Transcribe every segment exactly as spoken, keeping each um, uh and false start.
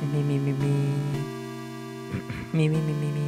me, me, me, me. Me, me, me, me, me.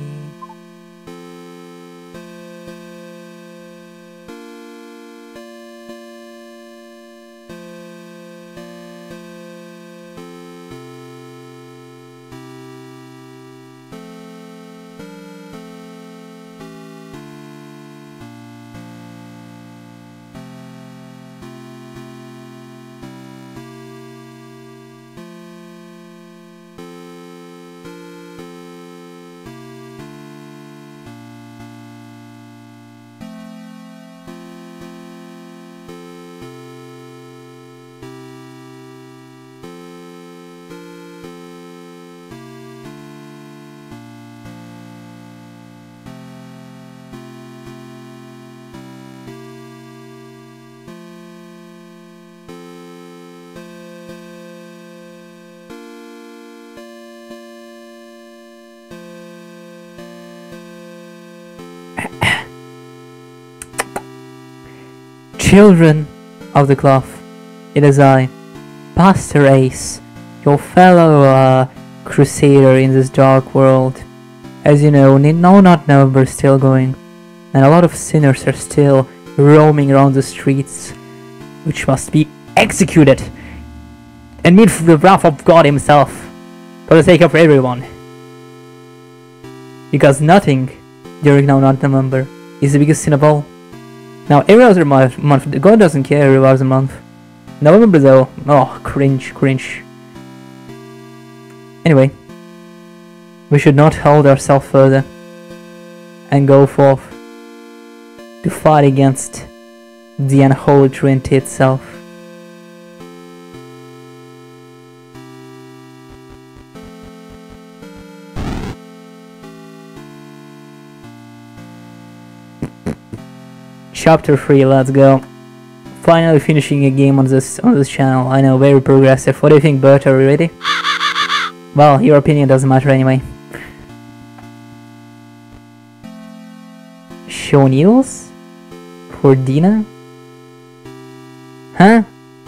Children of the cloth, it is I, Pastor Ace, your fellow uh, crusader in this dark world. As you know, no not November is still going, and a lot of sinners are still roaming around the streets, which must be executed and meet the wrath of God himself, for the sake of everyone. Because nothing during now not November is the biggest sin of all. Now, every other month, God doesn't care every other month. November though, oh, cringe, cringe. Anyway, we should not hold ourselves further and go forth to fight against the unholy Trinity itself. Chapter three, let's go. Finally finishing a game on this on this channel. I know, very progressive. What do you think, Bert? Are we ready? Well, your opinion doesn't matter anyway. Show Niels? For Dina? Huh?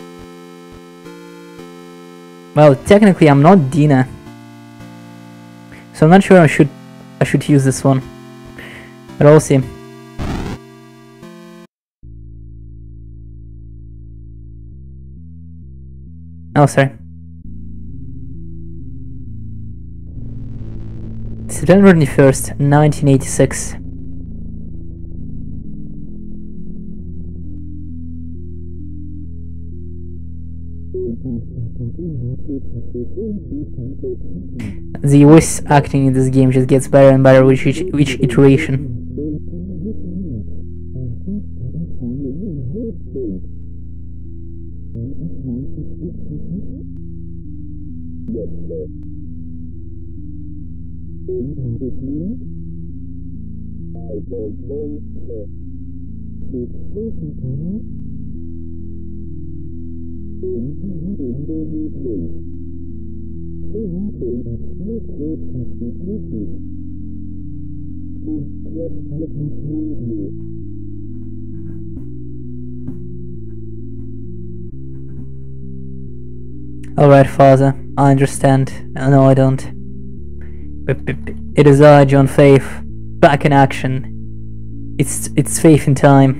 Well, technically I'm not Dina, so I'm not sure I should I should use this one, but we'll see. Oh, sorry. September twenty-first, nineteen eighty-six. The voice acting in this game just gets better and better with each, each iteration. Alright, father, I understand. No, I don't. It is I, John Faith, back in action. It's it's Faith in time.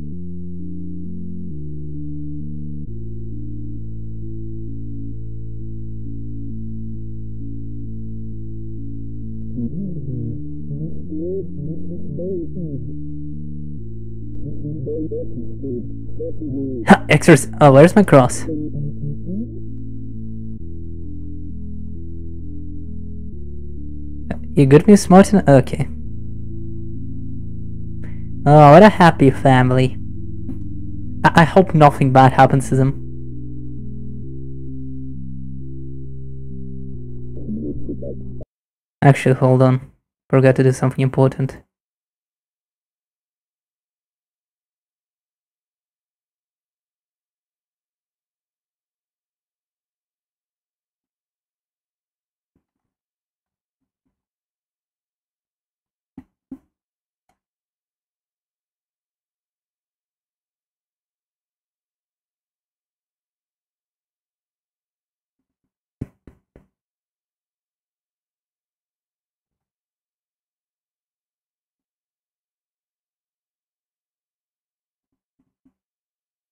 Ha! Exorc- oh, where's my cross? You good, Miss Martin? Okay. Oh, what a happy family. I, I hope nothing bad happens to them. Actually, hold on. Forgot to do something important.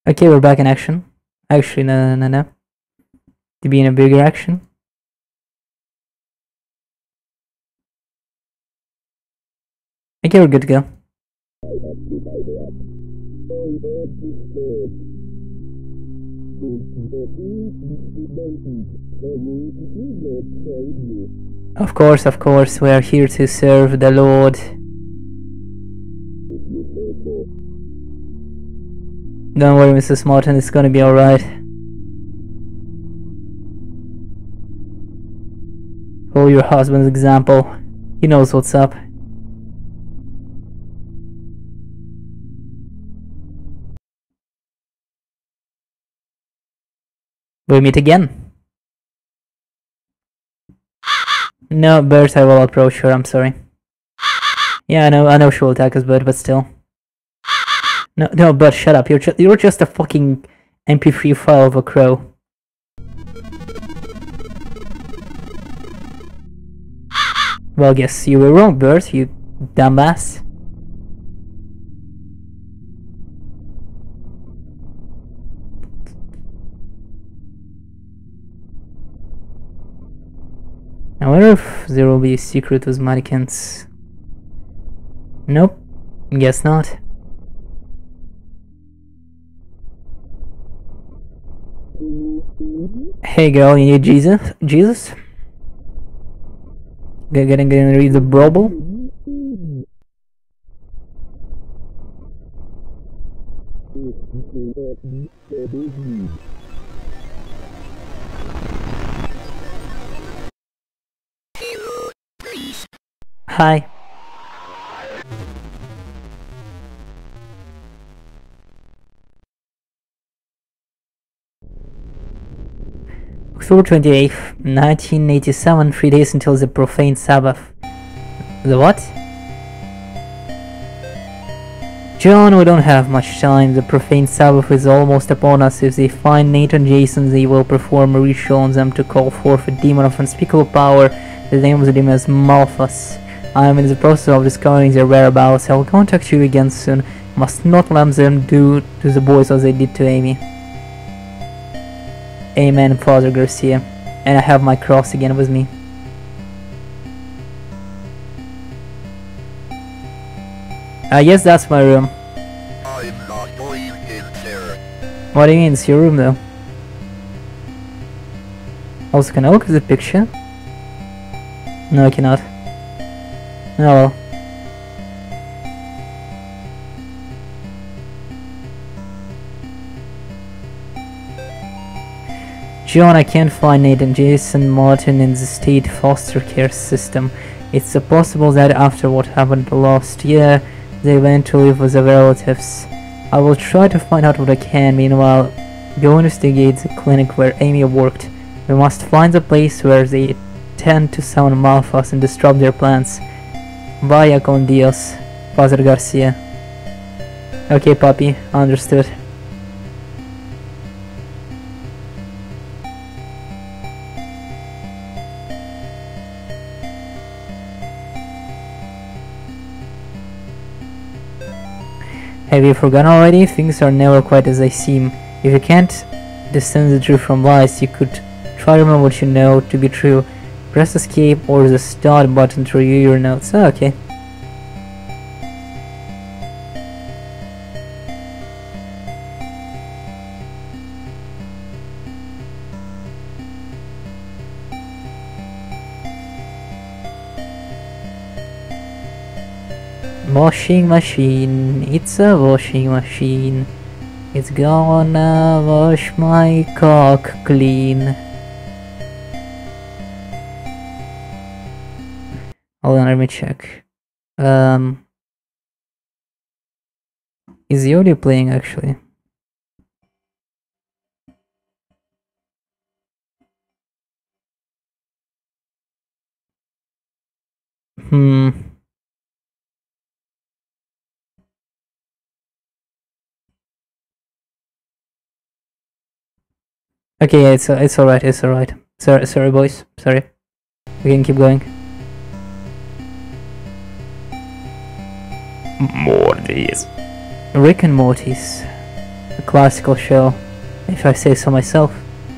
Okay, we're back in action. Actually, no, no, no, no. To be in a bigger action. Okay, we're good to go. Of course, of course, we are here to serve the Lord. Don't worry, Missus Martin, it's gonna be alright. Follow your husband's example. He knows what's up. We'll meet again. No, Bert, I will approach her, I'm sorry. Yeah, I know, I know she will attack us, Bert, but still. No, no, Bert, shut up. You're, ju you're just a fucking M P three file of a crow. Well, guess you were wrong, Bert, you dumbass. I wonder if there will be a secret with mannequins. Nope, guess not. Hey girl, you need Jesus? Jesus? Get, getting getting to read the Bible? Hi. October twenty-eighth, nineteen eighty-seven, three days until the profane Sabbath. The what? John, we don't have much time. The profane Sabbath is almost upon us. If they find Nate and Jason, they will perform a ritual on them to call forth a demon of unspeakable power. The name of the demon is Malthus. I am in the process of discovering their whereabouts. I will contact you again soon. Must not let them do to the boys as they did to Amy. Amen, Father Garcia. And I have my cross again with me. Uh, yes, that's my room. I'm not going in there. What do you mean? It's your room, though. Also, can I look at the picture? No, I cannot. Oh well. John, I can't find Nate and Jason Martin in the state foster care system. It's uh, possible that after what happened last year, they went to live with their relatives. I will try to find out what I can. Meanwhile, go investigate the clinic where Amy worked. We must find the place where they tend to summon Malthus and disrupt their plans. Vaya con Dios, Father Garcia. Okay, puppy, understood. Have you forgotten already? Things are never quite as they seem. If you can't discern the truth from lies, you could try to remember what you know to be true. Press escape or the start button to review your notes. Oh, okay. Washing machine, it's a washing machine. It's gonna wash my cock clean. Hold on, let me check. Um, is the audio playing actually? Hmm. Okay, yeah, it's uh, it's alright, it's alright. Sorry, sorry, boys. Sorry. We can keep going. Morty's. Rick and Morty's. classical show, if I say so myself.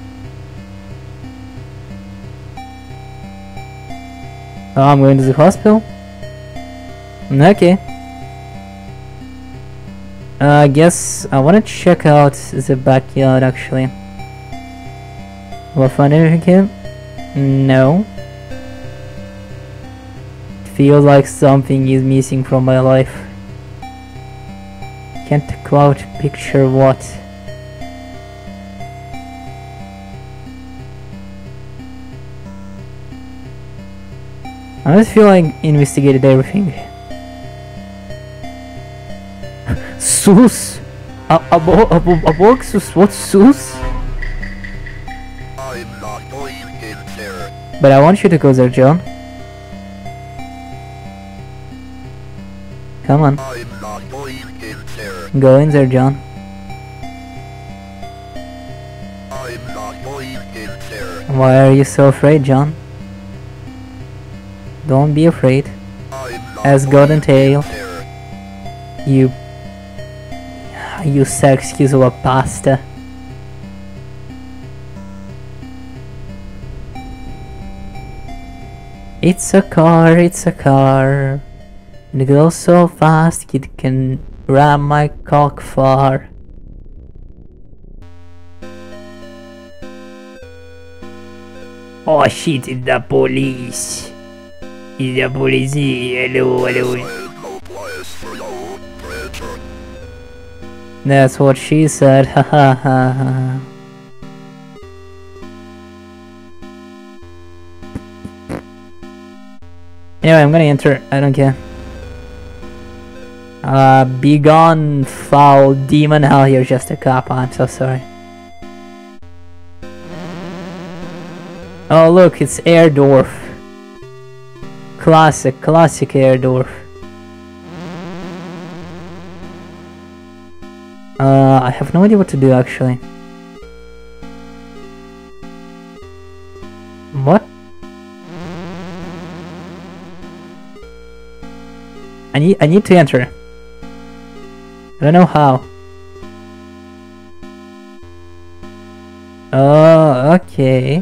Oh, I'm going to the hospital? Okay. Uh, I guess I want to check out the backyard actually. Will I find anything here? No. It feels like something is missing from my life. Can't quite picture what. I just feel like I investigated everything. Sus? A, a, bo a, bo a borg sus? What sus? I'm not going in there. But I want you to go there, John. Come on. I'm not going in there. Go in there, John. I'm not going in there. Why are you so afraid, John? Don't be afraid. I'm not As God and Tail. there. You... You sex usual pasta. It's a car, it's a car. It goes so fast it can ram my cock far. Oh shit, it's the police. It's the police. Hello, hello. There's no place for you, preacher. That's what she said. Ha ha ha ha. Anyway, I'm gonna enter. I don't care. Uh, be gone, foul demon. Hell, you're just a cop. I'm so sorry. Oh, look, it's Airdorf. Classic, classic Airdorf. Uh, I have no idea what to do actually. What? I need I need to enter. I don't know how. Oh, okay.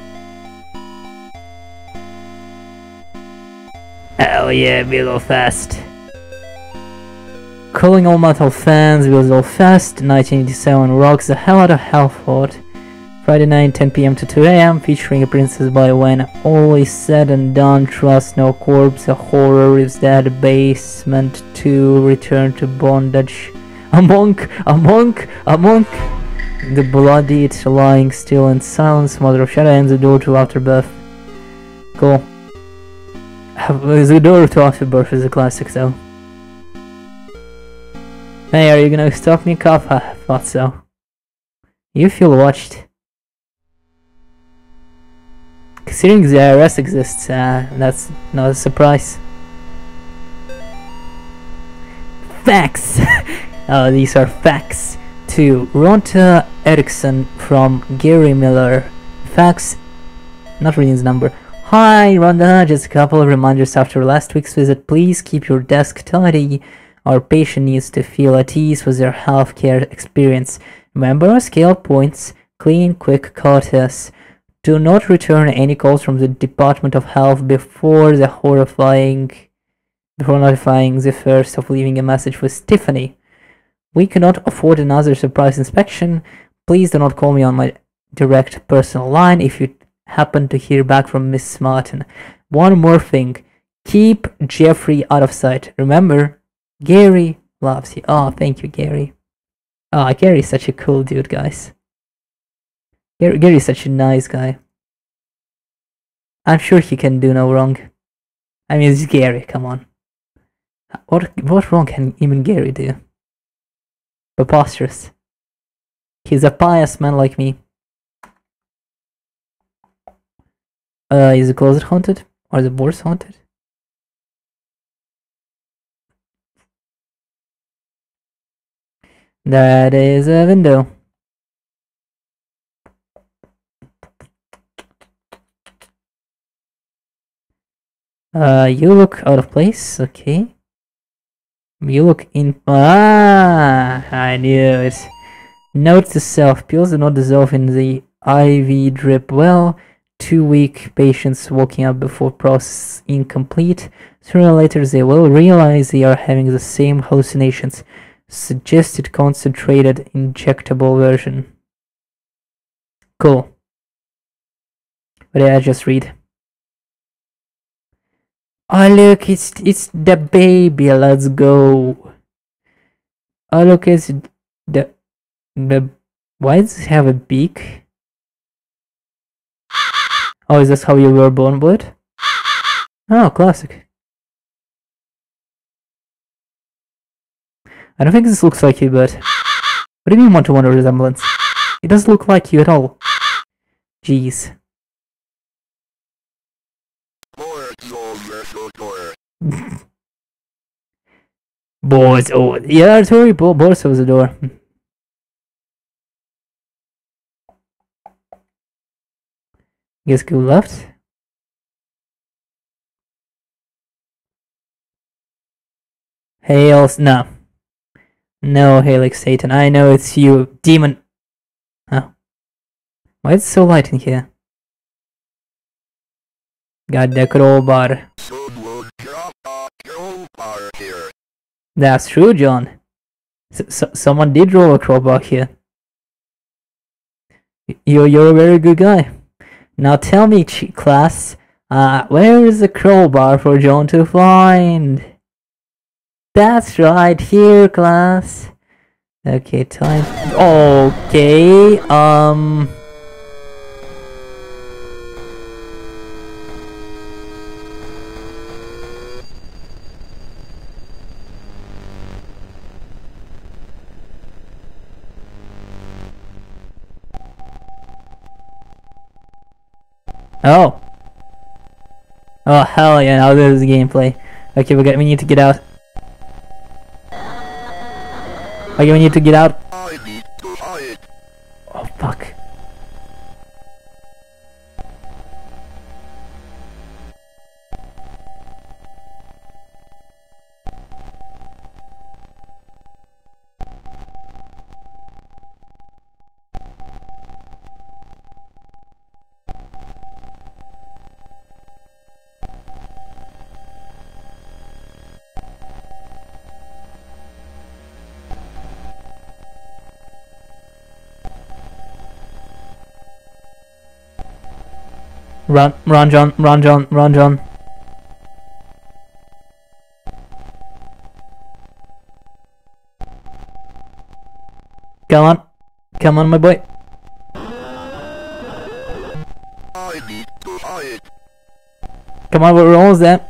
Oh yeah, Below Fest. Calling all metal fans, Below Fest nineteen eighty-seven rocks the hell out of Halford. Friday night, ten p m to two a m, featuring appearances by When All Is Said and Done, Trust No Corpse, A Horror Is Dead, Basement two, Return to Bondage, A Monk, A Monk, A Monk, The Bloodied, Lying Still in Silence, Mother of Shadow, and The Door to Afterbirth. Cool. The Door to Afterbirth is a classic though. Hey, are you gonna stop me, cop? I thought so. You feel watched. Considering the I R S exists, uh, that's not a surprise. Facts! uh, these are facts. To Ronta Eriksson from Gary Miller. Facts, not reading the number. Hi Rhonda, just a couple of reminders after last week's visit. Please keep your desk tidy. Our patient needs to feel at ease with their healthcare experience. Remember our scale points: clean, quick, courteous. Do not return any calls from the Department of Health before the horrifying, before notifying the first of leaving a message with Tiffany. We cannot afford another surprise inspection. Please do not call me on my direct personal line if you happen to hear back from Miss Martin. One more thing. Keep Jeffrey out of sight. Remember, Gary loves you. Oh, thank you, Gary. Oh, Gary's such a cool dude, guys. Gary, Gary's such a nice guy. I'm sure he can do no wrong. I mean, it's Gary, come on. What, what wrong can even Gary do? Preposterous. He's a pious man like me. Uh, is the closet haunted? Or the boards haunted? That is a window. Uh, you look out of place, okay. You look in. Ah, I knew it. Note to self, pills do not dissolve in the I V drip well. Two weak patients walking up before process incomplete. Sooner or later they will realize they are having the same hallucinations. Suggested concentrated injectable version. Cool. But yeah, I just read. Oh look, it's it's the baby. Let's go. Oh look, it's the the. Why does it have a beak? Oh, is this how you were born, Blood? Oh, classic. I don't think this looks like you, but what do you mean one-to-one resemblance? It doesn't look like you at all. Jeez. Boys, oh yeah, sorry, Bo Boris was the door. Guess go left. Hails, no. No, Helix Satan, I know it's you, demon. Oh. Why is it so light in here? Got the crowbar. That's true, John. S -s someone did roll a crowbar here. You're, you're a very good guy. Now tell me, class, uh, where is the crowbar for John to find? That's right, here, class. Okay, time. Okay, um. Oh. Oh, hell yeah, now there's the gameplay. Okay, we got, we need to get out. Okay, we need to get out. Oh, fuck. Run, run, John, run, John, run, John. Come on, come on, my boy. Come on, we're almost there.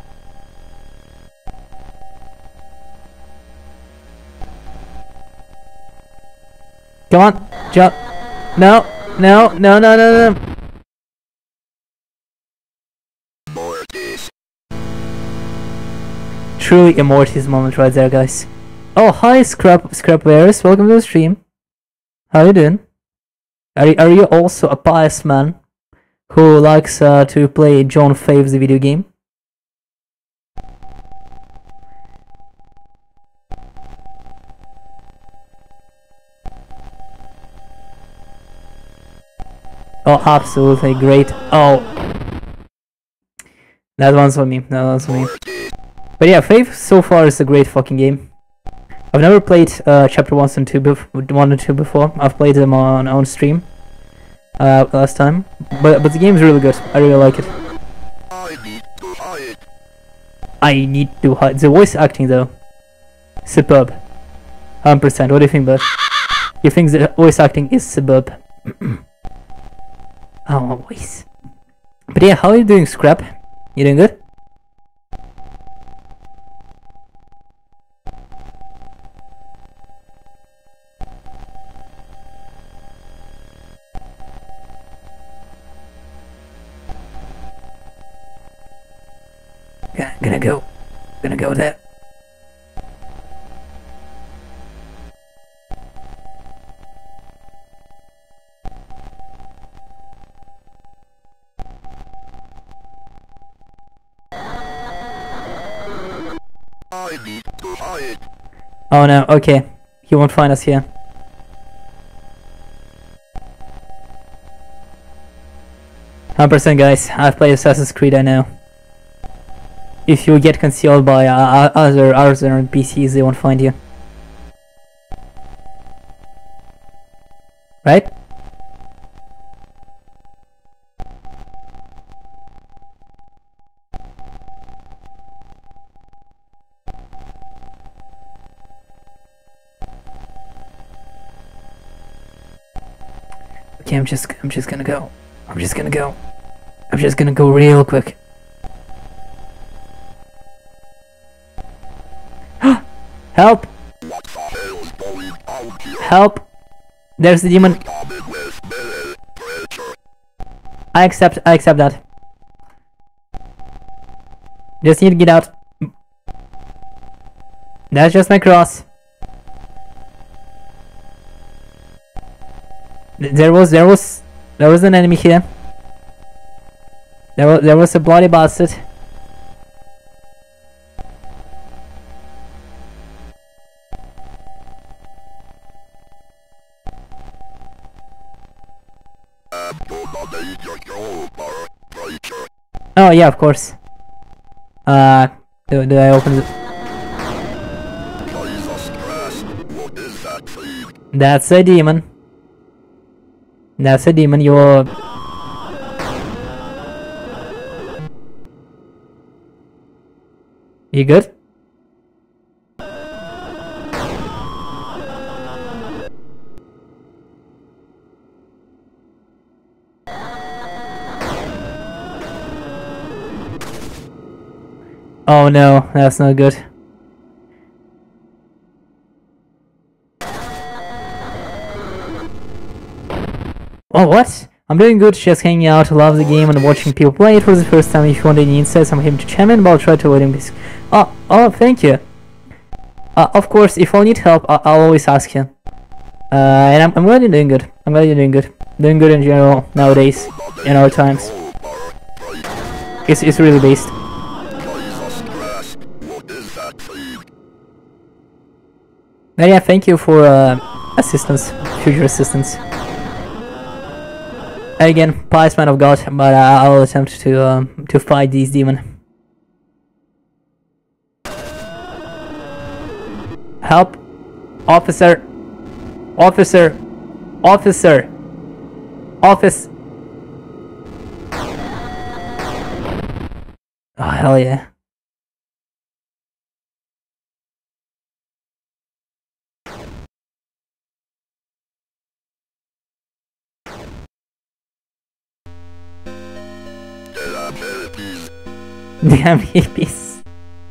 Come on, John. No, no, no, no, no, no. Truly a Mortis moment right there, guys. Oh, hi, Scrap Scrap Bears. Welcome to the stream. How you doing? Are you, are you also a pious man who likes uh, to play John Faves the video game? Oh, absolutely great. Oh, that one's for me. That one's for me. But yeah, Faith so far is a great fucking game. I've never played uh, chapter one and two, one and two before. I've played them on on stream uh, last time, but but the game's really good. I really like it. I need to hide. I need to hide. The voice acting though, superb. one hundred percent. What do you think, bud? You think the voice acting is superb? Oh, my voice. But yeah, how are you doing, Scrap? You doing good? Gonna, gonna go. Gonna go there. I need to hide. Oh no, okay. He won't find us here. one hundred percent guys, I've played Assassin's Creed, I know. If you get concealed by uh, other other N P Cs, they won't find you. Right? Okay, I'm just I'm just gonna go. I'm just gonna go. I'm just gonna go real quick. Help! Help! There's the demon. I accept, I accept that. Just need to get out. That's just my cross. There was, there was, there was an enemy here. There was, there was a bloody bastard. Oh yeah, of course. Uh, do, do I open the... That's a demon. That's a demon, you're... You good? Oh no, that's not good. Oh, what? I'm doing good, just hanging out, love the game and watching people play it for the first time. If you want any insights on him to chime in, but I'll try to avoid him this. Oh, oh, thank you. Uh, of course, if I need help, I I'll always ask you. Uh, and I'm, I'm glad you're doing good. I'm glad you're doing good. Doing good in general, nowadays, in our times. It's, it's really based. But yeah, thank you for uh, assistance, future assistance. Again, pious man of God, but uh, I'll attempt to um, to fight these demons. Help! Officer! Officer! Officer! Office! Oh, hell yeah. Damn hippies.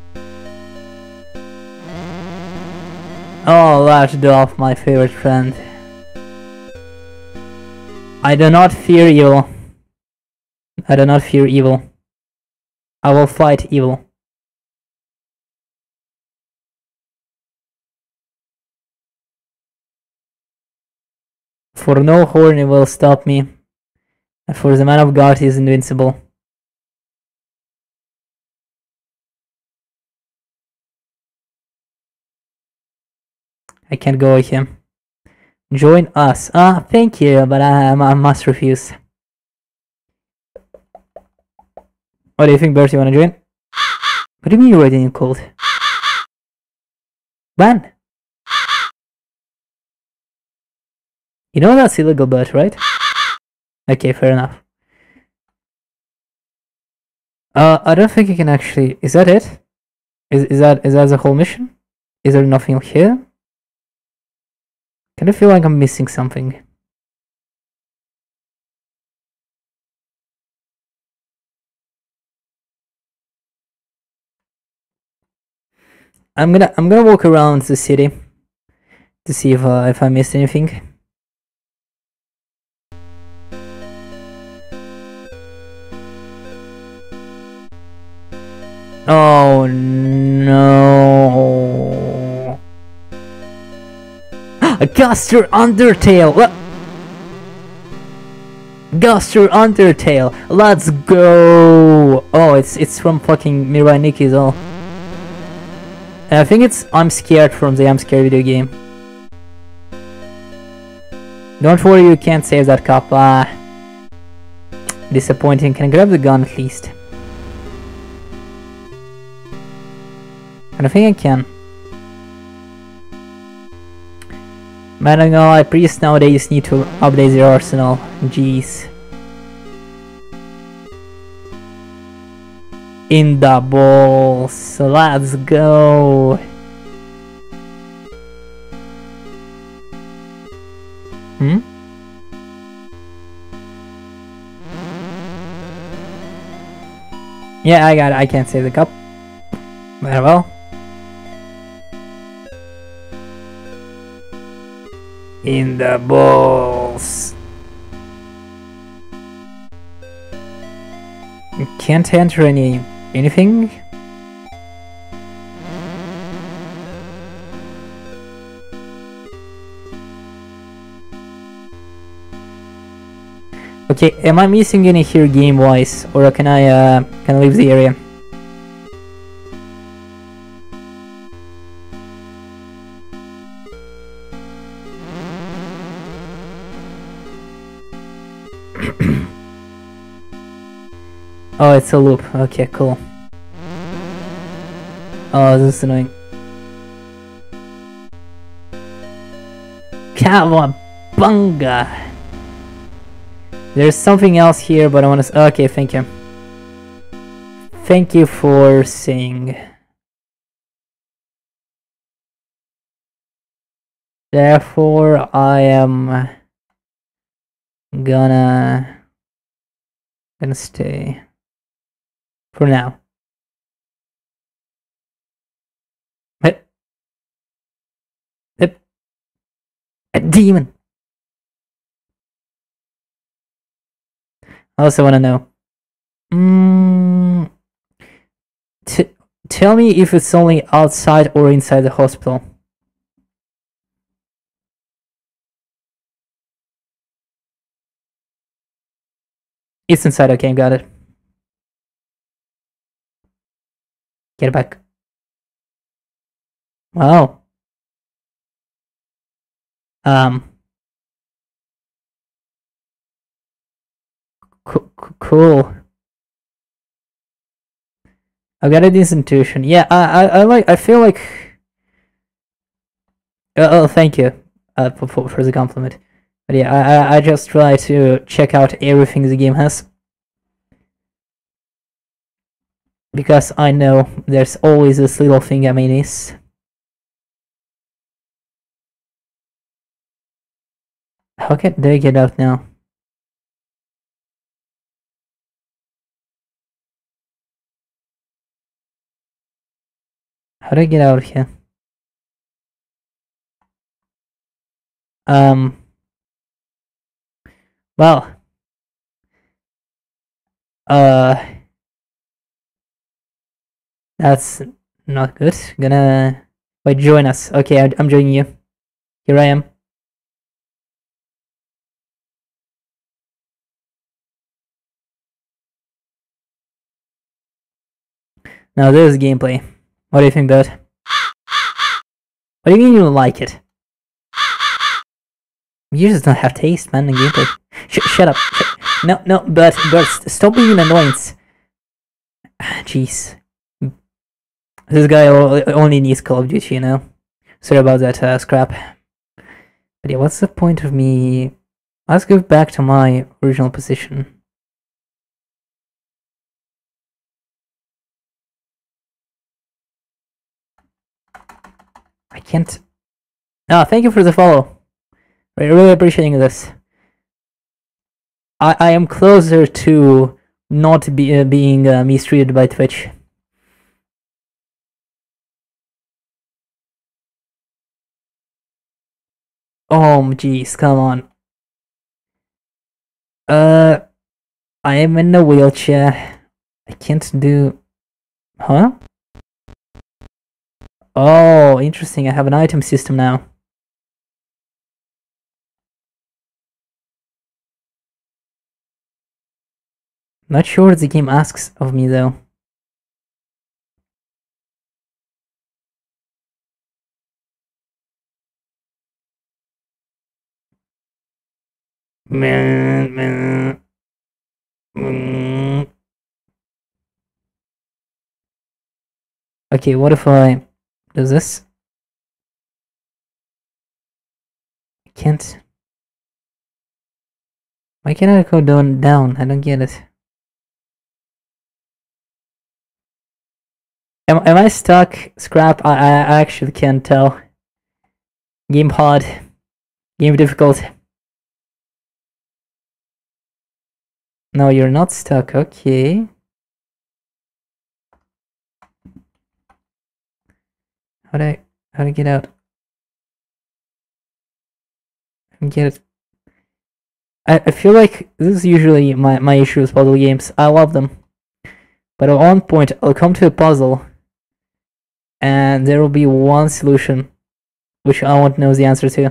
Oh, large Dolph, my favorite friend. I do not fear evil. I do not fear evil. I will fight evil. For no horn will stop me. And for the man of God he is invincible. I can't go with him. Join us. Ah, thank you, but I, I must refuse. What do you think, Bert? You wanna join? What do you mean you're waiting in cold? When? You know that's illegal, Bert, right? Okay, fair enough. Uh, I don't think you can actually... Is that it? Is, is that is that the whole mission? Is there nothing here? Kind of feel like I'm missing something. I'm gonna I'm gonna walk around the city to see if uh, if I missed anything. Oh no! A Guster Undertale! What? Guster Undertale! Let's go! Oh, it's it's from fucking Mirai Nikki's all. And I think it's I'm Scared from the I'm Scared video game. Don't worry, you can't save that cup. Ah. disappointing. Can I grab the gun at least? I don't think I can. Man, I know, I priests nowadays need to update their arsenal. Jeez. In the balls. Let's go. Hmm? Yeah, I got it. I can't save the cup. Very well. In the balls. Can't enter any anything. Okay, am I missing any here game wise, or can I uh can I leave the area? Oh, it's a loop. Okay, cool. Oh, this is annoying. Cowabunga! There's something else here, but I want to. Okay, thank you. Thank you for saying. Therefore, I am gonna gonna stay for now. Hip. Hip. A demon. I also want to know. Mm, t tell me if it's only outside or inside the hospital. It's inside. Okay, got it. Get it back. Wow. Um. Cool. I got a decent intuition. Yeah, I, I, I like. I feel like. Uh, oh, thank you, uh, for, for for the compliment. But yeah, I, I I just try to check out everything the game has, because I know there's always this little thing I may miss. How can they get out now? How do I get out of here? Um. Well. Uh. That's not good. Gonna. Wait, join us. Okay, I, I'm joining you. Here I am. Now this is gameplay. What do you think, Bert? What do you mean you don't like it? You just don't have taste, man, in gameplay. Sh shut up. Sh no, no, Bert, Bert, stop being an annoyance. Jeez. This guy only needs Call of Duty, you know? Sorry about that, uh, scrap. But yeah, what's the point of me... Let's go back to my original position. I can't... Oh, thank you for the follow. I really appreciating this. I, I am closer to not be, uh, being uh, mistreated by Twitch. Oh, jeez, come on. Uh, I am in a wheelchair. I can't do... Huh? Oh, interesting. I have an item system now. Not sure what the game asks of me, though. Man, man. Okay, what if I do this? I can't. Why can't I go down? Down? I don't get it. Am, am I stuck? Scrap? I, I I actually can't tell. Game hard. Game difficult. No, you're not stuck. Okay. How do I how to get out? Get it. I, I feel like this is usually my, my issue with puzzle games. I love them. But at one point I'll come to a puzzle and there will be one solution which I won't know the answer to.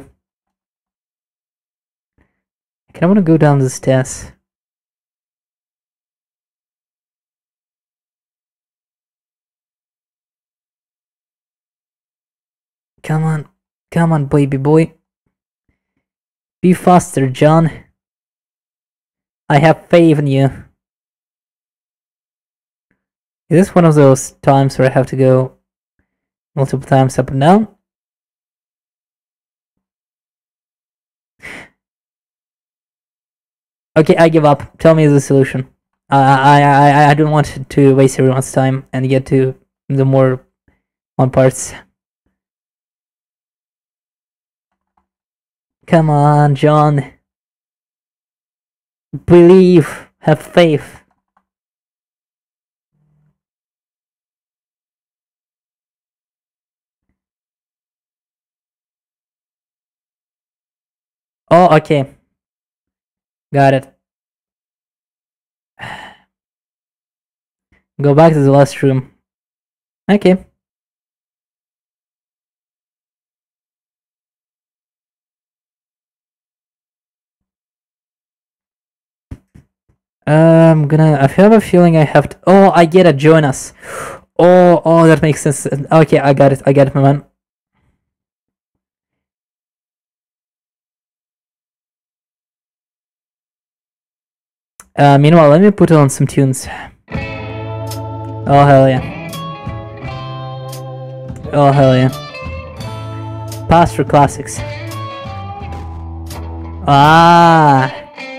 I kinda wanna go down the stairs. Come on. Come on, baby boy. Be faster, John. I have faith in you. Is this one of those times where I have to go multiple times up and down? Okay, I give up. Tell me the solution. I I I I don't want to waste everyone's time and get to the more fun parts. Come on, John. Believe. Have faith. Oh, okay. Got it. Go back to the last room. Okay. I'm gonna. I have a feeling I have to. Oh, I get it. Join us. Oh, oh, that makes sense. Okay, I got it. I got it, my man. Uh, meanwhile, let me put on some tunes. Oh, hell yeah. Oh, hell yeah. Pass for classics. Ah.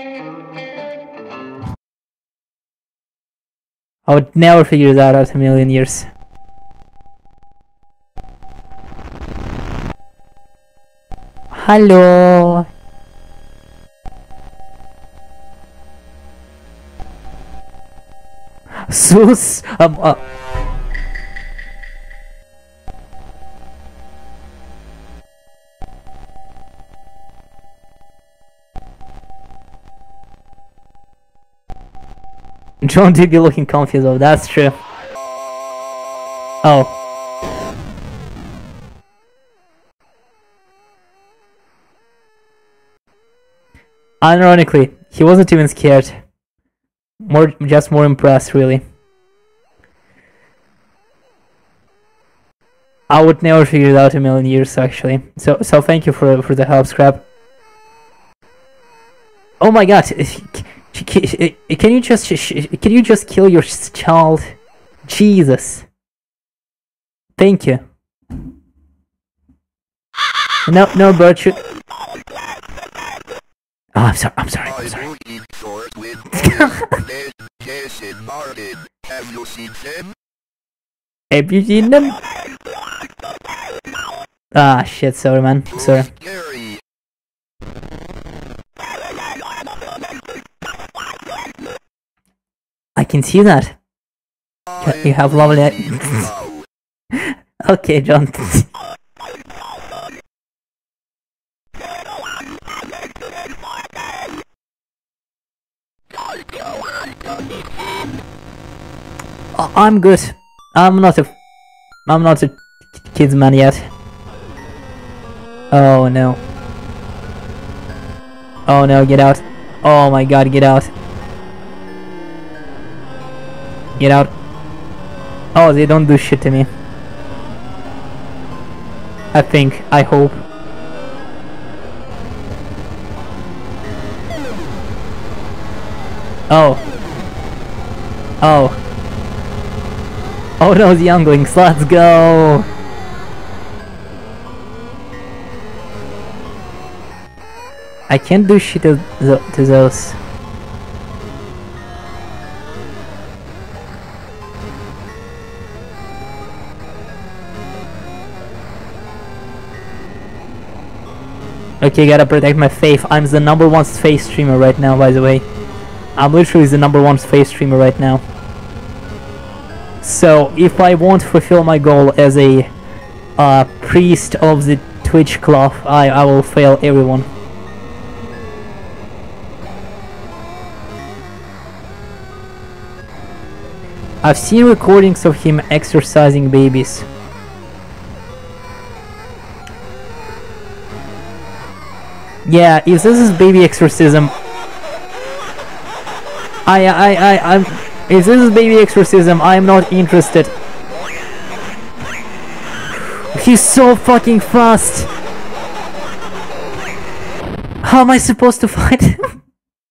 I would never figure that out in a million years. Hello. Sus. Um. Uh. John did be looking confused though, that's true. Oh. Ironically, he wasn't even scared. More, just more impressed, really. I would never figure it out in a million years, actually. So, so thank you for for the help, Scrap. Oh my God! Can you just can you just kill your child? Jesus! Thank you. No, no, Bertrude. Oh, I'm sorry. I'm sorry. I'm sorry. Have you seen them? Have you seen them? Ah, shit. Sorry, man. Sorry. Scary. I can see that. You have lovely eyes. Okay, John. Oh, I'm good. I'm not a. I'm not a kid's man yet. Oh no. Oh no, get out. Oh my God, get out. Get out. Oh, they don't do shit to me. I think. I hope. Oh. Oh. Oh no, the younglings, let's go! I can't do shit to, th to those. Okay, gotta protect my faith. I'm the number one faith streamer right now, by the way. I'm literally the number one faith streamer right now. So, if I won't fulfill my goal as a uh, priest of the Twitch club, I, I will fail everyone. I've seen recordings of him exorcising babies. Yeah, if this is baby exorcism, I, I, I, I'm, if this is baby exorcism, I'm not interested. He's so fucking fast. How am I supposed to fight him?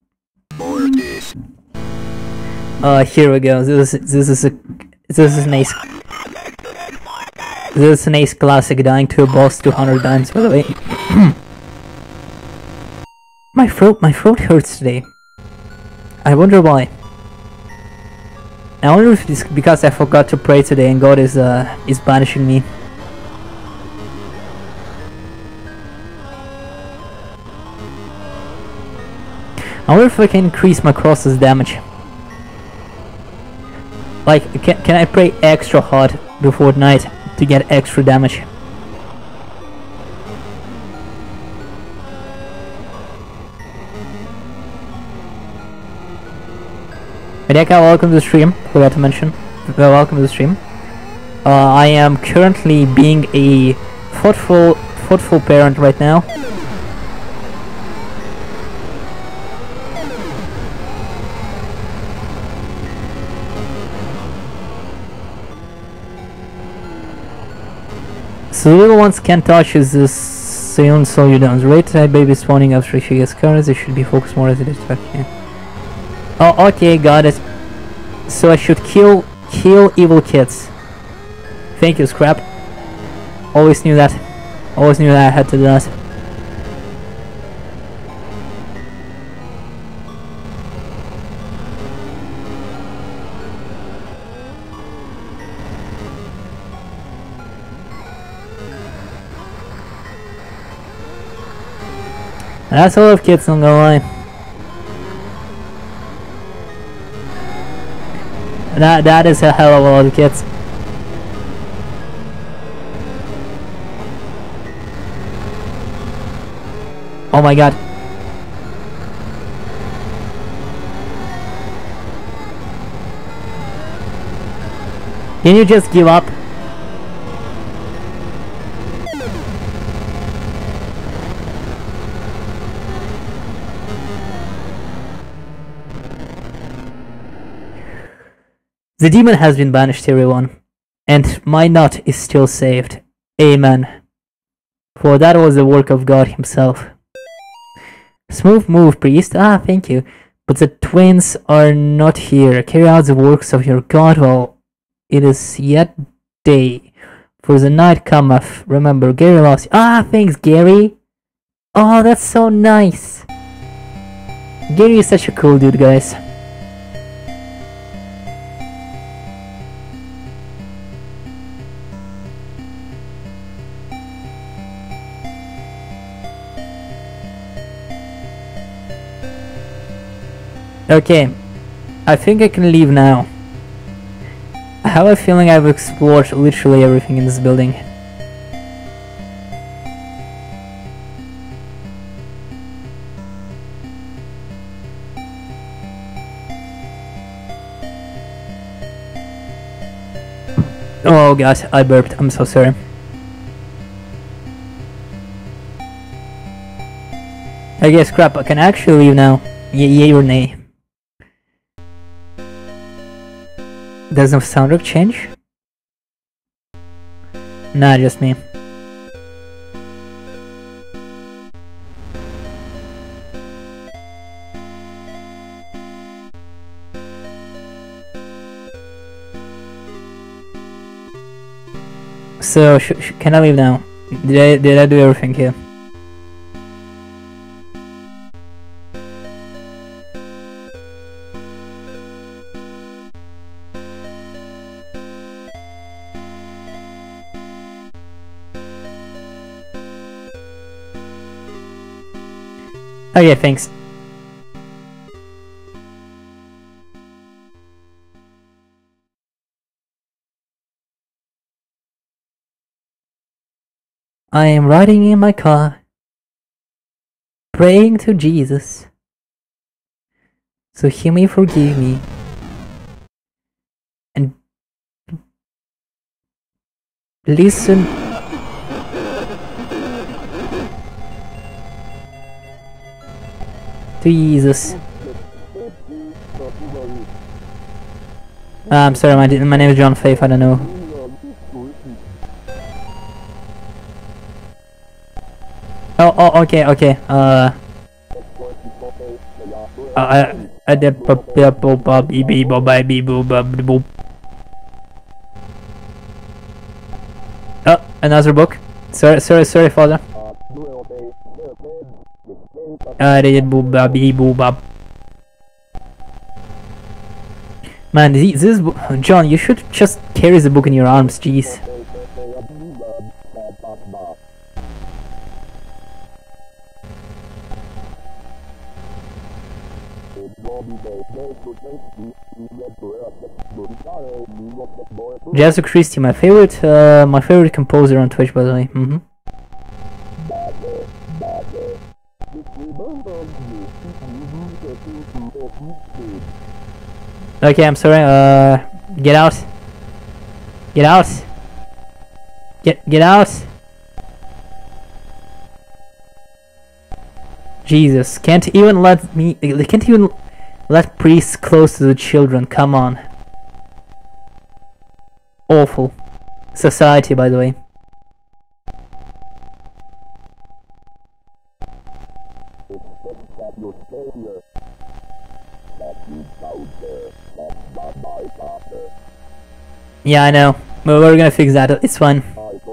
Uh, here we go. This is this is a this is an ace. This is an ace classic, dying to a boss two hundred times. By the way. My throat, my throat hurts today. I wonder why. I wonder if it's because I forgot to pray today and God is uh is banishing me. I wonder if I can increase my cross's damage. Like, can can I pray extra hard before night to get extra damage? Medeka, welcome to the stream. Forgot to mention. Welcome to the stream. Uh, I am currently being a thoughtful, thoughtful parent right now. So the little ones can't touch is this soon, so you don't. Rate type baby spawning after she gets currents. They should be focused more as it is. Okay. Oh, okay, got it. So I should kill kill evil kids. Thank you, Scrap. Always knew that. Always knew that I had to do that. That's a lot of kids, I'm gonna lie. That, that is a hell of a lot of kids. Oh my god. Can you just give up? The demon has been banished, everyone, and my nut is still saved. Amen. For that was the work of God himself. Smooth move, priest. Ah, thank you. But the twins are not here. Carry out the works of your God while it is yet day. For the night cometh. Remember, Gary lost. Ah, thanks, Gary. Oh, that's so nice. Gary is such a cool dude, guys. Okay, I think I can leave now. I have a feeling I've explored literally everything in this building. Oh gosh, I burped, I'm so sorry. I guess crap, I can actually leave now. Y yay or nay? Does the soundtrack change? Nah, just me. So, sh sh can I leave now? Did I, did I do everything here? Oh yeah, thanks. I am riding in my car, praying to Jesus, so he may forgive me and listen to Jesus. Uh, I'm sorry, my, my name is John Faith, I don't know. Oh, oh, okay, okay, uh... I... I did... Oh, another book. Sorry, sorry, sorry, father. I did boobab. Man, this, this John, you should just carry the book in your arms, jeez. Jesu Christi, my favorite, uh, my favorite composer on Twitch, by the way. Mm-hmm. Okay, I'm sorry. Uh, get out. Get out. Get get out. Jesus, can't even let me. They can't even let priests close to the children. Come on. Awful society, by the way. Yeah, I know. But we're gonna fix that. It's fine.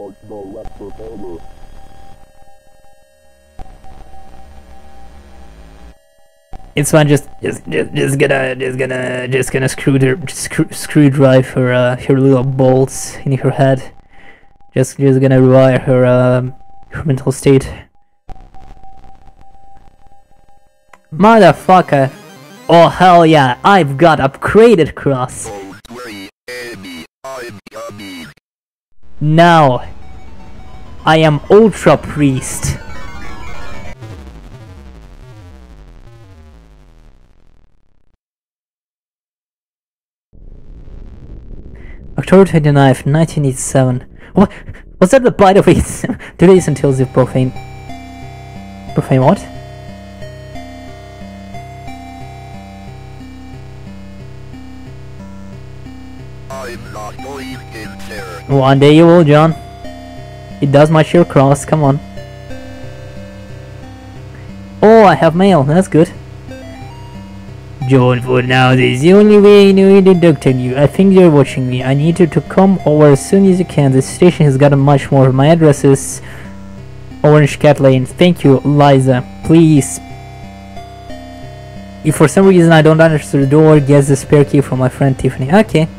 It's fine. Just, just, just, just gonna, just gonna, just gonna screw her, screw, screw drive her, uh, her little bolts in her head. Just, just gonna rewire her, um, her mental state. Motherfucker! Oh hell yeah! I've got upgraded cross. Now, I am Ultra Priest. October twenty-ninth, nineteen eighty-seven. What? Was that the by the way? Two days until the profane. Profane what? I'm not going in there. One day you will, John. It does match your cross, come on. Oh, I have mail, that's good. John, for now, this is the only way I know to doctor you. I think you're watching me. I need you to come over as soon as you can. This station has gotten much more. My address is Orange Cat Lane. Thank you, Liza. Please. If for some reason I don't answer the door, get the spare key from my friend Tiffany. Okay.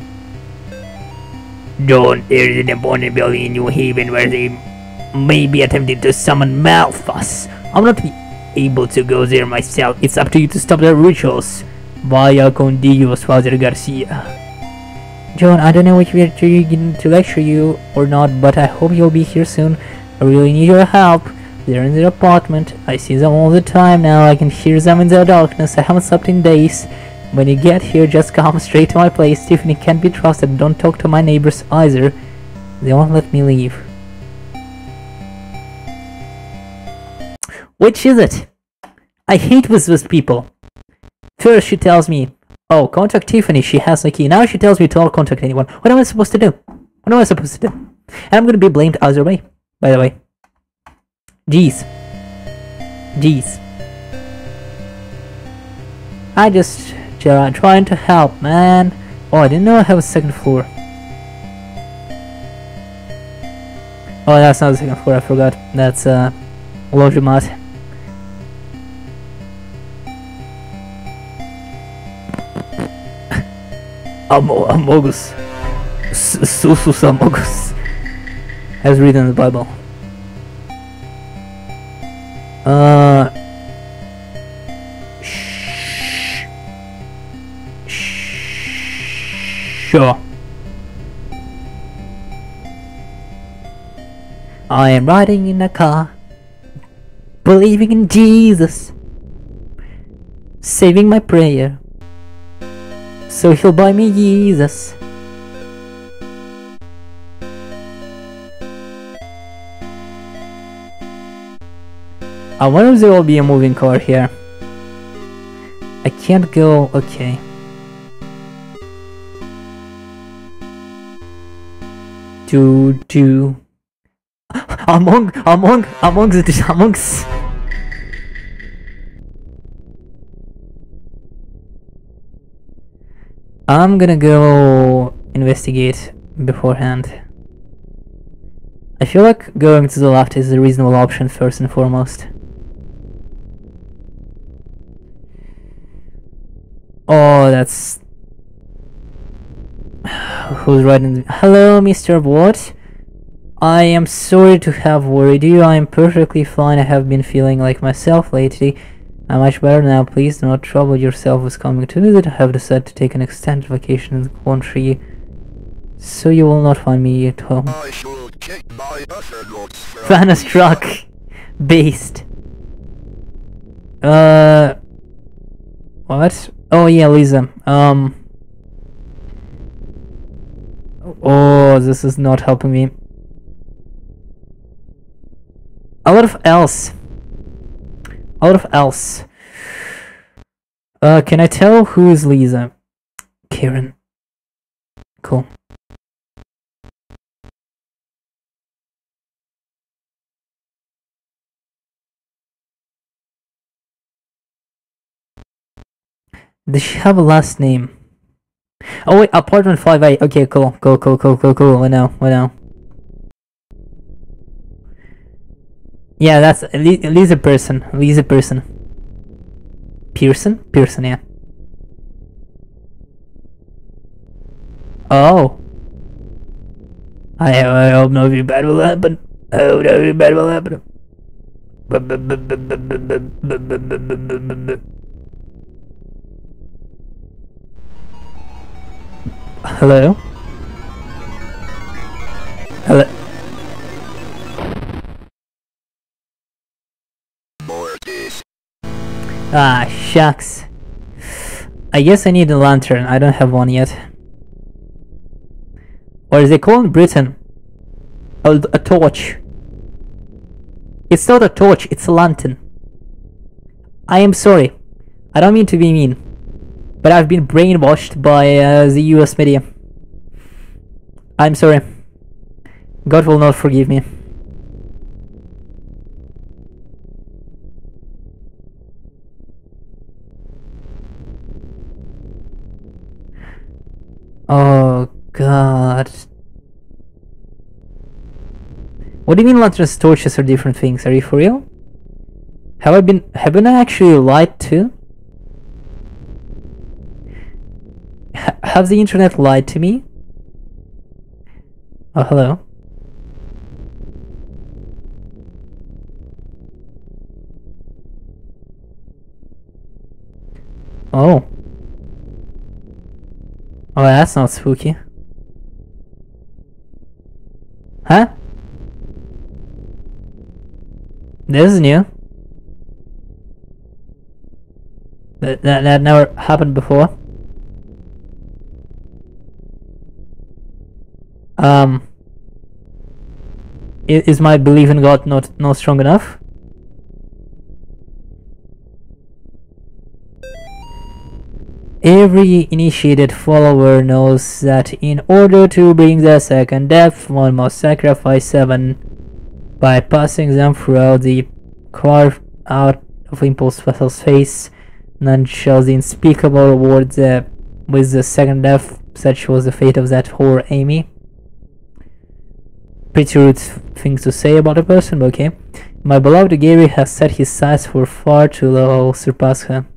John, there is an important building in New Haven where they may be attempting to summon Malthus. I'm not able to go there myself. It's up to you to stop their rituals. Vaya con Dios, Father Garcia. John, I don't know if we're going to lecture you or not, but I hope you'll be here soon. I really need your help. They're in their apartment. I see them all the time now. I can hear them in the darkness. I haven't slept in days. When you get here, just come straight to my place. Tiffany can't be trusted. Don't talk to my neighbors either. They won't let me leave. Which is it? I hate with those people. First she tells me, oh, contact Tiffany, she has a key. Now she tells me to not contact anyone. What am I supposed to do? What am I supposed to do? And I'm gonna be blamed either way, by the way. Jeez. Jeez. I just uh, trying to help, man. Oh, I didn't know I have a second floor. Oh, that's not the second floor, I forgot. That's uh, laundromat. Amo Amogus. Susus Amogus. As written in the Bible. Uh. Shh. Sure. I am riding in a car, believing in Jesus, saving my prayer, so he'll buy me Jesus. I wonder if there will be a moving car here. I can't go, okay. Do, do. Among, among, amongst the, amongst. I'm gonna go investigate beforehand. I feel like going to the left is a reasonable option first and foremost. Oh, that's... Who's writing? Hello, Mister What? I am sorry to have worried you. I am perfectly fine. I have been feeling like myself lately. I'm much better now. Please do not trouble yourself with coming to visit. I have decided to take an extended vacation in the country, so you will not find me at home. I shall check my other notes for Vanna's truck. Based. Uh... What? Oh yeah, Lisa. Um... Oh, this is not helping me. A lot of else. A lot of else. Uh, can I tell who is Lisa? Karen. Cool. Does she have a last name? Oh wait, apartment five A. Okay, cool, cool, cool, cool, cool, cool. I know, I know. Yeah, that's Lisa Person. Lisa Person. Pearson? Pearson, yeah. Oh. I, I hope nothing bad will happen. I hope nothing bad will happen. Hello? Hello? Ah, shucks. I guess I need a lantern. I don't have one yet. Or is it called in Britain? A, a torch. It's not a torch, it's a lantern. I am sorry. I don't mean to be mean. But I've been brainwashed by uh, the U S media. I'm sorry. God will not forgive me. Oh God. What do you mean lanterns, torches are different things? Are you for real? Have I been haven't I actually lied too? H have the internet lied to me? Oh, hello. Oh. Oh, that's not spooky. Huh? This is new. That, that, that never happened before. Um... Is my belief in God not, not strong enough? Every initiated follower knows that in order to bring the second death, one must sacrifice seven by passing them throughout the carved out of Impulse Vessel's face. None shall the unspeakable reward the, with the second death. Such was the fate of that whore Amy. pretty rude things to say about a person, but okay. My beloved Gary has set his sights for far too low. I'll surpass him.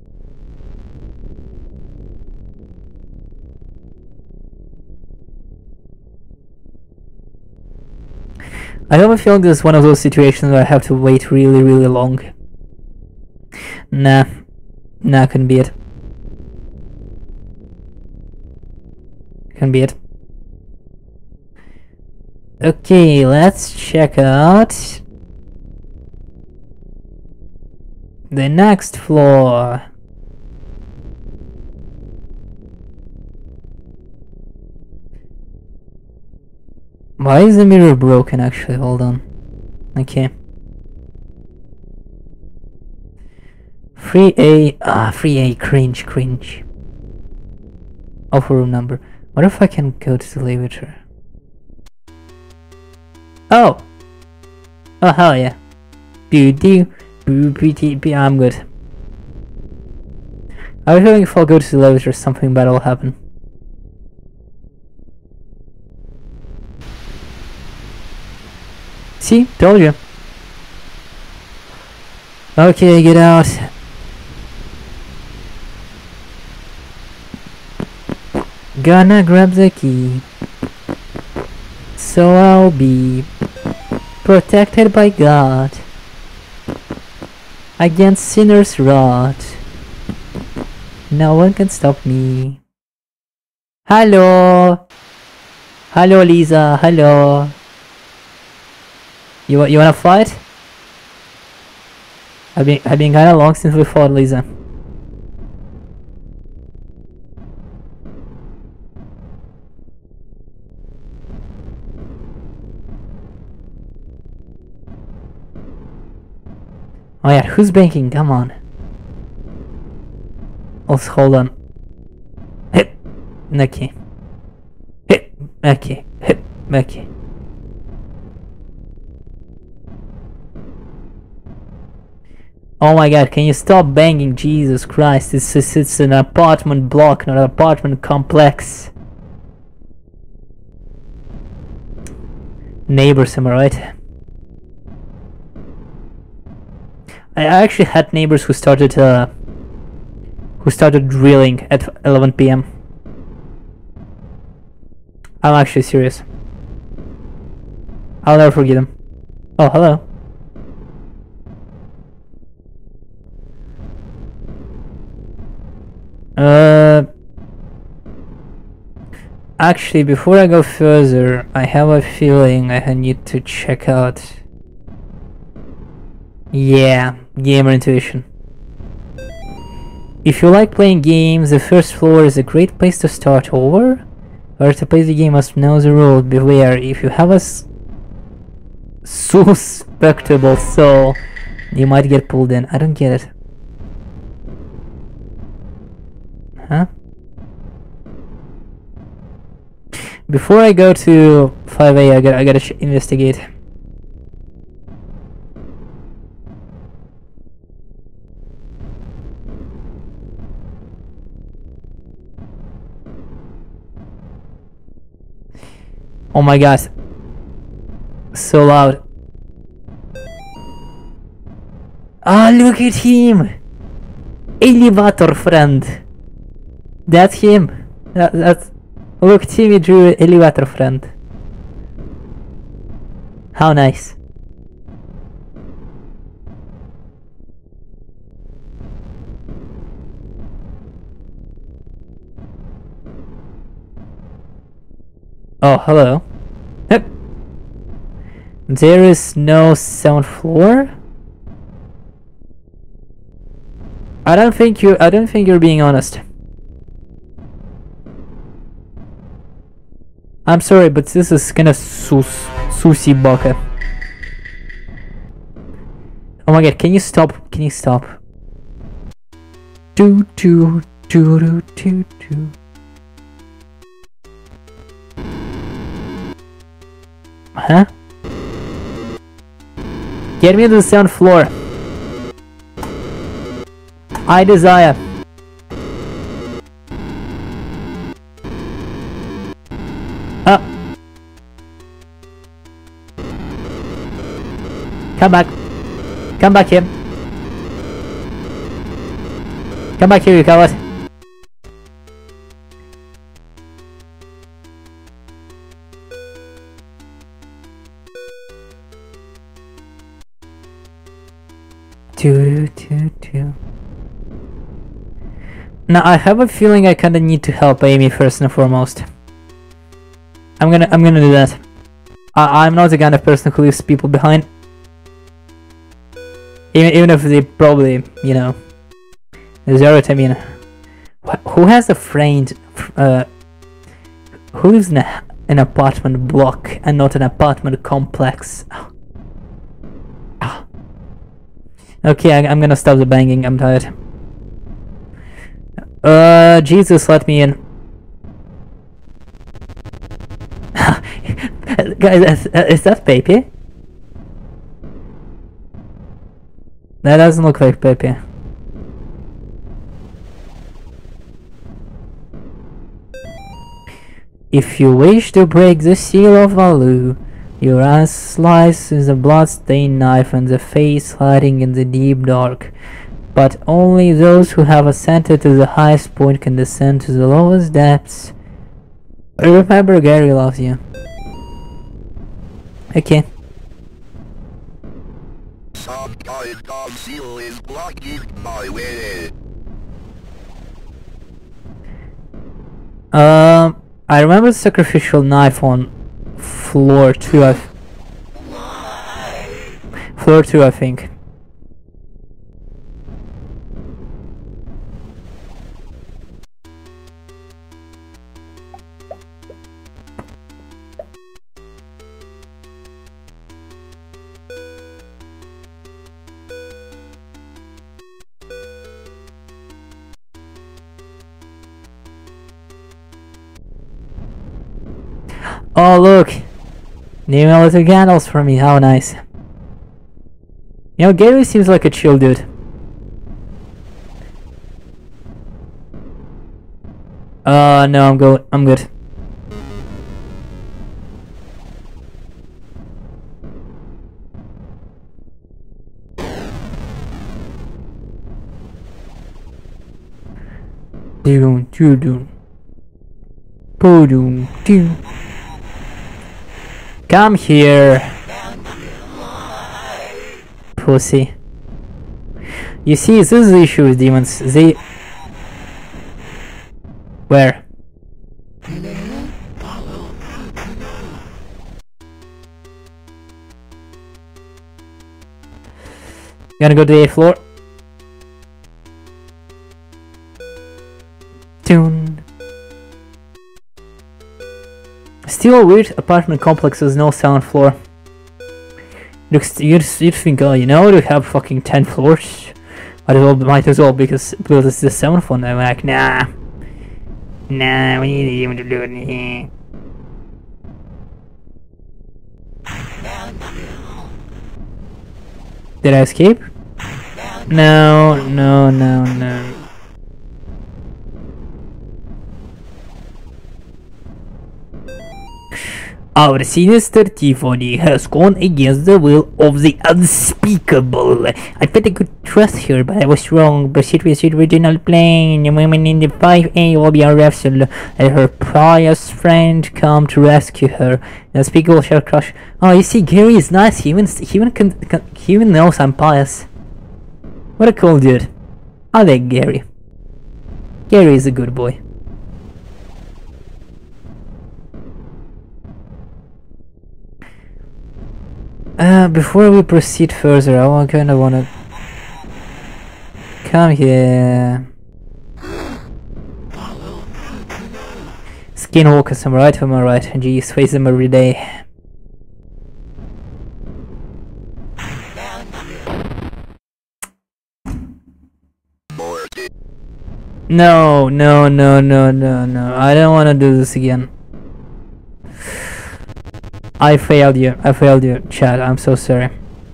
I have a feeling this is one of those situations where I have to wait really, really long. Nah. Nah, couldn't be it. Couldn't be it. Okay, let's check out the next floor. Why is the mirror broken actually? Hold on. Okay. three A. Ah, three A. Cringe, cringe. Offer room number. What if I can go to the elevator? Oh! Oh, hell yeah. Do do. Boo boo boo boo. I'm good. I was feeling if I'll go to the elevator, something bad will happen. See? Told you. Okay, get out. Gonna grab the key. So I'll be protected by God against sinners' wrath. No one can stop me. Hello. Hello, Lisa. Hello. You you wanna fight? I've been I've been kinda long since we fought, Lisa. Oh yeah, who's banking? Come on. Also, hold on. Hip, okay. Hip, okay. Hip, okay. Oh my god, can you stop banging? Jesus Christ, it's, it's, it's an apartment block, not an apartment complex. Neighbors, am I right? I actually had neighbors who started uh, who started drilling at eleven P M I'm actually serious. I'll never forget them. Oh, hello. Uh, actually, before I go further, I have a feeling I need to check out. Yeah, gamer intuition. If you like playing games, the first floor is a great place to start over. Or to play the game must know the rule. Beware, if you have a s suspectable soul, you might get pulled in. I don't get it. Huh? Before I go to five A, I gotta, I gotta sh investigate. Oh my god. So loud. Ah, look at him! Elevator friend. That's him. That, that's... Look, Timmy drew elevator friend. How nice. Oh, hello. Yep. There is no seventh floor? I don't think you I don't think you're being honest. I'm sorry, but this is kind of sus sushi baka. Oh my god, can you stop? Can you stop? Do do do do do do. Huh? Get me to the seventh floor. I desire. Ah. Come back. Come back here. Come back here, you coward. Two, two, two. Now I have a feeling I kinda need to help Amy first and foremost. I'm gonna, I'm gonna do that. I, I'm not the kind of person who leaves people behind. Even, even if they probably, you know, deserve it. I mean, wh who has a friend, uh, who lives in a, an apartment block and not an apartment complex? Okay, I, I'm gonna stop the banging, I'm tired. Uh, Jesus, let me in. Guys, is that Pepe? That doesn't look like Pepe. If you wish to break the seal of Valu, your ass slices a blood-stained knife and the face hiding in the deep dark. But only those who have ascended to the highest point can descend to the lowest depths. Remember, Gary loves you. Okay. Some kind of seal is blocking my way. Um, I remember the sacrificial knife on floor two. I floor two, I think. Oh look! New little candles for me, how nice. You know, Gary seems like a chill dude. Uh, no, I'm go- I'm good. Doom, doom, doom. Boom, doom. Come here, pussy. You see, this is the issue with demons. They... Where? Gonna go to the eighth floor. Tune. Still a weird apartment complex with no sound floor. Looks, you'd, you'd think, oh, you know, they have fucking ten floors. Might as well, might as well because, because it's the seventh one. I'm like, nah. Nah, we need even to do it here. Did I escape? No, no, no, no. Our sinister Tiffany has gone against the will of the unspeakable. I thought I could trust her, but I was wrong. Proceed with the original plan. The woman in the five A will be arrested. Let her pious friend come to rescue her. The unspeakable shall crush. Oh, you see, Gary is nice. He even, he even, can, can, he even knows I'm pious. What a cool dude. I like Gary. Gary is a good boy. Uh, before we proceed further, I kind of want to come here. Skinwalkers, am I right? Am I right? Jeez, face them every day. No, no, no, no, no, no. I don't want to do this again. I failed you. I failed you, chat. I'm so sorry.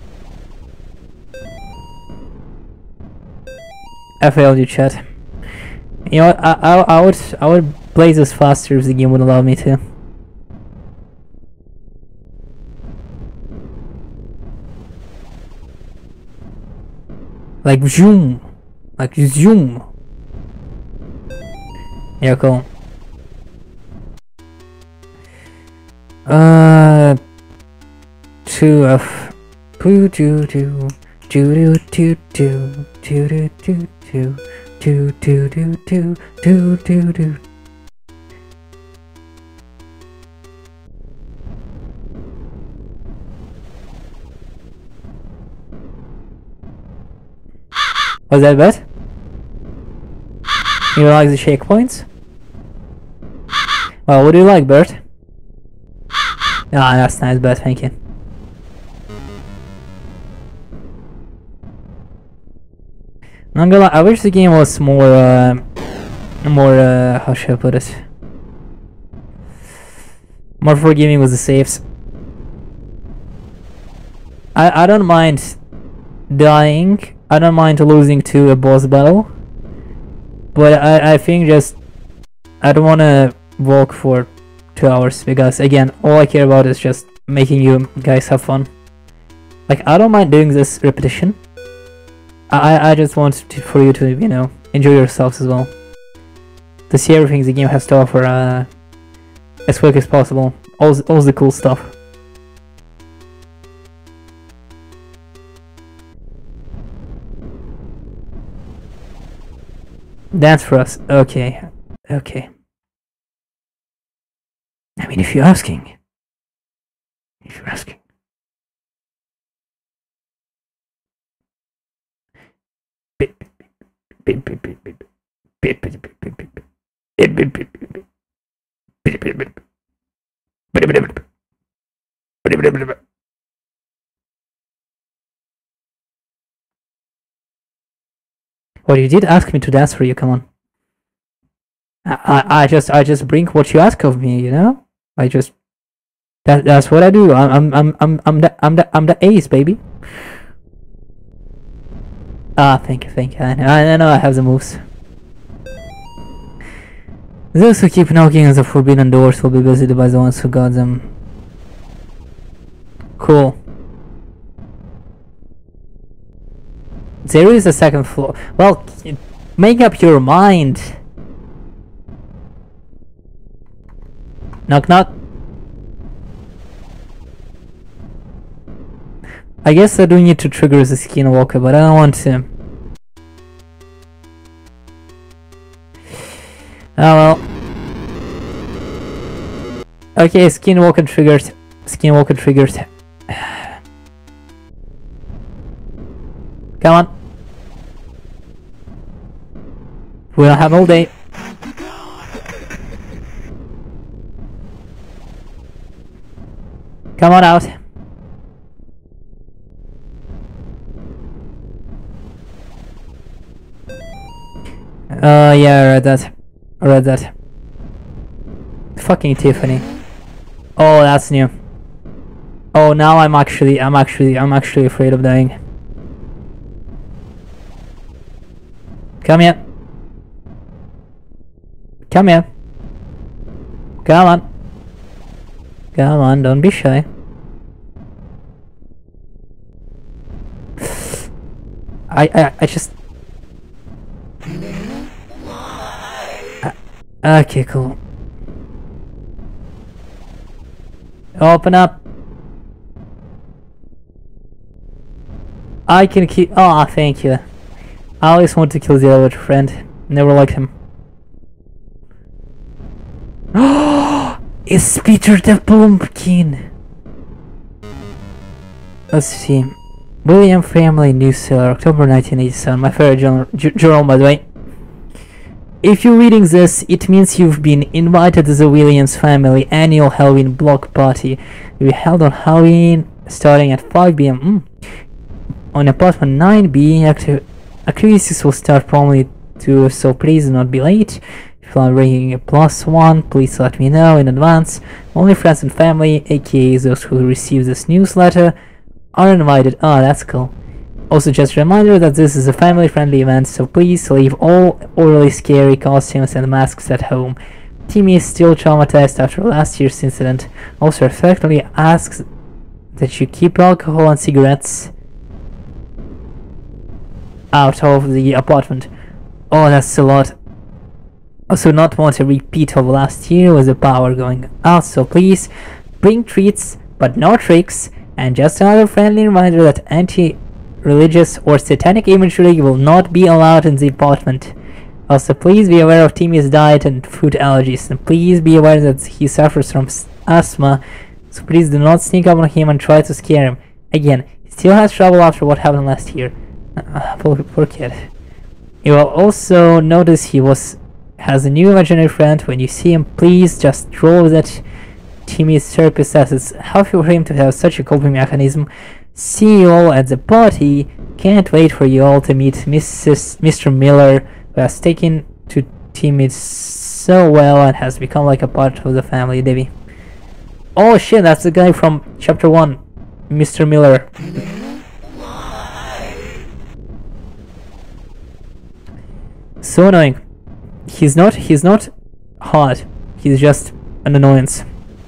I failed you, chat. You know what? I, I, I would I would play this faster if the game would allow me to. Like zoom. Like zoom. Yeah, cool. Uh, two of do do do do do do do do do do do do do do do do do. Was that bad? You like the shake points? Well, what do you like, Bert? Ah, that's nice, Bert, thank you. I'm not gonna lie, I wish the game was more, uh, more, uh, how should I put it? More forgiving with the saves. I, I don't mind dying, I don't mind losing to a boss battle. But I, I think just, I don't wanna walk for two hours because again, all I care about is just making you guys have fun. Like, I don't mind doing this repetition. I, I just want to, for you to, you know, enjoy yourselves as well. To see everything the game has to offer uh, as quick as possible. All, all the cool stuff. Dance for us. Okay. Okay. I mean, if you're asking. If you're asking. Well, you did ask me to dance for you, come on. I, I, I just I just bring what you ask of me, you know? I just that that's what I do. I'm I'm I'm I'm the I'm the I'm the ace, baby. Ah, thank you, thank you. I know, I know I have the moves. Those who keep knocking on the forbidden doors will be visited by the ones who got them. Cool. There is a second floor. Well, make up your mind. Knock knock. I guess I do need to trigger the Skinwalker, but I don't want to. Oh well. Okay, Skinwalker triggered. Skinwalker triggered. Come on. We don't have all day. Come on out. Uh, yeah, I read that. I read that. Fucking Tiffany. Oh, that's new. Oh, now I'm actually, I'm actually, I'm actually afraid of dying. Come here. Come here. Come on. Come on, don't be shy. I, I, I just... Uh, okay, cool. Open up. I can keep... Oh, thank you. I always want to kill the elevator friend. Never liked him. Oh, it's Peter the Pumpkin. Let's see. William Family Newsletter, October nineteen eighty-seven. My favorite journal, journal, by the way. If you're reading this, it means you've been invited to the Williams family annual Halloween block party. It will be held on Halloween, starting at five p m Mm. On apartment nine B. Active activities will start promptly too, so please do not be late. If you are bringing a plus one, please let me know in advance. Only friends and family, aka those who receive this newsletter, are invited. Oh, that's cool. Also, just a reminder that this is a family-friendly event, so please leave all overly scary costumes and masks at home. Timmy is still traumatized after last year's incident. Also, respectfully asks that you keep alcohol and cigarettes out of the apartment. Oh, that's a lot. Also, not want a repeat of last year with the power going out, so please bring treats, but no tricks, and just another friendly reminder that anti-religious or satanic imagery will not be allowed in the apartment. Also, please be aware of Timmy's diet and food allergies, and please be aware that he suffers from asthma, so please do not sneak up on him and try to scare him. Again, he still has trouble after what happened last year. Uh, poor, poor kid. You will also notice he was has a new imaginary friend. When you see him, please just draw that Timmy's therapist says it's healthy for him to have such a coping mechanism. See you all at the party. Can't wait for you all to meet Missus Mister Miller, who has taken to Timmy so well and has become like a part of the family. Debbie. Oh shit, that's the guy from chapter one, Mister Miller. So annoying. He's not he's not hard. He's just an annoyance.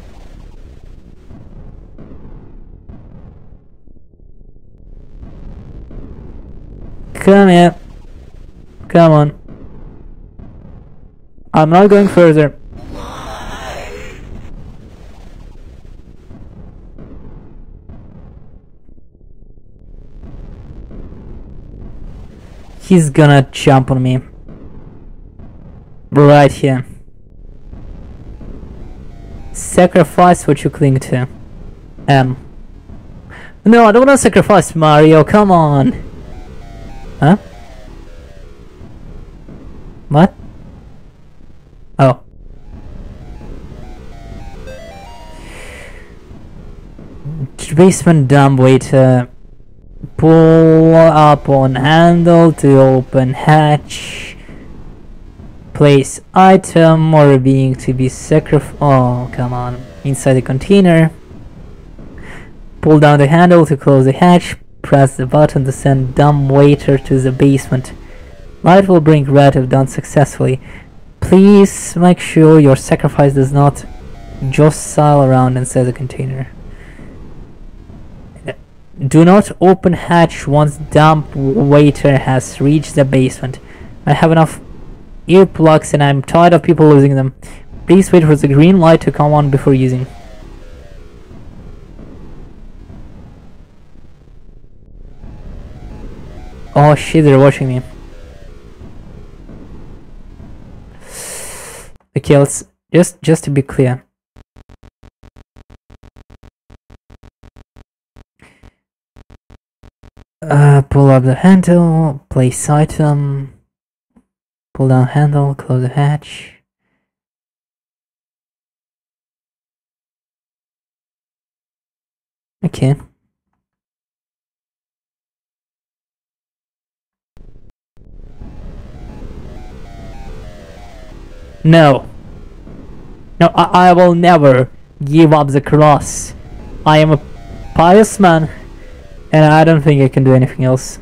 Come here. Come on. I'm not going further. He's gonna jump on me. Right here. Sacrifice what you cling to. Um. No, I don't want to sacrifice Mario, come on. Huh? What? Oh. Basement dumbwaiter. Pull up on handle to open hatch. Place item or being to be sacrificed. Oh, come on. Inside the container. Pull down the handle to close the hatch. Press the button to send dumbwaiter to the basement. Light will bring red if done successfully. Please make sure your sacrifice does not jostle around inside the container. Do not open hatch once dumbwaiter has reached the basement. I have enough earplugs and I'm tired of people losing them. Please wait for the green light to come on before using. Oh shit, they're watching me. Okay, let's just just to be clear. Uh, pull up the handle, place item, pull down handle, close the hatch. Okay. No. No, I, I will never give up the cross. I am a pious man, and I don't think I can do anything else.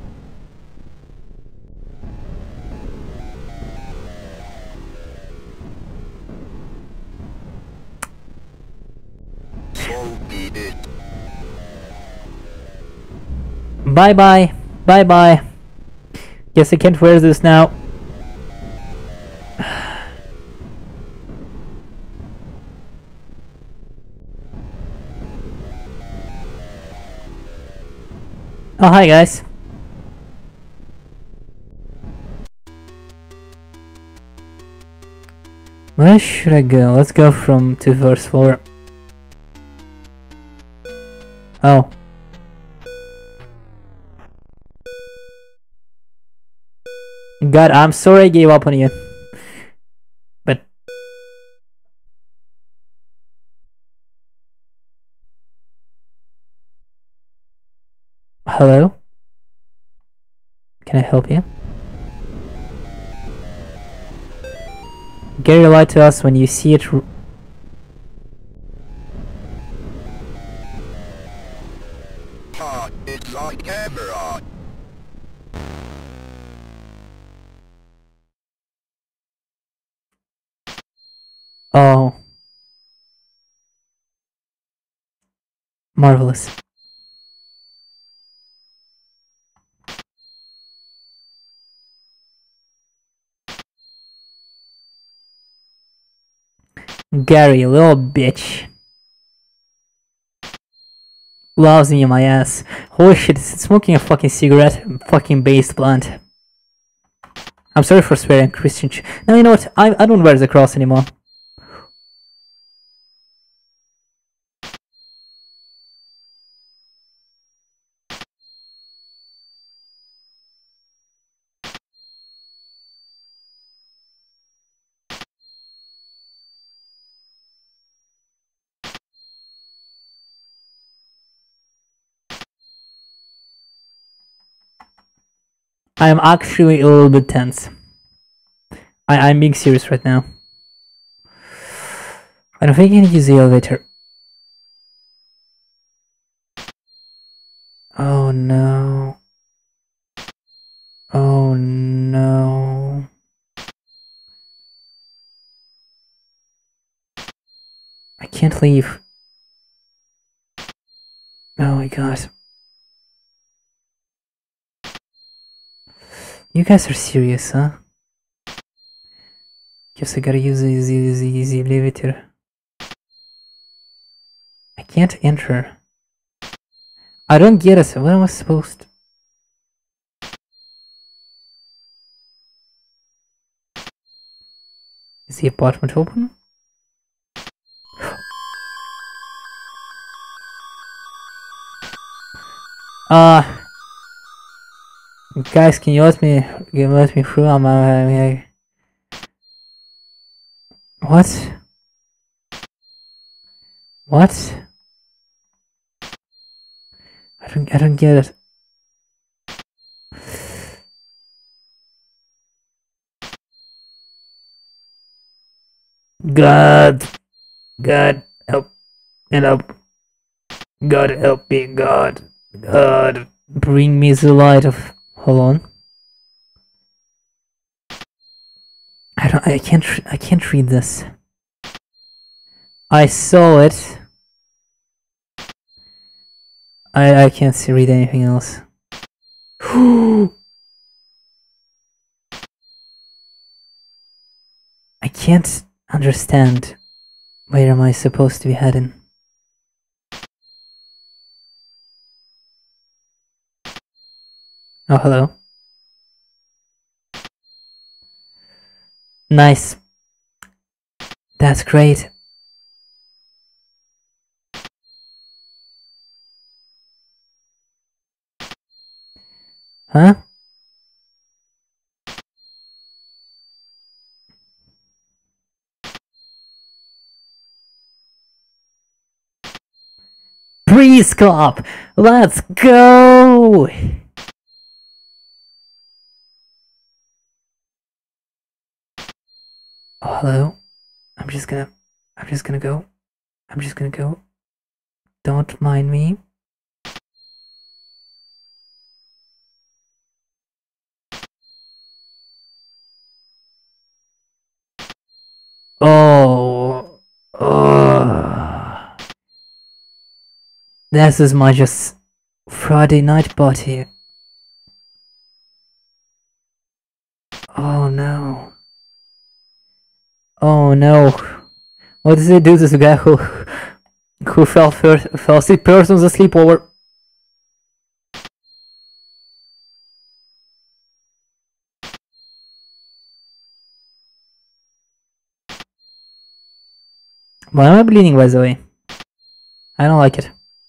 Bye bye. Bye bye. Guess I can't wear this now. Oh, hi guys. Where should I go? Let's go from to first floor. Oh. God, I'm sorry I gave up on you. But... Hello? Can I help you? Gary lied to us when you see it. Ah, it's on camera. Oh. Marvelous. Gary, little bitch. Loves me in my ass. Holy shit, it's smoking a fucking cigarette, fucking based blunt. I'm sorry for swearing, Christian. Ch now you know what? I I don't wear the cross anymore. I am actually a little bit tense. I I'm being serious right now. I don't think I can use the elevator. Oh no. Oh no. I can't leave. Oh my god. You guys are serious, huh? Guess I gotta use the, the, the, the elevator. I can't enter. I don't get it. What am I supposed to? Is the apartment open? Uh guys, can you let me can you let me through? I'm uh, what? What? I don't I don't get it. God, God help me help. God help me, God. God bring me the light of. Hold on. I don't. I can't. I can't read this. I saw it. I I can't see read anything else. I can't understand. Where am I supposed to be heading? Oh, hello. Nice. That's great. Huh? Breeze Club! Let's go! Oh, hello. I'm just gonna. I'm just gonna go. I'm just gonna go. Don't mind me. Oh. Oh. This is my just Friday night party. Oh no. Oh no. What does it do to this guy who who fell first fell asleep? Person's a sleepover. Why am I bleeding, by the way? I don't like it.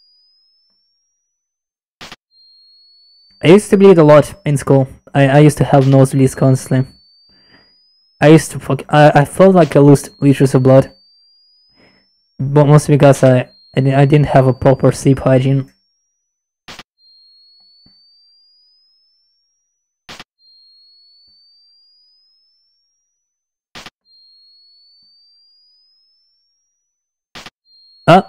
I used to bleed a lot in school. I, I used to have nosebleeds constantly. I used to fuck. I, I felt like I lost liters of blood. But mostly because I, I didn't have a proper sleep hygiene. Ah.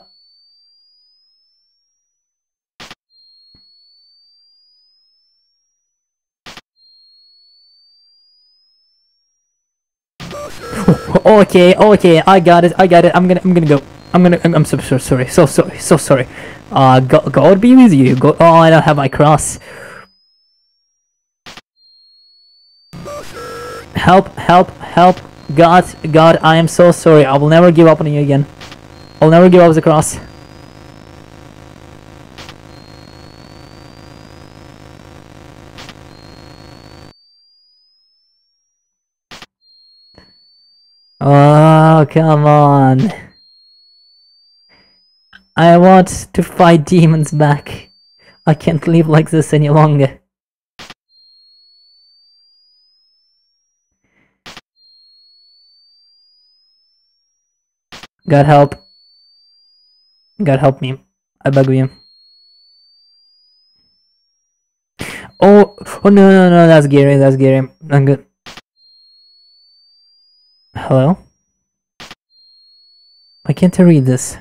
Okay, okay, I got it, I got it. I'm gonna, I'm gonna go. I'm gonna, I'm, I'm so, so sorry, so sorry, so sorry. Uh, God, God be with you. Go. Oh, I don't have my cross. Help! Help! Help! God, God, I am so sorry. I will never give up on you again. I'll never give up the cross. Oh, come on. I want to fight demons back. I can't live like this any longer. God help. God help me. I beg you. Oh, oh no, no, no, that's Gary, that's Gary. I'm good. Hello? Why can't I read this?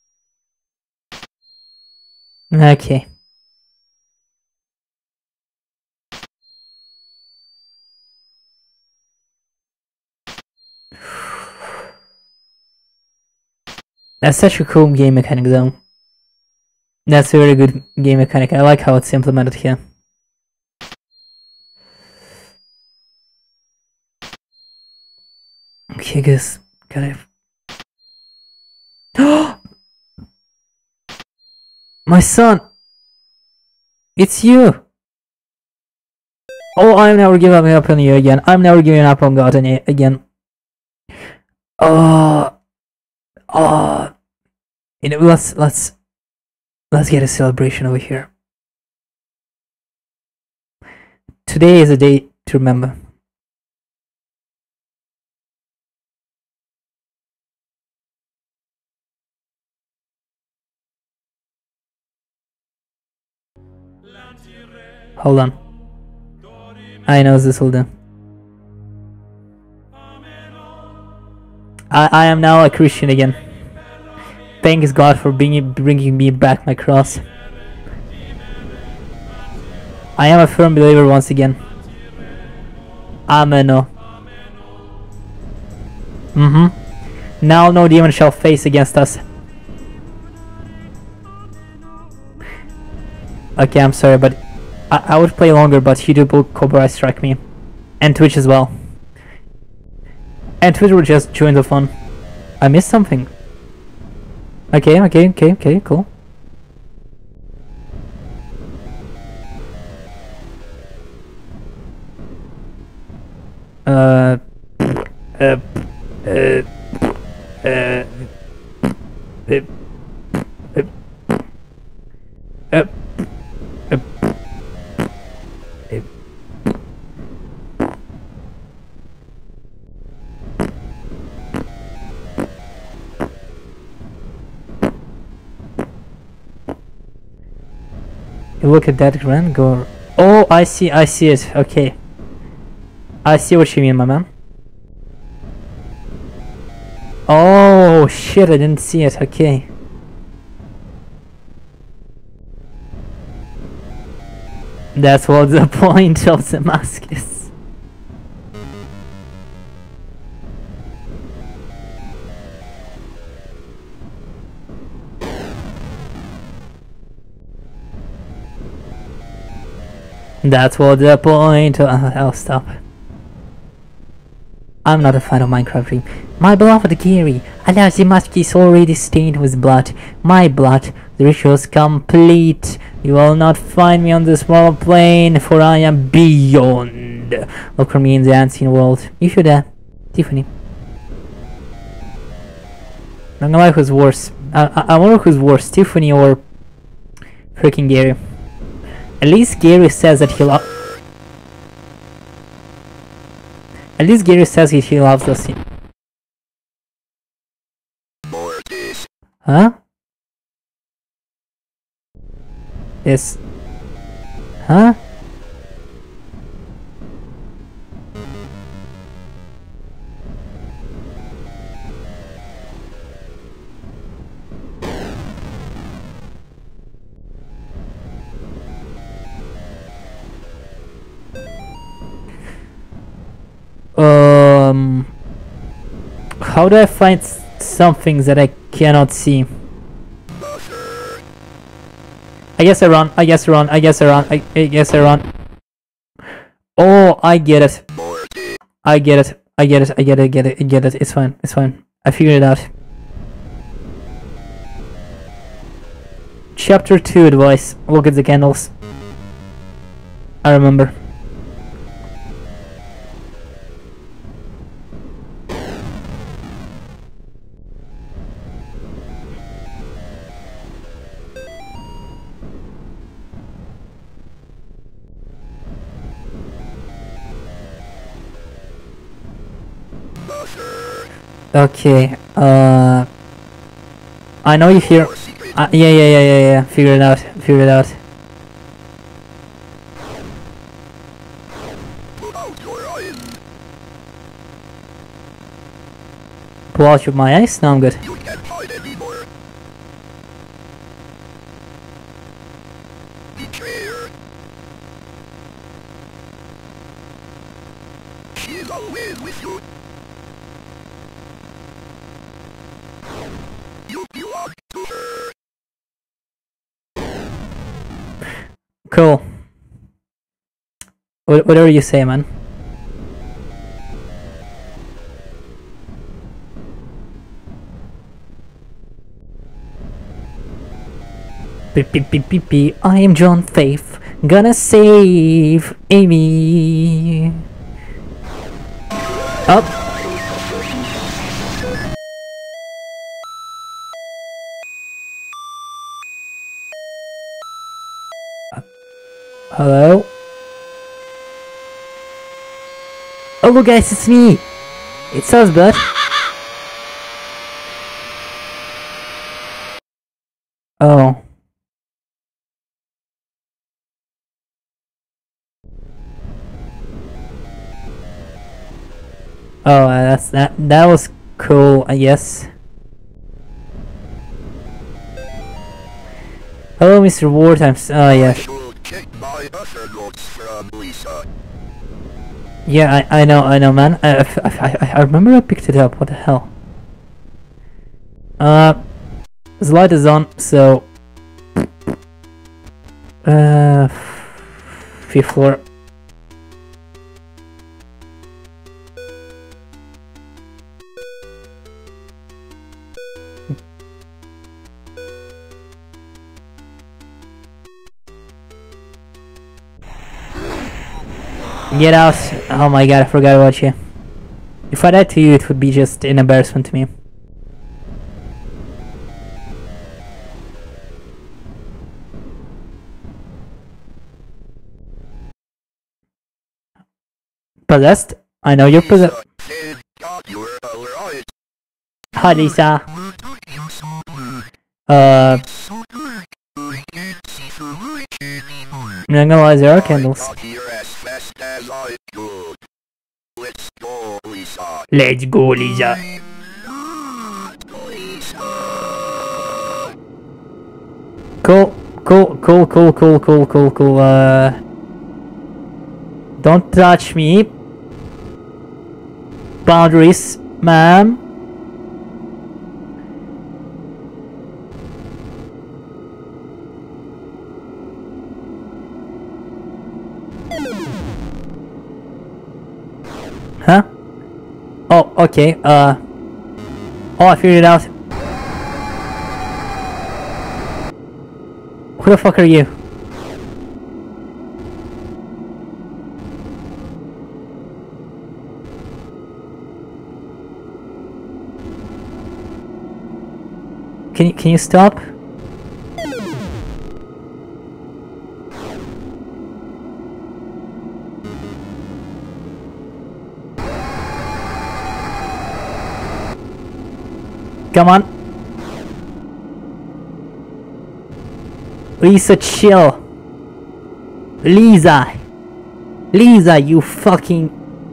Okay. That's such a cool game mechanic though. That's a very good game mechanic. I like how it's implemented here. Okay, guys. Gotta... My son! It's you! Oh, I'm never giving up on you again. I'm never giving up on God any again. Oh, oh. You know, let's let's let's get a celebration over here. Today is a day to remember. Hold on. I know this will do. I, I am now a Christian again. Thanks God for being, bringing me back my cross. I am a firm believer once again. Amen. Mm-hmm. Now no demon shall face against us. Okay, I'm sorry, but I, I would play longer, but YouTube will copyright strike me. And Twitch as well. And Twitter will just join the fun. I missed something. Okay, okay, okay, okay, cool. Uh... Uh... Uh... Uh... Uh... Uh... Look at that grand gore. Oh, I see, I see it. Okay. I see what you mean, my man. Oh, shit, I didn't see it. Okay. That's what the point of the mask is. That's what the point of... Uh, I'll stop. I'm not a fan of Minecraft Dream. My beloved Gary, alas, the mask is already stained with blood. My blood, the ritual's complete. You will not find me on this small plane, for I am beyond. Look for me in the unseen world. If you're there, Tiffany. I'm gonna lie, who's worse. I, I, I wonder who's worse, Tiffany or freaking Gary. At least Gary says that he loves... At least Gary says he, he loves us. Huh? Yes. Huh? Um, how do I find some things that I cannot see? I guess I run, I guess I run, I guess I run, I, I guess I run. Oh, I get it. I get it. I get it, I get it, I get it, I get it. It's fine, it's fine. I figured it out. Chapter two advice. Look at the candles. I remember. Okay, uh... I know you hear... Uh, yeah, yeah, yeah, yeah, yeah, figure it out, figure it out. Pull out your my eyes? No, I'm good. You can't hide anymore. Betrayer. She is always with you. You belong to her. Cool. Wh whatever you say, man. Beep beep beep beep beep. I am John Faith, gonna save Amy. Up. Hello? Hello guys, it's me! It's us, bud. Oh. Oh, uh, that's that. That was cool, I guess. Hello, Mister Ward. I'm. S oh, yes. Yeah, I I know, I know, man. I I, I I remember I picked it up. What the hell? Uh, the light is on, so. Uh, fifth floor. Get out! Oh my god, I forgot about you. If I died to you, it would be just an embarrassment to me. Possessed? I know you're possessed. Hi, Lisa. Uh... I'm not gonna lie, there are candles. Let's go, Lisa. Let's go, Lisa. Cool, cool, cool, cool, cool, cool, cool, cool. Uh, don't touch me. Boundaries, ma'am. Huh? Oh, okay, uh... Oh, I figured it out. Who the fuck are you? Can you, can you stop? Come on. Lisa, chill. Lisa. Lisa, you fucking...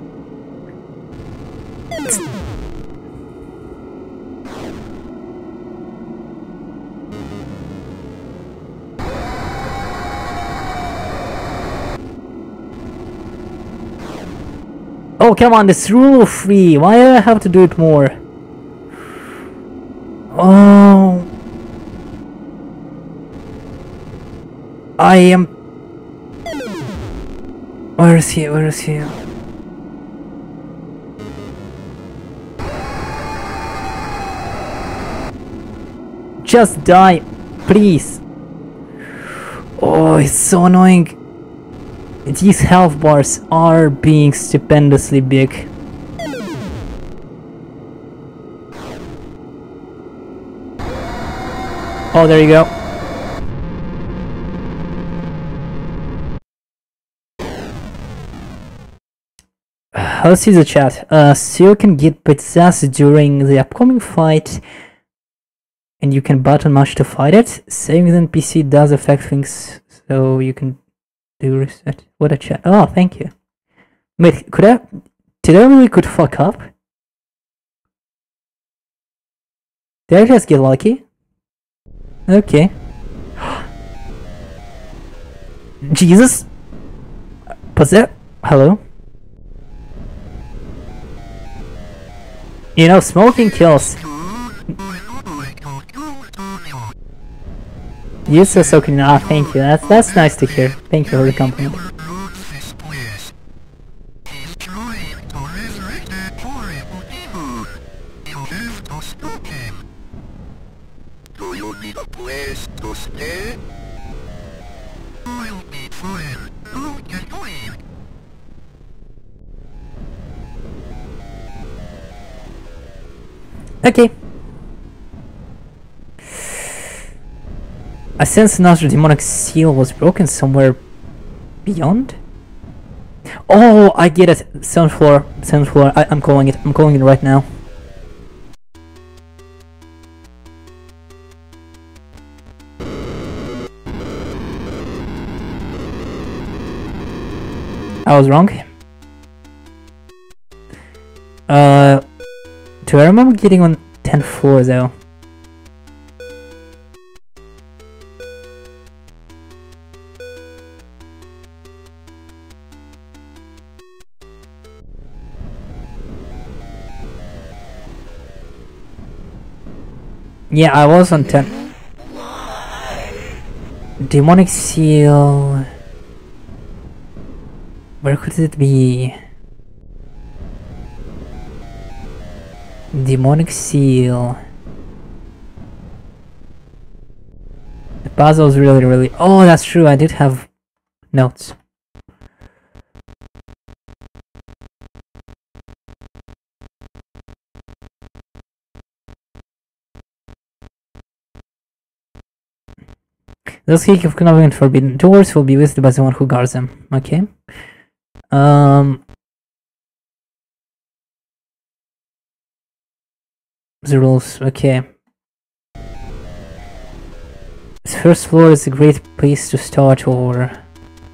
Oh, come on, this rule of three. Why do I have to do it more? Oh, I am. Where is he? Where is he? Just die, please. Oh, it's so annoying. These health bars are being stupendously big. Oh, there you go. Uh, let's see the chat. Uh, so you can get possessed during the upcoming fight, and you can button mash to fight it. Saving the N P C does affect things, so you can do reset. What a chat. Oh, thank you. Wait, could I? Did I really could fuck up? Did I just get lucky? Okay. Jesus? Possess? Hello? You know, smoking kills. You so so can ah, thank you. That's that's nice to hear. Thank you for the compliment. Do you need a place to stay? I'll be fine. Who can win? Okay. I sense another demonic seal was broken somewhere beyond. Oh, I get it. Seventh floor. Seventh floor. I, I'm calling it. I'm calling it right now. I was wrong. Uh, do I remember getting on tenth floor though? Yeah, I was on ten. Demonic seal. Where could it be? Demonic seal. The puzzle's really, really. Oh, that's true. I did have notes. Those key of convenient forbidden doors will be visited by the one who guards them. Okay. Um. The rules. Okay. The first floor is a great place to start over.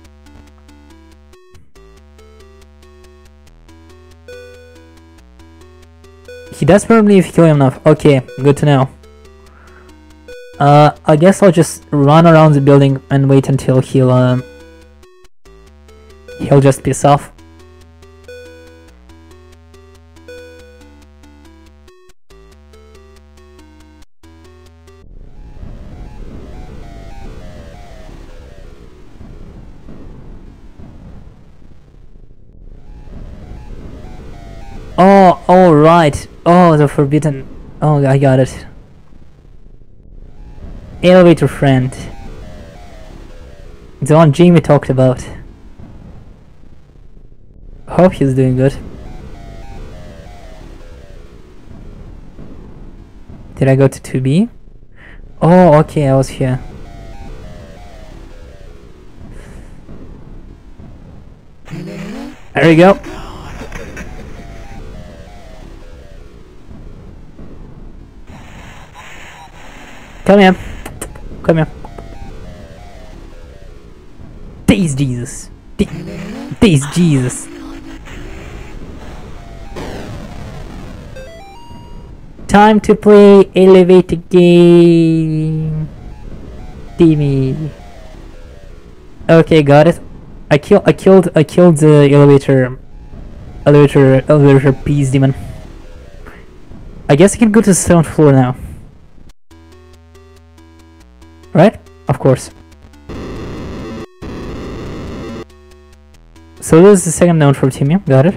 He does probably if you kill him enough. Okay, good to know. Uh, I guess I'll just run around the building and wait until he'll, um... he'll just piss off. Oh, oh, right. Oh, the forbidden... Oh, I got it. Elevator friend. The one Jamie talked about. Hope he's doing good. Did I go to two B? Oh, okay, I was here. There we go. Come here. Come here. Days Jesus. Days Jesus. Time to play elevator game. Timmy. Okay, got it. I killed. I killed. I killed the elevator. Elevator. Elevator peace demon. I guess I can go to the seventh floor now. Right? Of course. So this is the second note for Timmy. Got it.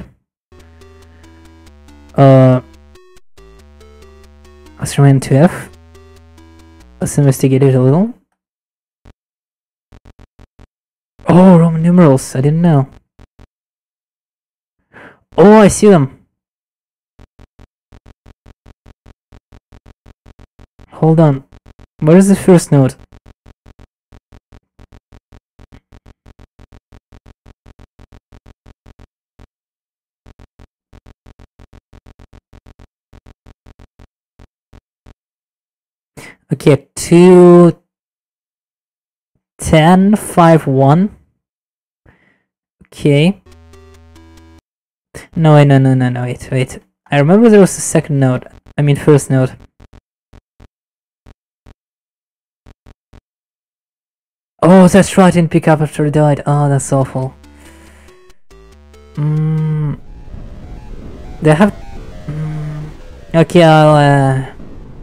Uh, let's remain to F. Let's investigate it a little. Oh, Roman numerals. I didn't know. Oh, I see them. Hold on. Where is the first node? Okay, two, ten, five, one. Okay. No, wait, no, no, no, no, wait, wait. I remember there was a second node. I mean, first node. Oh, that's right, I didn't pick up after I died. Oh, that's awful. Mm. They have... Mm. Okay, I'll... Uh...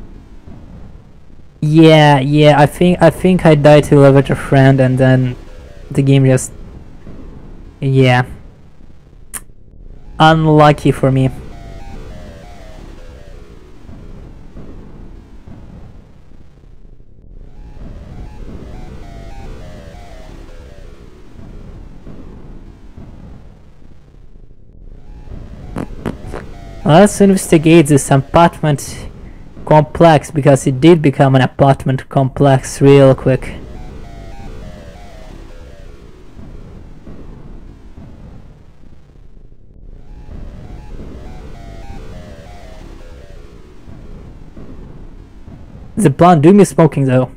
Yeah, yeah, I think I think I died to a better friend and then the game just... Yeah. Unlucky for me. Let's investigate this apartment complex, because it did become an apartment complex real quick. The blonde do me smoking though.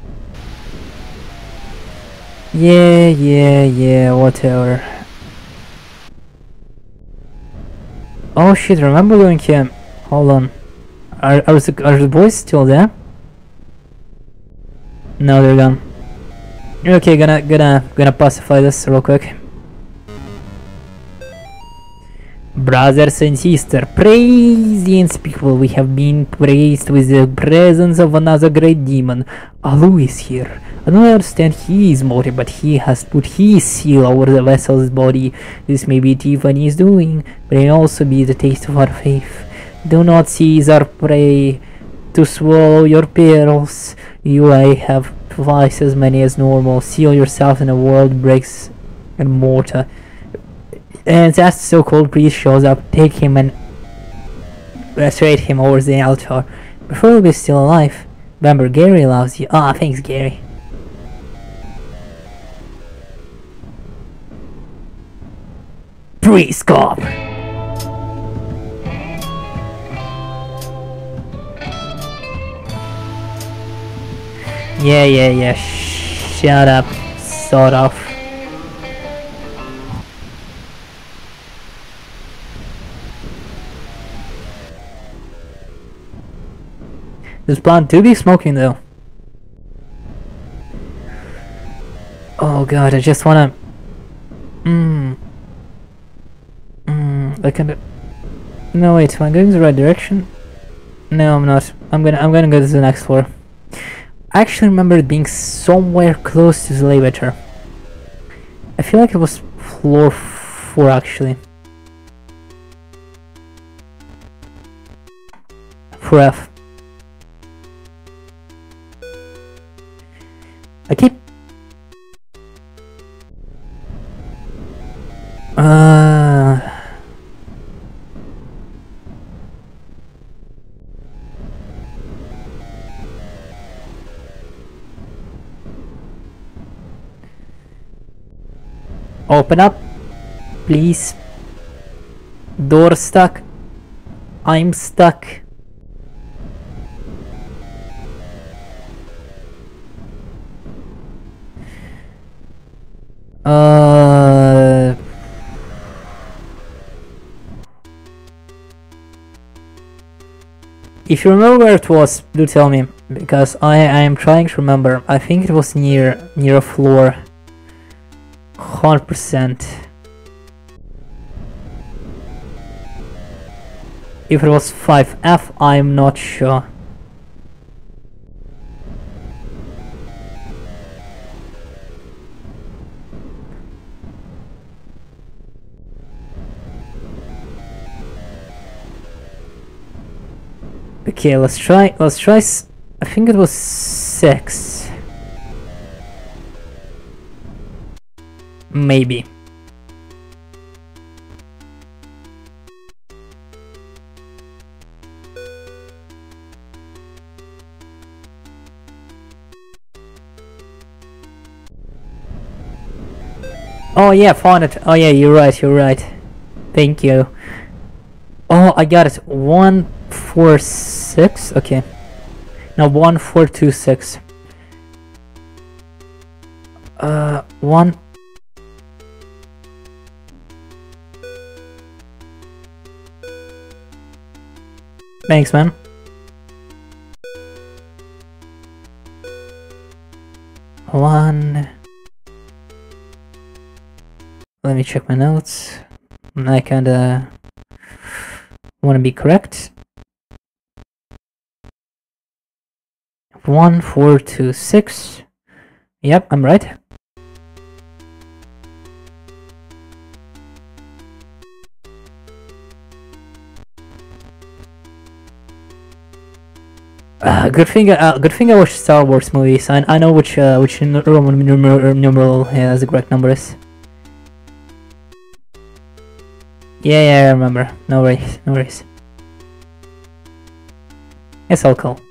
Yeah, yeah, yeah, whatever. Oh shit, remember going here? Hold on. Are, are, the, are the boys still there? No, they're gone. Okay, gonna, gonna, gonna pacify this real quick. Brothers and sisters, praise the unspeakable. We have been praised with the presence of another great demon. Alu is here. I don't understand his motive, but he has put his seal over the vessel's body. This may be Tiffany's doing, but it may also be the taste of our faith. Do not seize our prey to swallow your perils. You may have twice as many as normal. Seal yourself in a world bricks and mortar. And that so-called priest shows up. Take him and prostrate him over the altar. Preferably still alive. Remember, Gary loves you. Ah, oh, thanks, Gary. Priest cop. Yeah, yeah, yeah. Shut up. Sort of. This blonde do be smoking though. Oh god, I just wanna... Mmm. Mmm, I can... No wait, am I going in the right direction? No, I'm not. I'm gonna I'm gonna go to the next floor. I actually remember it being somewhere close to the elevator. I feel like it was floor four actually. four F. I keep... Uh... Open up, please. Door stuck. I'm stuck. Uh... If you remember where it was, do tell me, because I, I am trying to remember. I think it was near near a floor. one hundred percent. If it was five F, I'm not sure. Okay, let's try, let's try, s I think it was six. Maybe. Oh yeah, found it. Oh yeah, you're right, you're right. Thank you. Oh, I got it. One, four, six. Okay. Now one, four, two, six. Uh, one. Thanks, man. One. Let me check my notes. I kinda want to be correct. One, four, two, six. Yep, I'm right. Uh, good thing. Uh, good thing I watched Star Wars movies. I I know which uh, which Roman numer numeral has the correct number is. Yeah, yeah, I remember. No worries, no worries. It's all cool.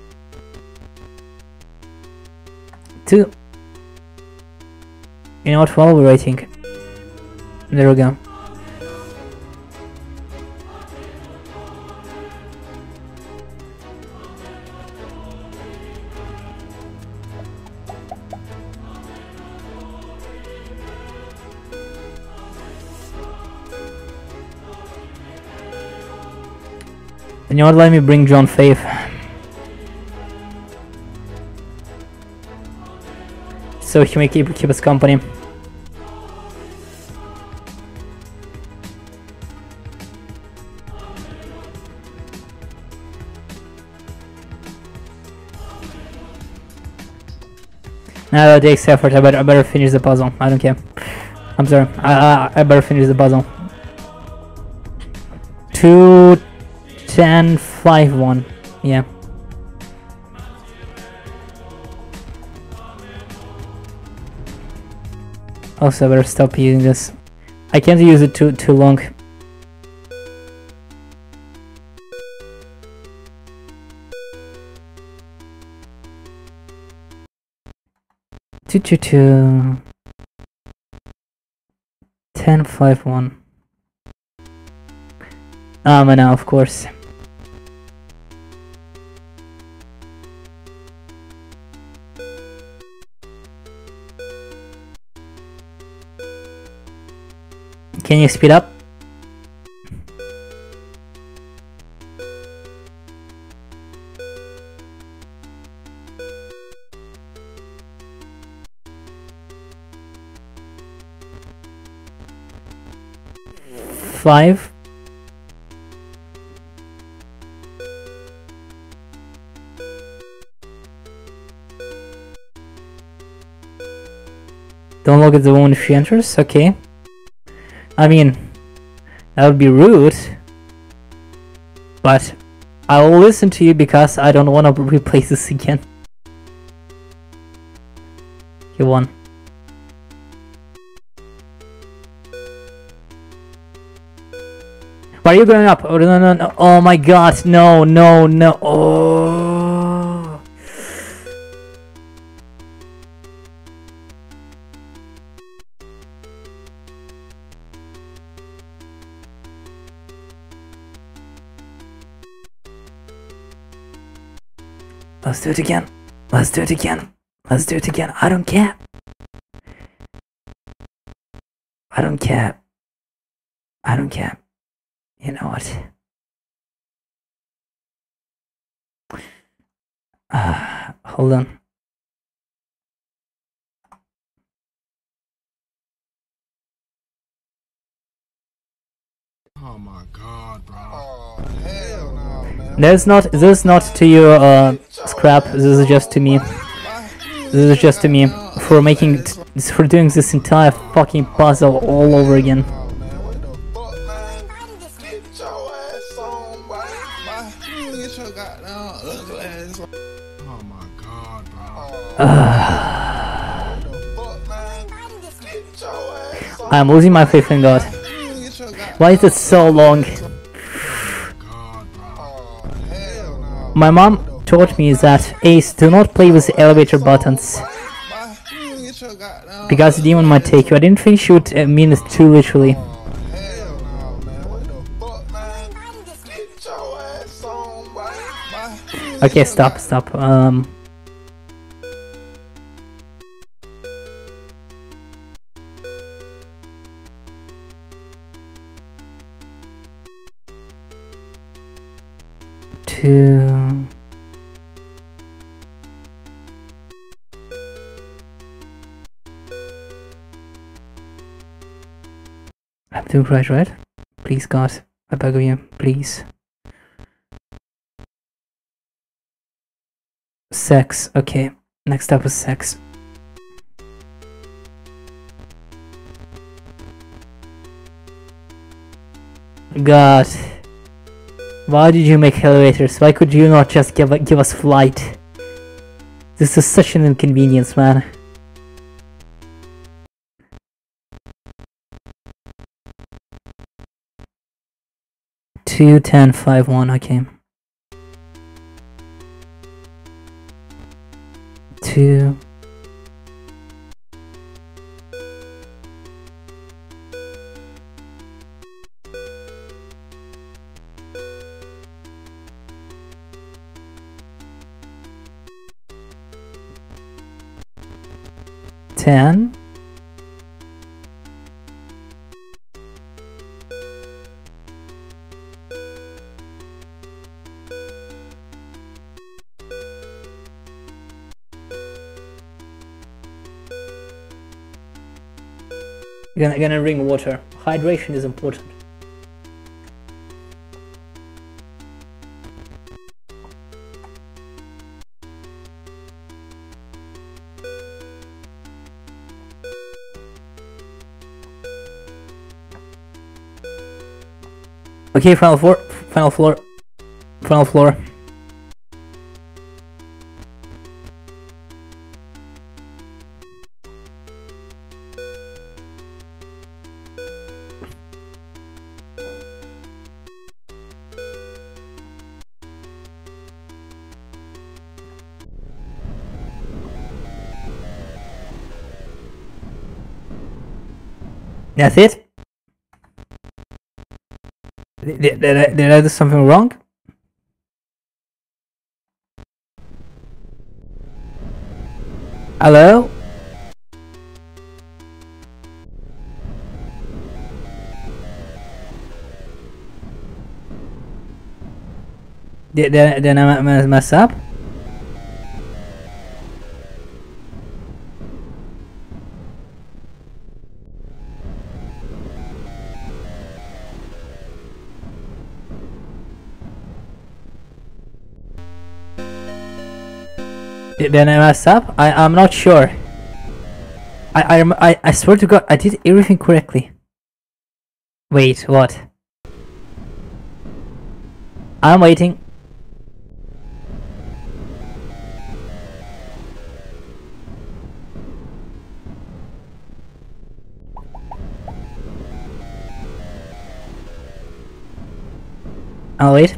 Two. You know what? While we're waiting, there we go. And you know what? Let me bring John Faith. So he may keep keep us company. Now that takes effort, I better I better finish the puzzle. I don't care. I'm sorry. I I, I better finish the puzzle. Two, ten, five, one. Yeah. Also, I better stop using this. I can't use it too too long. Two two two. Ten five one. Um, and now of course. Can you speed up? Five. Don't look at the woman if she enters. Okay. I mean, that would be rude, but I will listen to you because I don't want to replay this again. You won. Why are you going up? Oh no no no! Oh my God! No no no! Oh. Let's do it again. Let's do it again. Let's do it again. I don't care. I don't care. I don't care. You know what? Uh, hold on. Oh my God, bro. Oh, hell no, man. That's not, this is not to you, uh, Scrap. This is just to me. This is just to me for making, for doing this entire fucking puzzle all over again. Oh my god, bro. Uh, What the fuck, man? Get your ass on. I'm losing my faith in God. Get your goddamn- Why is it so long? God, bro. Oh, hell no. My mom taught me that Ace, do not play with the elevator buttons Bye. Get your goddamn- because the demon might take you. I didn't think she would uh, mean it too literally. Oh, hell no, man. What the fuck, man? Get your ass on, bye. Bye. Okay, stop, stop. Um, two. I'm doing right, right? Please, God, I beg of you, please. Sex. Okay, next up is sex. God, why did you make elevators? Why could you not just give give us flight? This is such an inconvenience, man. Two ten five one. Okay. Two. Ten. Gonna gonna drink water. Hydration is important. Okay, final floor, final floor, final floor. That's it? Did, did, I, did I do something wrong? Hello? Did, did, did I mess up? Did I mess up? I I'm not sure. I I I I swear to God, I did everything correctly. Wait, what? I'm waiting. I'll wait.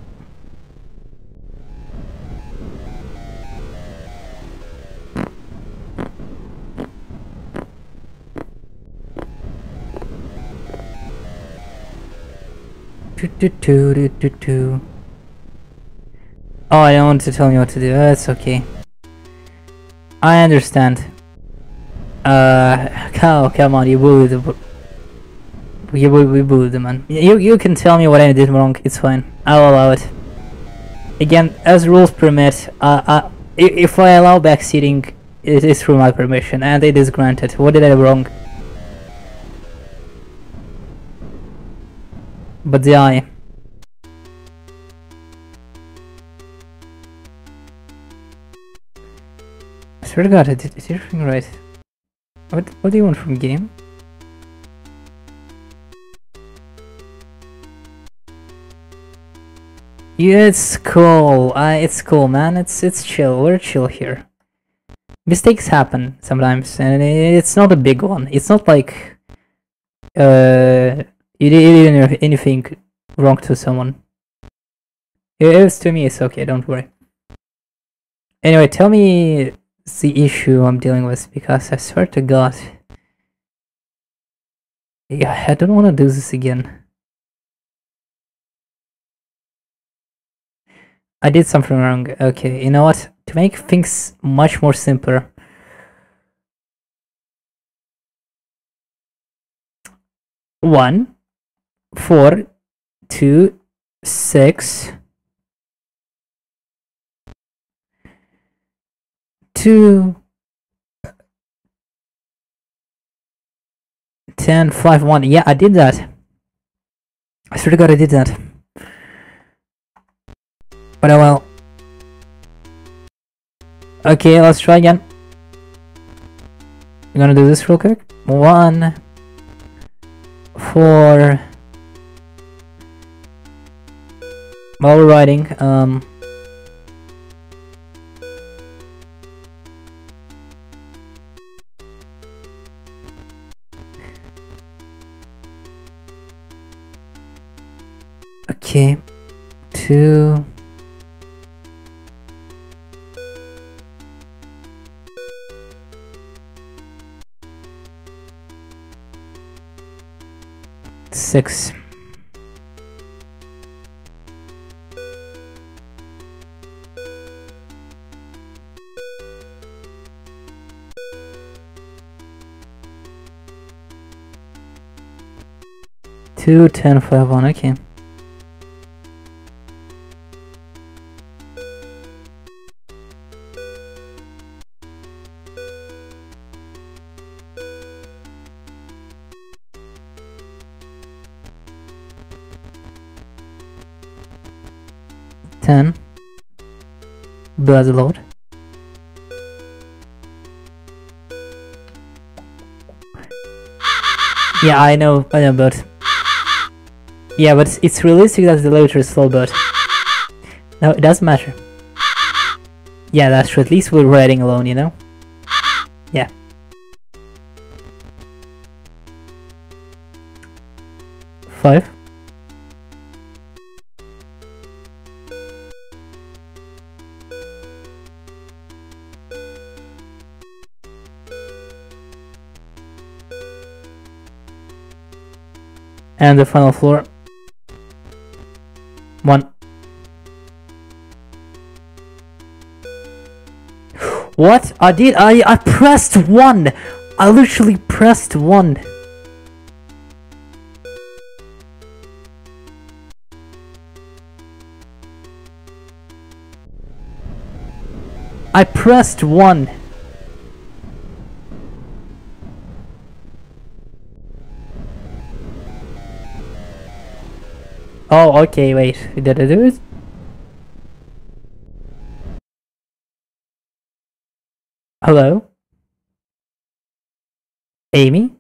Do, do, do, do, do, do. Oh, I don't want to tell me what to do. That's okay. I understand. Uh, Cal, come on, you bullied the. You we bullied the man. You you can tell me what I did wrong. It's fine. I'll allow it. Again, as rules permit, uh, uh, if I allow backseating, it is through my permission, and it is granted. What did I do wrong? But the eye. I swear to God, I did, I did everything right. What what do you want from game? Yeah, it's cool. Uh, it's cool, man. It's it's chill. We're chill here. Mistakes happen sometimes, and it's not a big one. It's not like uh you did anything wrong to someone. It was to me. It's okay. Don't worry. Anyway, tell me the issue I'm dealing with, because I swear to God, yeah, I don't want to do this again. I did something wrong. Okay, you know what? To make things much more simpler, one, four, two, six, two, ten, five, one. Yeah, I did that. I swear to God, I did that. But oh well. Okay, let's try again. I'm gonna do this real quick. One, four. While we're writing, um. Okay, two. Six. Two, ten, five, one. Okay. ten. Blood load. Yeah, I know, I know, but yeah, but it's realistic that the loader is slow, but no, it doesn't matter. Yeah, that's true. At least we're riding alone, you know. Yeah. Five. And the final floor. One. What? I did? I, I pressed one! I literally pressed one. I pressed one. Oh, okay, wait. Did I do it? Hello? Amy?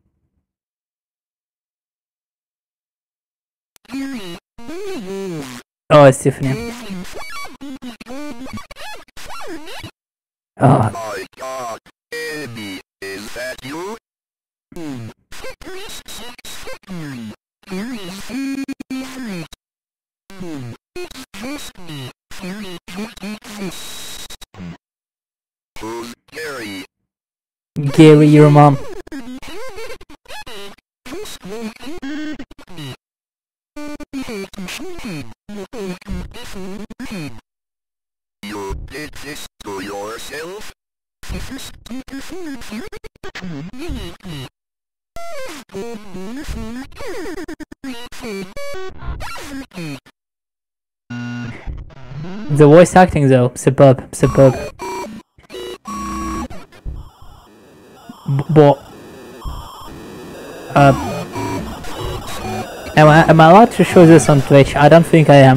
Oh, it's Tiffany. Oh. My God, Amy, is that you? Who's Gary? Gary, your mom. You did this to yourself? The voice acting though, superb, superb. But uh, am I am I allowed to show this on Twitch? I don't think I am.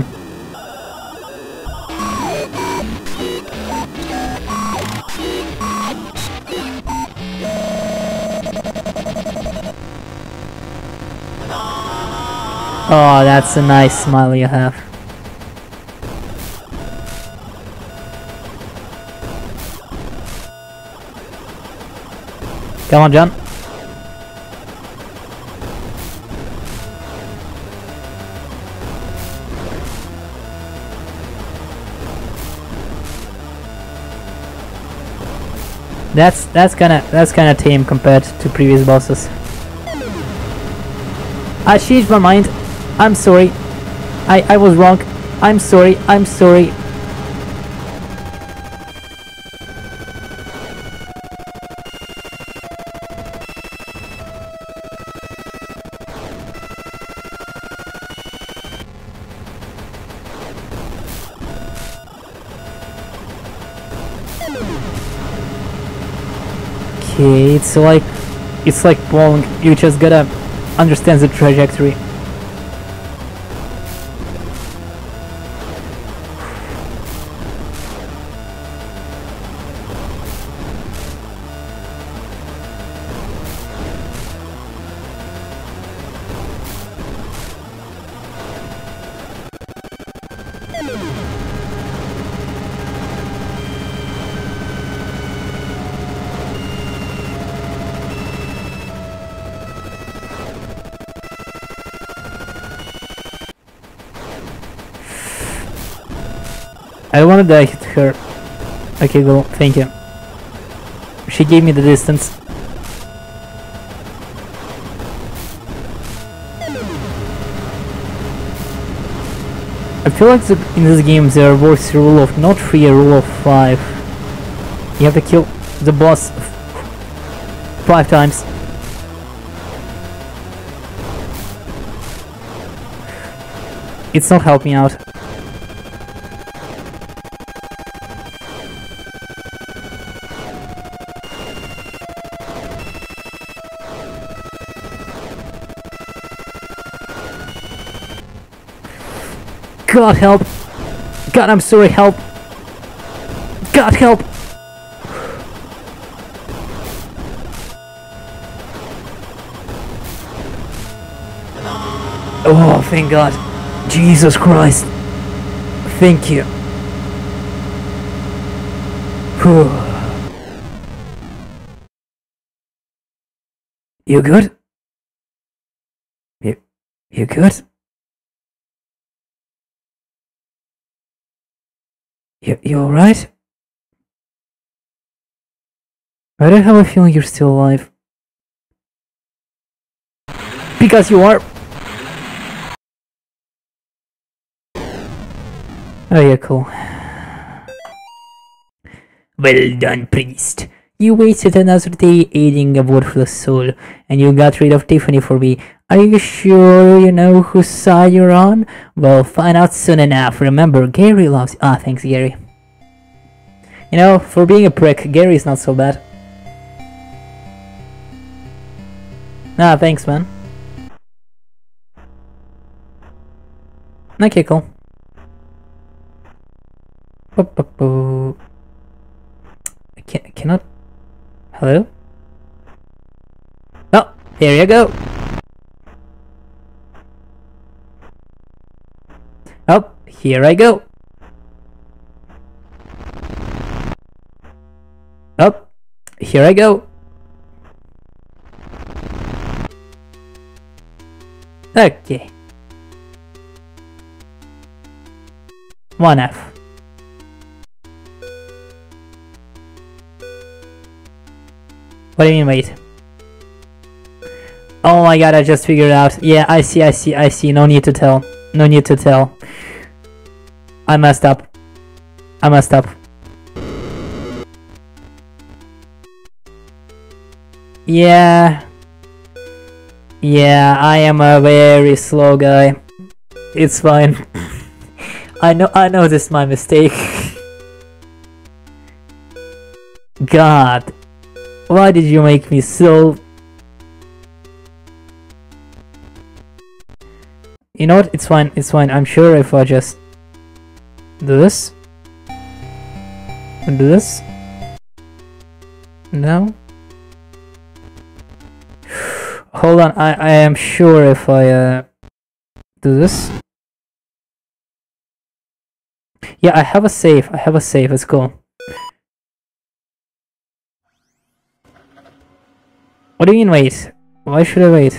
Oh, that's a nice smile you have. Come on, John. That's that's kinda that's kinda tame compared to previous bosses. I changed my mind. I'm sorry. I I was wrong. I'm sorry. I'm sorry. Okay, it's like it's like bowling. You just gotta understand the trajectory. I wanted to hit her. Okay, go. Thank you. She gave me the distance. I feel like the, in this game there works a rule of not three, a rule of five. You have to kill the boss five times. It's not helping out. God help! God, I'm sorry, help! God help! Oh, thank God! Jesus Christ! Thank you! Whew. You good? You, you good? You, you alright? I don't have a feeling you're still alive. Because you are! Oh yeah, cool. Well done, priest. You wasted another day aiding a worthless soul, and you got rid of Tiffany for me. Are you sure you know whose side you're on? Well, find out soon enough. Remember, Gary loves you. Ah, thanks, Gary. You know, for being a prick, Gary's not so bad. Ah, thanks, man. Okay, cool. I can't, I cannot... Hello? Oh, here you go! Oh, here I go! Oh, here I go! Okay. one F. What do you mean, wait? Oh my god, I just figured it out. Yeah, I see, I see, I see. No need to tell. No need to tell. I messed up. I messed up. Yeah. Yeah, I am a very slow guy. It's fine. I know, I know this is my mistake. God. Why did you make me so... You know what? It's fine. It's fine. I'm sure if I just do this and do this. No. Hold on. I I am sure if I uh, do this. Yeah, I have a save. I have a save. It's cool. What do you mean wait? Why should I wait?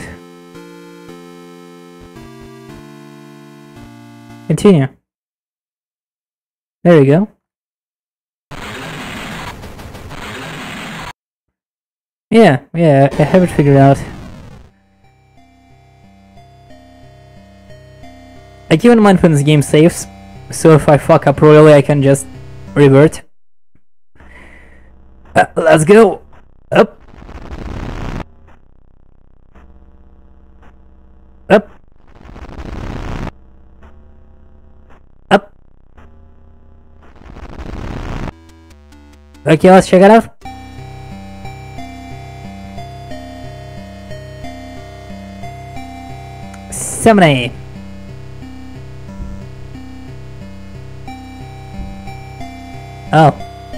Continue. There you go. Yeah, yeah, I have it figured out. I keep in mind when this game saves, so if I fuck up royally I can just revert. Uh, let's go! Up! Up! Up! Okay, let's check it out. seventy. Oh.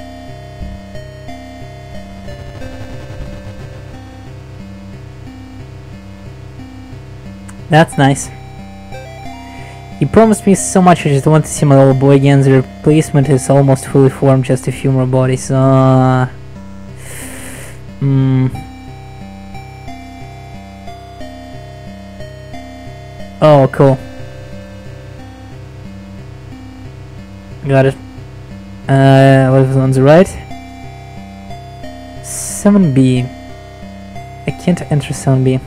That's nice. He promised me so much, I just want to see my little boy again. The replacement is almost fully formed, just a few more bodies. Uh... Hmm... Oh, cool. Got it. Uh, what was on the right? seven B. I can't enter seven B.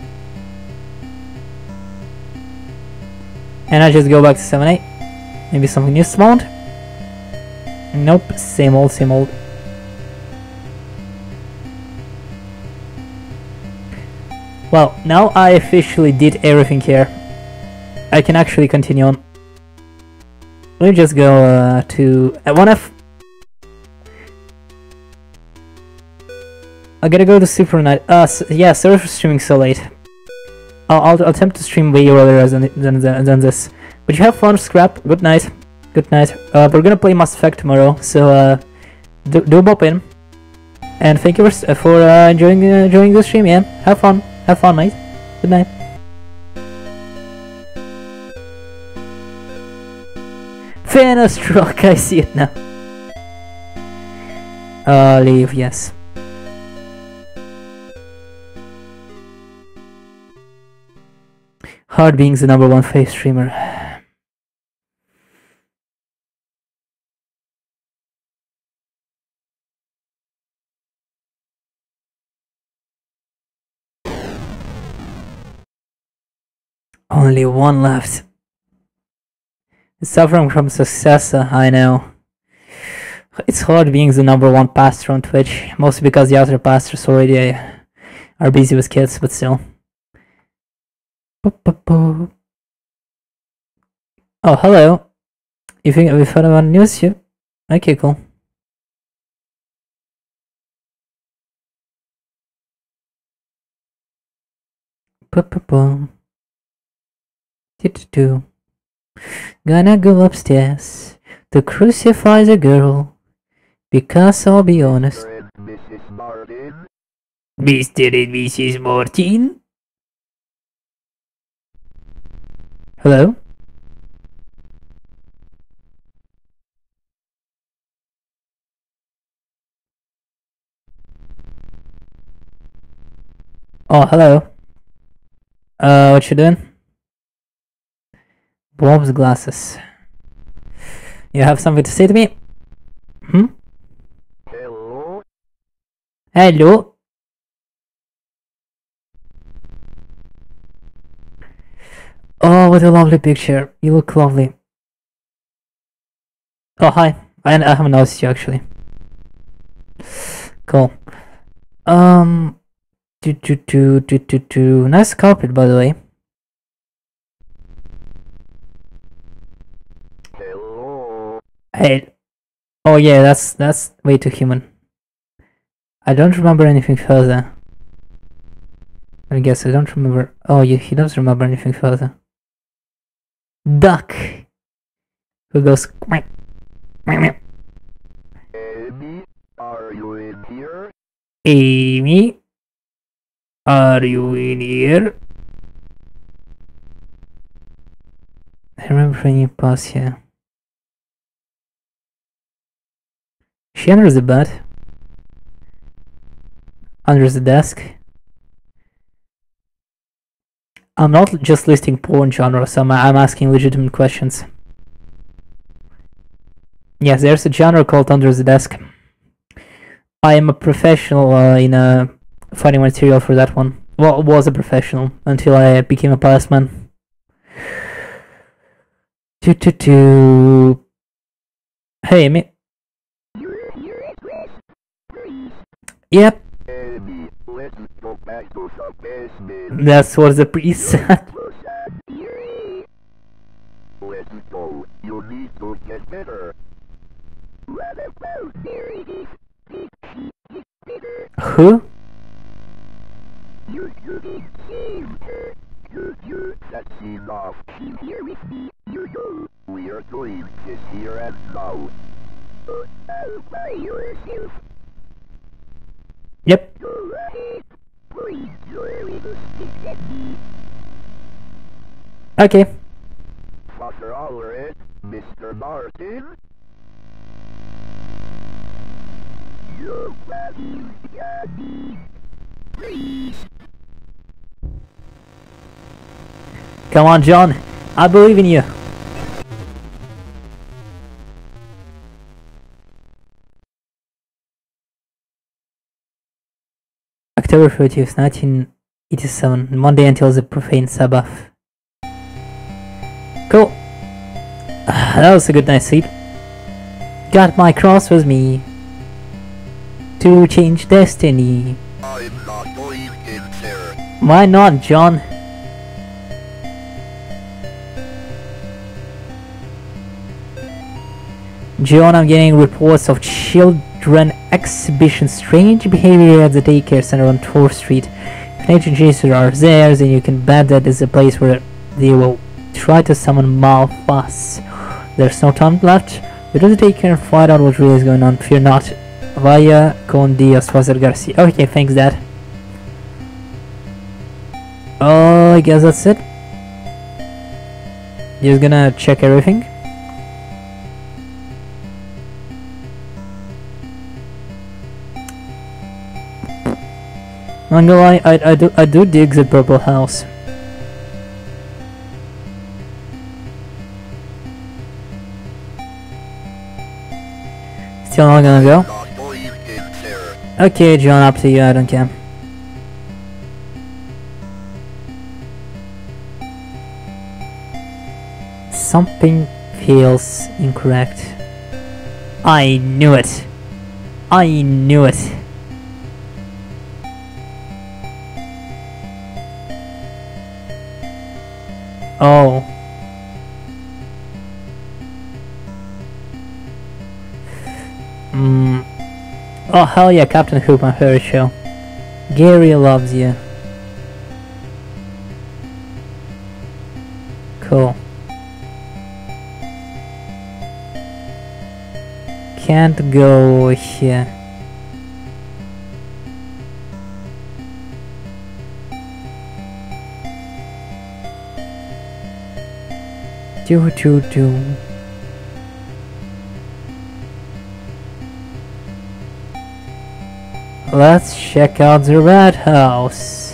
And I just go back to seven A. Maybe something new spawned? Nope, same old, same old. Well, now I officially did everything here. I can actually continue on. Let me just go uh, to uh, one F. I gotta go to Super Night. Uh, s yeah, sorry for streaming so late. I'll, I'll, I'll attempt to stream way earlier than, than, than this. But you have fun, Scrap. Good night. Good night. Uh, we're gonna play Mass Effect tomorrow, so uh, do, do bop in. And thank you for, for uh, enjoying, uh, enjoying the stream, yeah. Have fun. Have fun, mate. Good night. Thanos struck, I see it now. Uh, leave, yes. Hard being's the number one face streamer. Only one left. Suffering from success, uh, I know. It's hard being the number one pastor on Twitch, mostly because the other pastors already uh, are busy with kids, but still. Oh, hello. You think we've heard about news here? Okay, cool. Do Gonna go upstairs to crucify the girl, because I'll be honest. Missus Martin? Mister and Missus Martin? Hello? Oh, hello. Uh, what you doing? Bob's glasses. You have something to say to me? Hmm? Hello? Hello? Oh, what a lovely picture. You look lovely. Oh, hi. I, I haven't noticed you, actually. Cool. Um... Do, do, do, do, do, do. Nice carpet, by the way. Hello? Hey. Oh yeah, that's that's way too human. I don't remember anything further. I guess I don't remember. Oh, yeah, he does remember anything further. Duck. Who goes quack, quack, Amy, are you in here? Amy, are you in here? I remember when you pass here. She enters the bed. Under the desk. I'm not just listing porn genres, I'm, I'm asking legitimate questions. Yes, there's a genre called Under the Desk. I am a professional uh, in uh, finding material for that one. Well, was a professional until I became a passman. Do, do, do. Hey, me. Yep. That's what the priest said. Let's go. You need to get better. Who? You should be saved. You, you, that's enough. She's here with me. You know. We are doing this here and now. Uh, all by yourself. Yep. Go ahead. Please, you're with us. Get me. Okay. Father Allred, Mister Martin. Your values, Daddy. Please. Come on, John. I believe in you. October thirtieth, nineteen eighty-seven. Monday until the profane Sabbath. Cool. That was a good night's sleep. Got my cross with me to change destiny. I'm not going in there. Why not, John? John, I'm getting reports of children exhibition strange behavior at the daycare center on fourth street. If nature chasers are there, then you can bet that is a place where they will try to summon Malphas. There's no time left. Go to the daycare and find out what really is going on. Fear not. Vaya con Dios, Father Garcia. Okay, thanks, Dad. Oh, I guess that's it. Just gonna check everything. I'm gonna lie, I, I do I do dig the purple house. Still not gonna go? Not going in there. Okay, John, up to you, I don't care. Something feels incorrect. I knew it. I knew it. Oh. Mm. Oh, hell yeah, Captain Hoop, my favorite show. Gary loves you. Cool. Can't go here. Do do do. Let's check out the red house.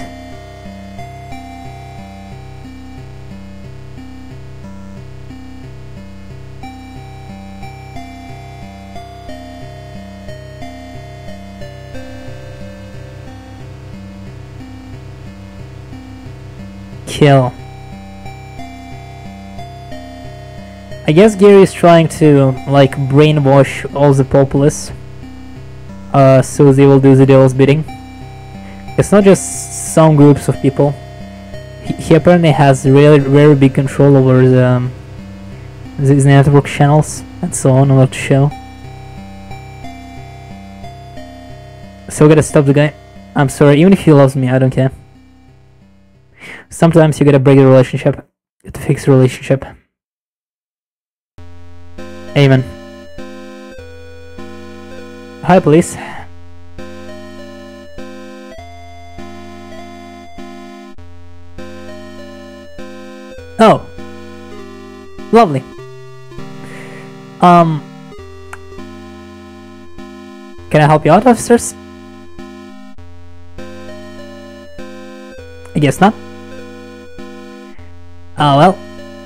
Kill. I guess Gary is trying to, like, brainwash all the populace, uh, so they will do the devil's bidding. It's not just some groups of people. He, he apparently has really, very big control over the, um, these network channels and so on, about the show. So we gotta stop the guy. I'm sorry, even if he loves me, I don't care. Sometimes you gotta break the relationship to fix the relationship. Amen. Hi, police. Oh. Lovely. Um. Can I help you out, officers? I guess not. Oh well.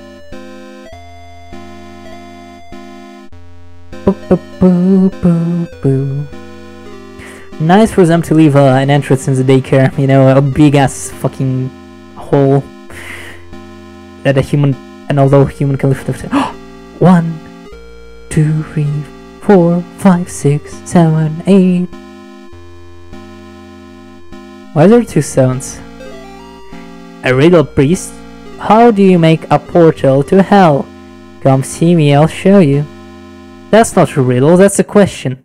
Boo, boo, boo, boo, boo. Nice for them to leave uh, an entrance in the daycare, you know, a big ass fucking hole that a human, and although human can lift up. One, two, three, four, five, six, seven, eight. Why are there two stones? A riddle priest? How do you make a portal to hell? Come see me, I'll show you. That's not a riddle, that's a question.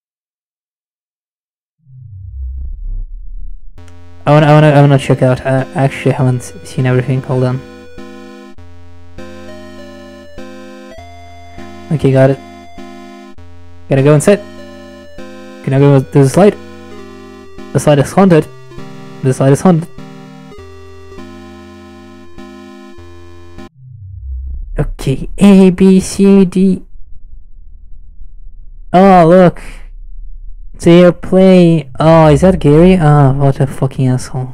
I wanna, I wanna, I wanna check out. I actually haven't seen everything. Hold on. Okay, got it. Gotta go inside. Can I go to the slide? The slide is haunted. The slide is haunted. Okay, A, B, C, D. Oh, look. They're playing. Oh, is that Gary? Ah, oh, what a fucking asshole.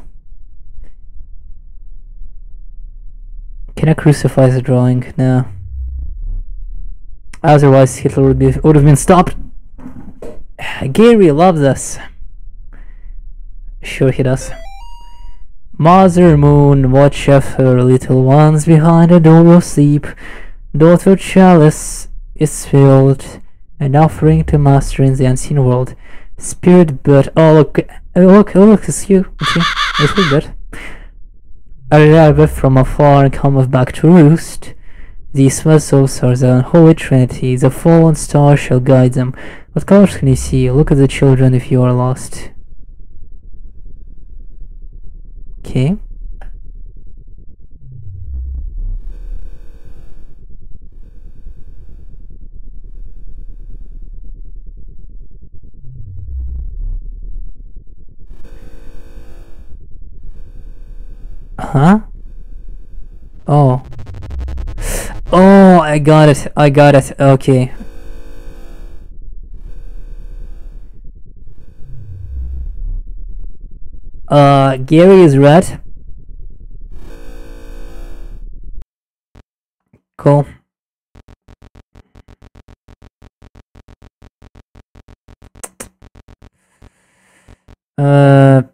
Can I crucify the drawing? No. Otherwise, Hitler would be would have been stopped. Gary loves us. Sure he does. Mother Moon, watch of her little ones behind a door of sleep. Daughter Chalice is filled, an offering to Master in the unseen world. Spirit bird. Oh look! Oh look! Oh look! It's you. It's you. It's you, bird. Arrive from afar and cometh back to roost. These vessels are the unholy trinity. The fallen star shall guide them. What colors can you see? Look at the children if you are lost. Okay. Huh? Oh. Oh, I got it. I got it. Okay. Uh, Gary is red. Cool. Uh,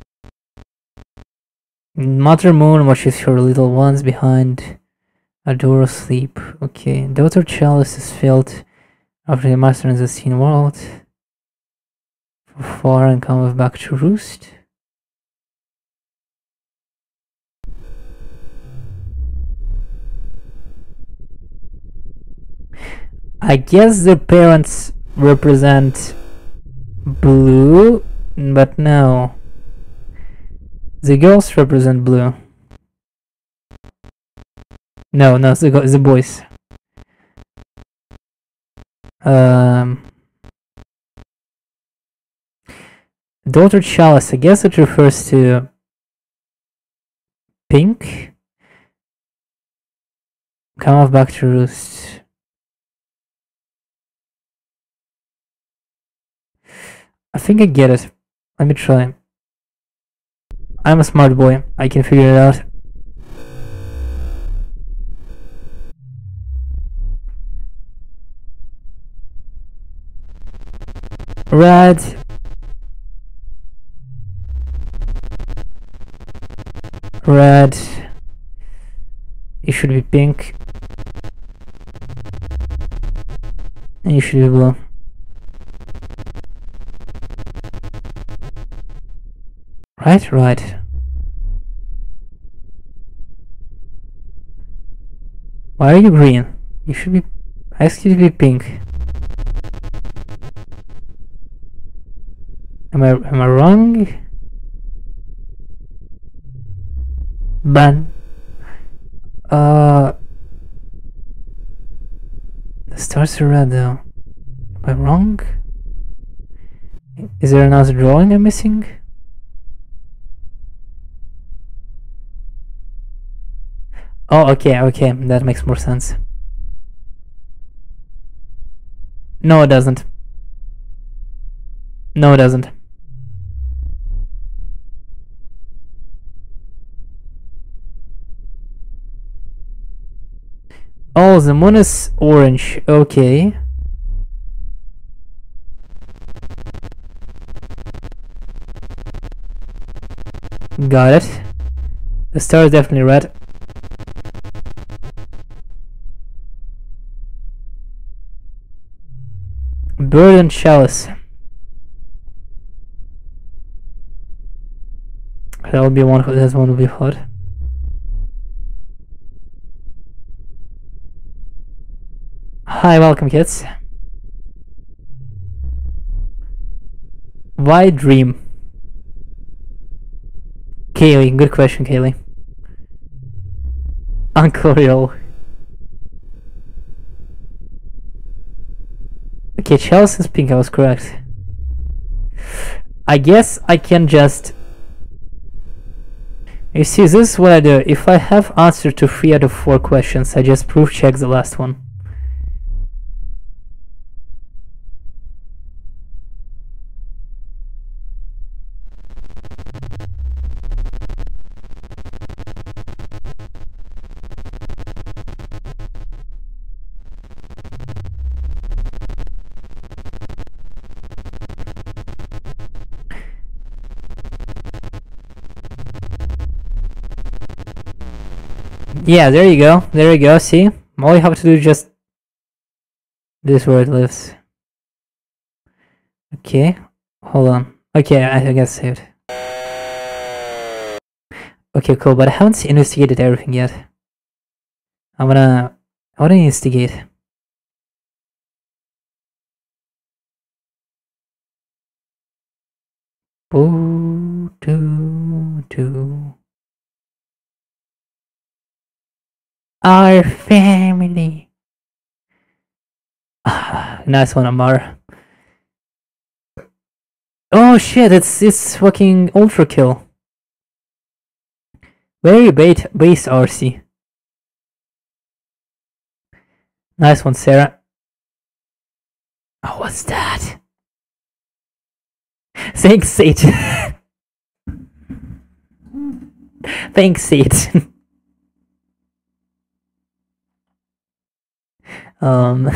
Mother Moon watches her little ones behind a door of sleep. Okay. Daughter Chalice is filled after the Master in the seen world. For far and cometh back to roost. I guess the parents represent blue, but no. The girls represent blue. No, no, the, the boys. Um, Daughter Chalice, I guess it refers to pink. Come off back to roost. I think I get it. Let me try. I'm a smart boy. I can figure it out. Red. Red. It should be pink. And it should be blue. Right, right. Why are you green? You should be... I asked you to be pink. Am I am I wrong? Ban. Uh the stars are red though. Am I wrong? Is there another drawing I'm missing? Oh, okay, okay, that makes more sense. No, it doesn't. No, it doesn't. Oh, the moon is orange. Okay. Got it. The star is definitely red. Bird and chalice. That will be one. That one will be hot. Hi, welcome, kids. Why dream? Kaylee, good question, Kaylee. Uncle Real. Okay, Chelsea's pink, I was correct. I guess I can just... You see, this is what I do. If I have answer to three out of four questions, I just proof check the last one. Yeah, there you go. There you go. See? All you have to do is just... This where it lives. Okay. Hold on. Okay, I, I got saved. Okay, cool. But I haven't investigated everything yet. I'm gonna... I wanna investigate. Boo, doo, doo. Our family. Ah, nice one, Amar. Oh shit! It's it's fucking ultra kill. Very bait base R C. Nice one, Sarah. Oh, what's that? Thanks, Satan. Thanks, Satan. Um,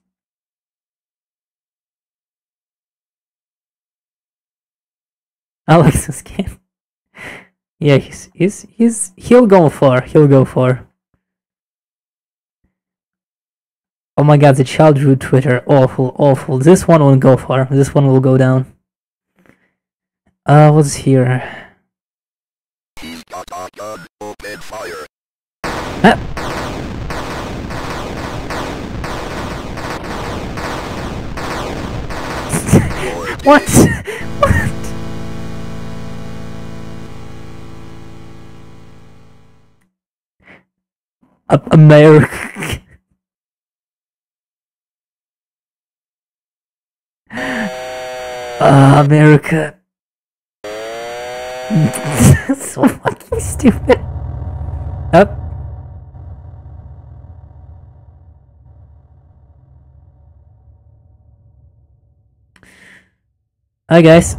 Alex's game. Yeah, he's he's he's he'll go far. He'll go far. Oh my god, the child drew Twitter. Awful, awful. This one won't go far. This one will go down. Uh, what's here? He's got a gun. Open fire. Ah. What? What? A America. uh, America. So fucking stupid. Up. Hi guys.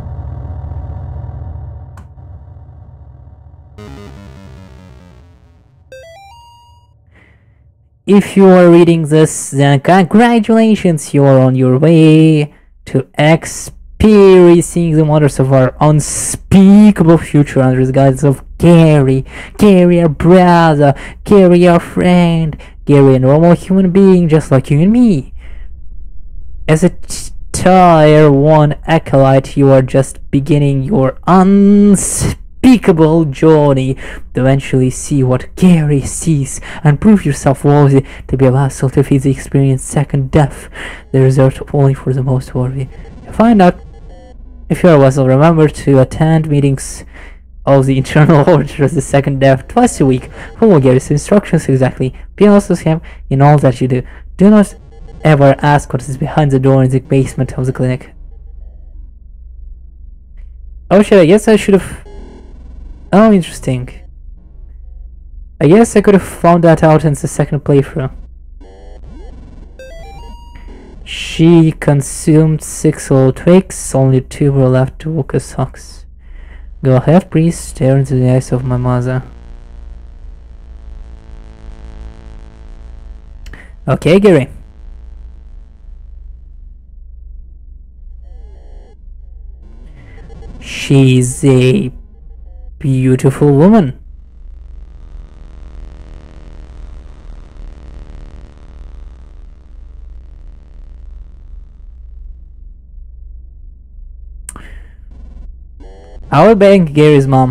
If you are reading this, then congratulations, you are on your way to experiencing the wonders of our unspeakable future under the guidance of Gary. Gary, our brother. Gary, our friend. Gary, a normal human being just like you and me. As a Tier one acolyte, you are just beginning your unspeakable journey to eventually see what Gary sees and prove yourself worthy to be a vassal to feed the experienced second death, the reserved only for the most worthy. To find out if you're a vassal, remember to attend meetings of the Internal Order of the Second Death twice a week. Follow Gary's instructions exactly. Be also him in all that you do. Do not ever ask what is behind the door in the basement of the clinic. Oh shit, I guess I should have... Oh, interesting. I guess I could have found that out in the second playthrough. She consumed six old twigs, only two were left to walk as socks. Go ahead, please, stare into the eyes of my mother. Okay, Gary. She's a beautiful woman. I will bang Gary's mom.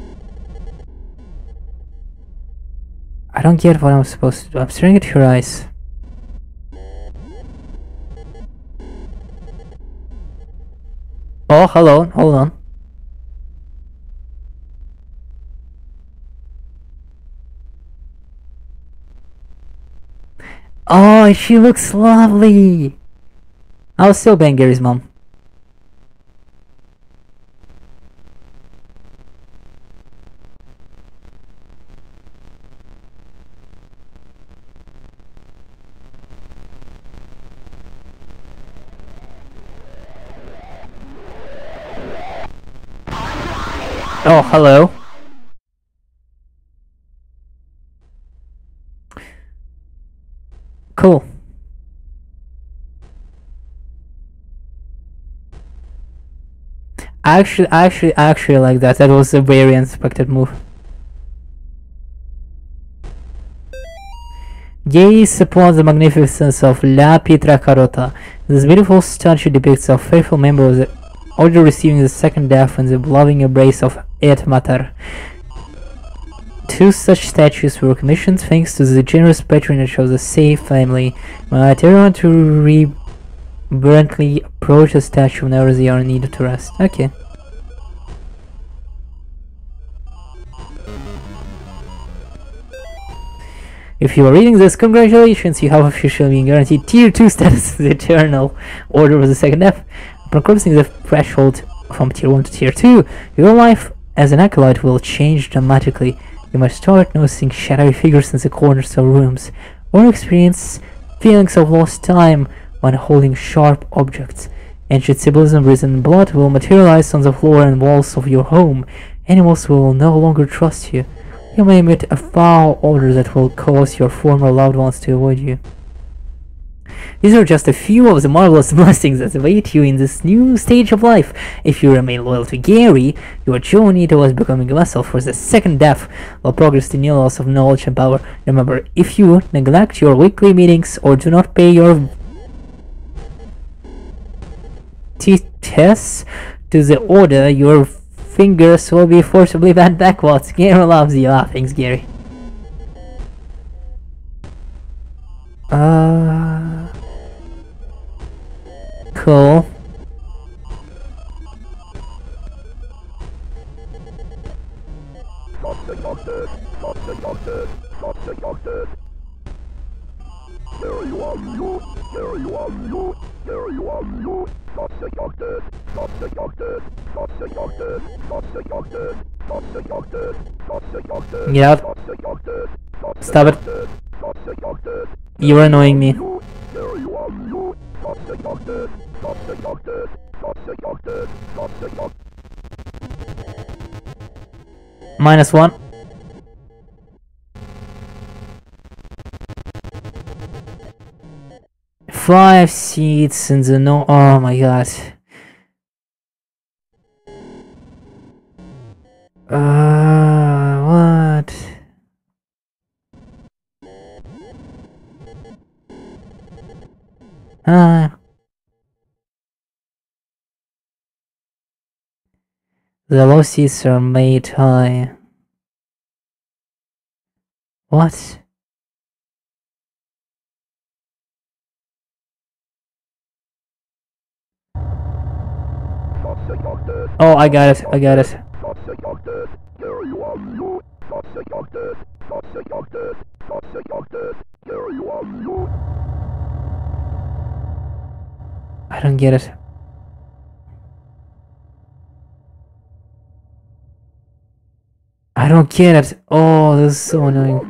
I don't get what I'm supposed to do. I'm staring at her eyes. Oh, hello. Hold on. Oh, she looks lovely. I'll still bang Gary's mom. Oh, hello. Cool. Actually, actually, actually like that. That was a very unexpected move. Gaze upon the magnificence of La Pietra Carota. This beautiful statue depicts a faithful member of the order receiving the second death in the loving embrace of Et Mater. Two such statues were commissioned thanks to the generous patronage of the Safe family. Might everyone to reverently approach the statue whenever they are needed to rest. Okay. If you are reading this, congratulations, you have officially been guaranteed Tier two status in the Eternal Order of the Second Death. Upon crossing the threshold from Tier one to Tier two, your life as an acolyte will change dramatically. You must start noticing shadowy figures in the corners of rooms, or experience feelings of lost time when holding sharp objects. Ancient symbolism written in blood will materialize on the floor and walls of your home. Animals will no longer trust you. You may meet a foul odor that will cause your former loved ones to avoid you. These are just a few of the marvelous blessings that await you in this new stage of life. If you remain loyal to Gary, your journey towards becoming a vessel for the second death will progress to new levels of knowledge and power. Remember, if you neglect your weekly meetings or do not pay your tests to the order, your fingers will be forcibly bent backwards. Gary loves you. Ah, thanks, Gary. Uh... Cool. There you are, you. There you are, you. There you are, you. Get out. Stop it. You're annoying me. Minus one. Five seats in the no. Oh my god. Uh, what? Uh. The low seats are made high. What? Oh, I got it, I got it. I don't get it. I don't get it. Oh, this is so annoying.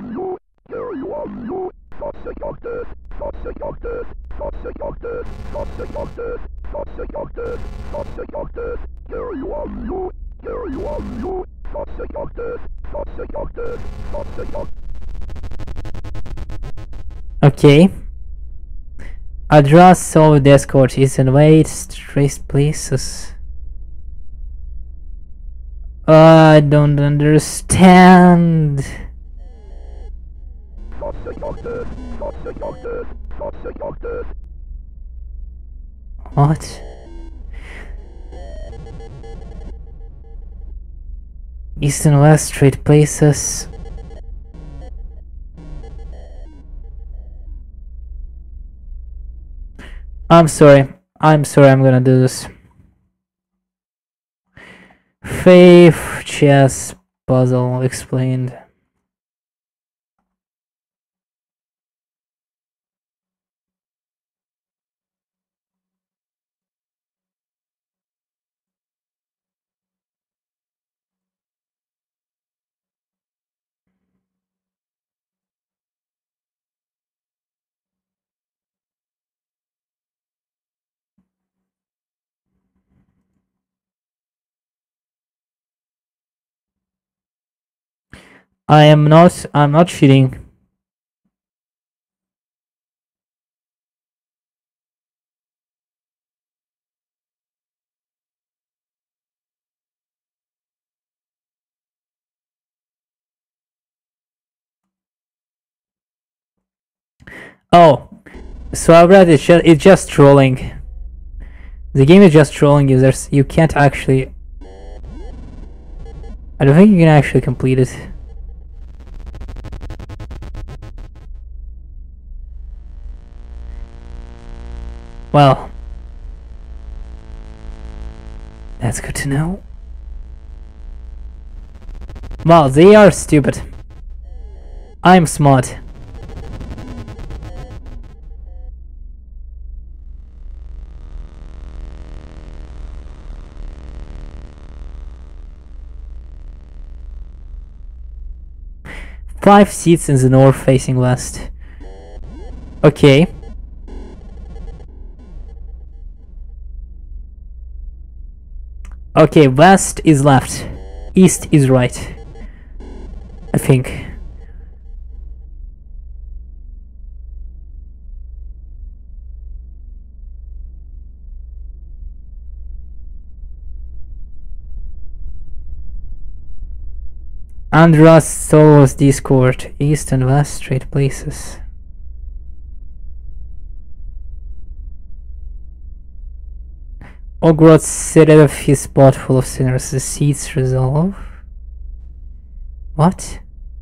Okay. Address solve the escort is in wait trace places. I don't understand. What? East and west straight places. I'm sorry. I'm sorry I'm gonna do this. Faith chess puzzle explained. I am not I'm not cheating. Oh, so I read it's just it's just trolling. The game is just trolling users. You can't actually. I don't think you can actually complete it. Well, that's good to know. Well, they are stupid. I'm smart. Five seats in the north facing west. Okay. Okay, west is left. East is right. I think. Andras Solos Discord, east and west straight places. Ogrod seated of his spot full of sinners, the seats resolve. What?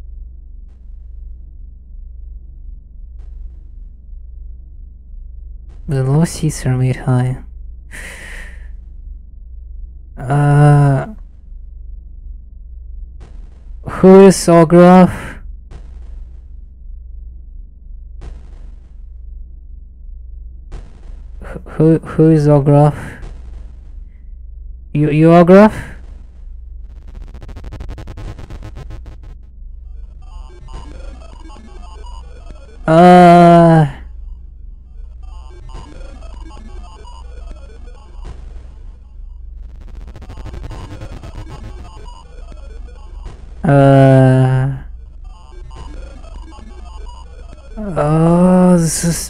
The low seats are made high. Uh... Who is Ograf? Who who is Ograf? You you Ograf? Uh Uh. Oh, this is.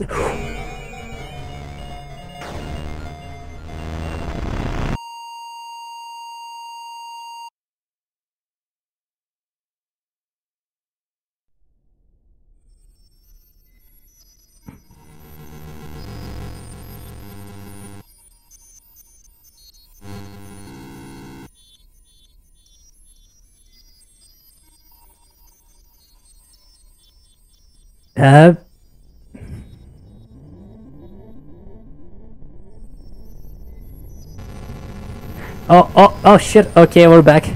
Uh, oh, oh, oh shit, okay, we're back.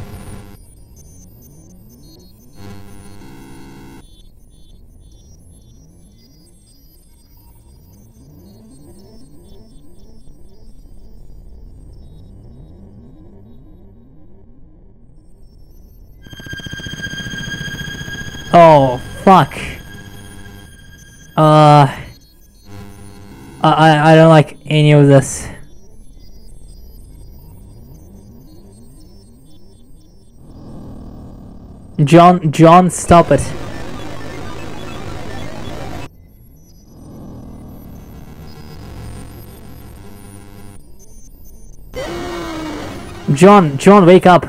Oh, fuck. Uh, I I don't like any of this. John, John, stop it. John, John, wake up!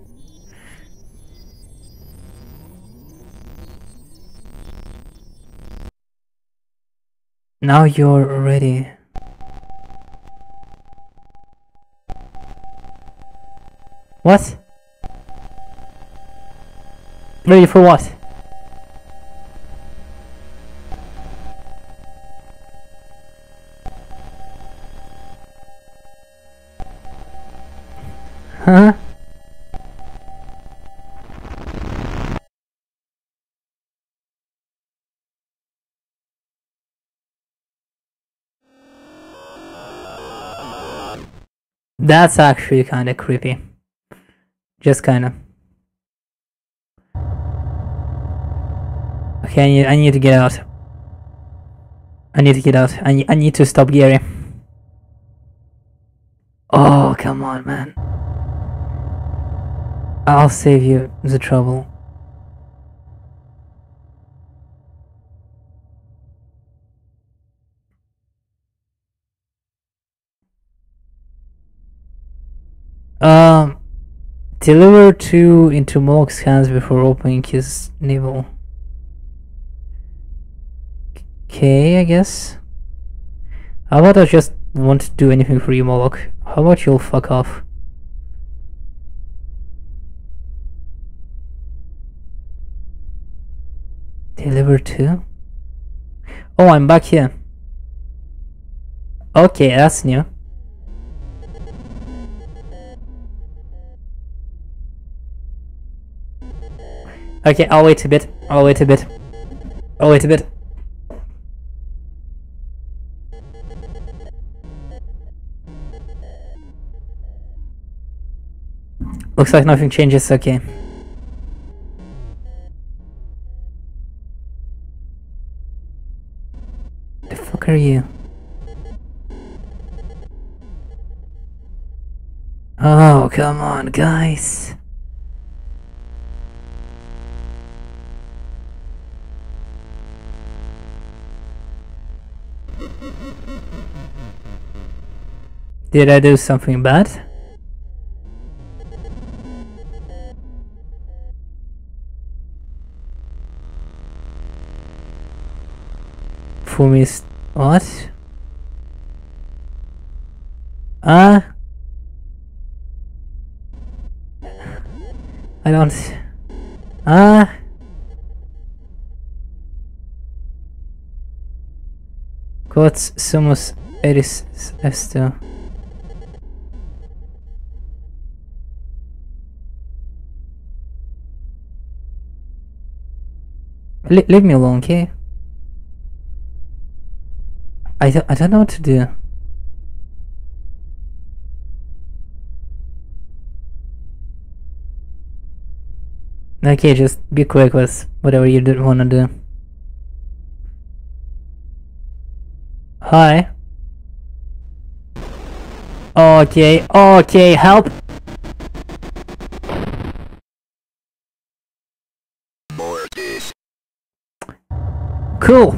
Now you're ready. What? Ready for what? Huh? That's actually kinda creepy. Just kinda. Okay, I need, I need to get out. I need to get out. I need, I need to stop Gary. Oh, come on, man. I'll save you the trouble. Um, deliver two into Moloch's hands before opening his navel. Okay, I guess. How about I just won't do anything for you, Moloch? How about you'll fuck off? Deliver two? Oh, I'm back here. Okay, that's new. Okay, I'll wait a bit. I'll wait a bit. I'll wait a bit. Looks like nothing changes, okay. The fuck are you? Oh, come on, guys. Did I do something bad? Fumi's what? Ah? Uh, I don't. Ah? Uh, Quotes sumus eris esto. Le leave me alone, okay? I don't, I don't know what to do. Okay, just be quick with whatever you do want to do. Hi. Okay, okay, help! Cool.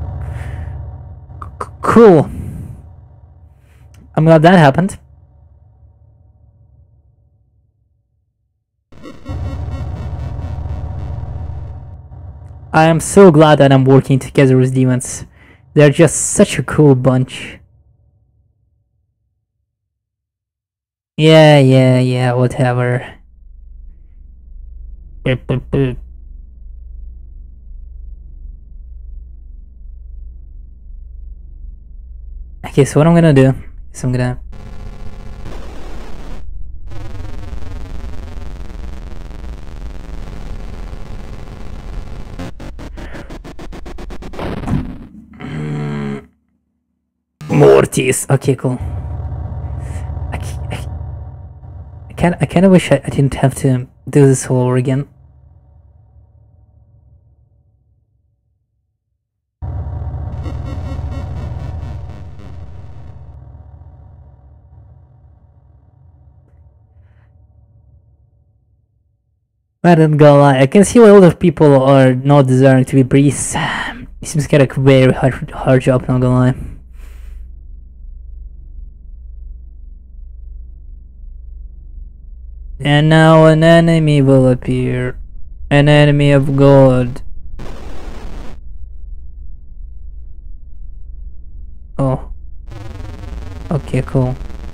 C cool. I'm glad that happened. I am so glad that I'm working together with demons. They're just such a cool bunch. Yeah, yeah, yeah, whatever. Boop, boop, boop. Okay, so what I'm gonna do is I'm gonna Mortis. Okay, cool. I, I, I kind I kind of wish I, I didn't have to do this all over again. I don't gonna lie, I can see why a lot of people are not desiring to be priests. It seems like a very hard, hard job, not gonna lie. And now an enemy will appear. An enemy of God. Oh. Okay, cool.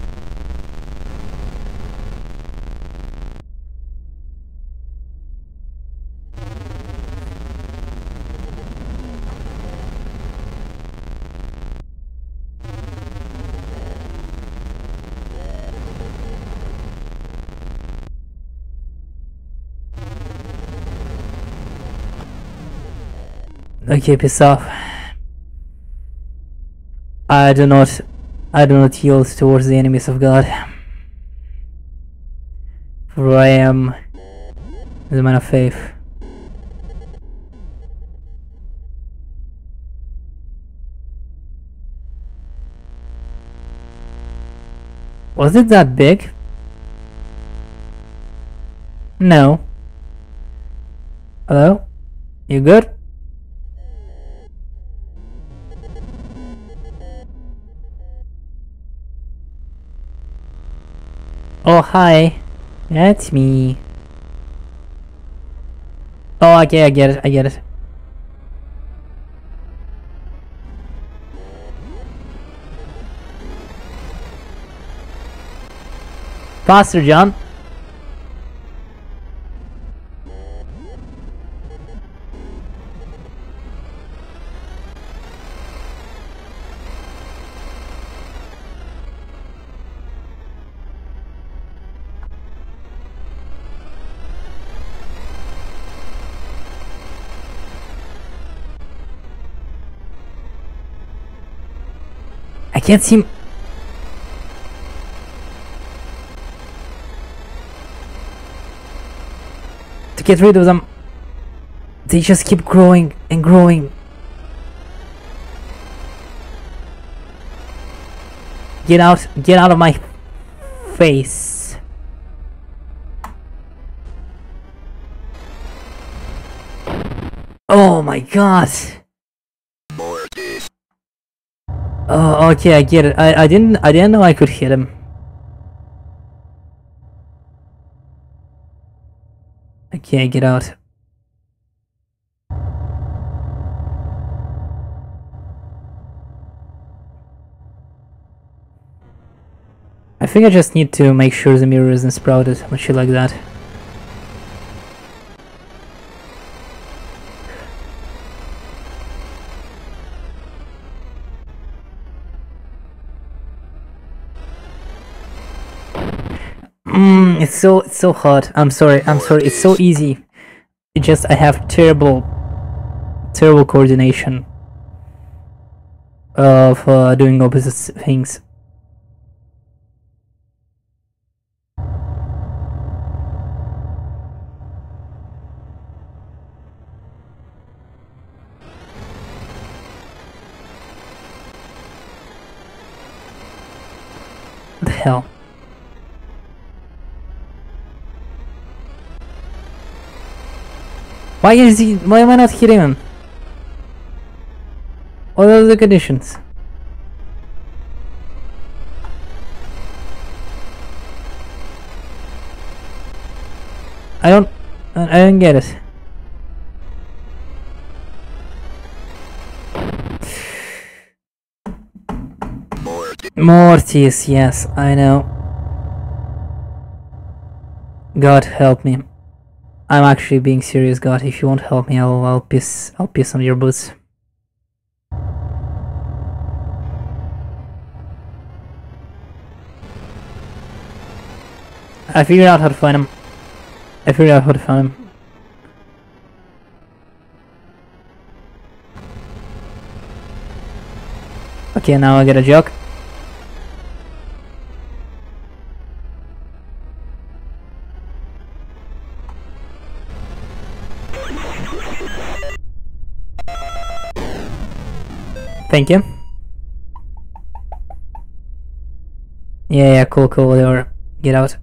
Okay, piss off. I do not, I do not yield towards the enemies of God. For I am the man of faith. Was it that big? No. Hello? You good? Oh, hi. That's me. Oh, okay, I get it, I get it. Faster, John. I can't seem... to get rid of them. They just keep growing and growing. Get out, get out of my face. Oh my god. Oh, okay, I get it. I, I didn't I didn't know I could hit him. Okay, get out. I think I just need to make sure the mirror isn't sprouted or shit like that. Mm, it's so it's so hard. I'm sorry. I'm sorry. It's so easy. It just I have terrible, terrible coordination of uh, doing opposite things. What the hell? Why is he? Why am I not hitting him? What are the conditions? I don't. I don't get it. Mortis, yes, I know. God help me. I'm actually being serious, God. If you won't help me, I'll, I'll piss, I'll piss on your boots. I figured out how to find him. I figured out how to find him. Okay, now I get a joke. Thank you. Yeah, yeah, cool, cool, whatever. Get out.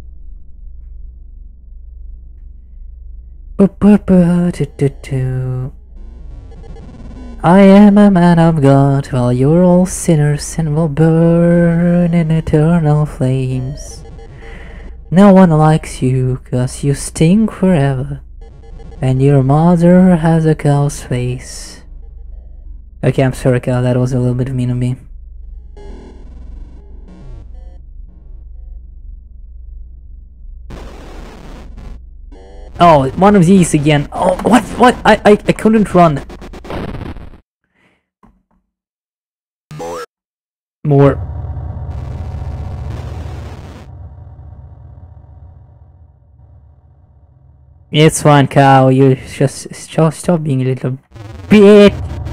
I am a man of God, while you're all sinners and will burn in eternal flames. No one likes you, cause you stink forever. And your mother has a cow's face. Okay, I'm sorry, Cal, that was a little bit mean of me. Oh, one of these again. Oh, what? What? I, I, I couldn't run. More. More. It's fine, cow. You just stop, stop being a little bitch.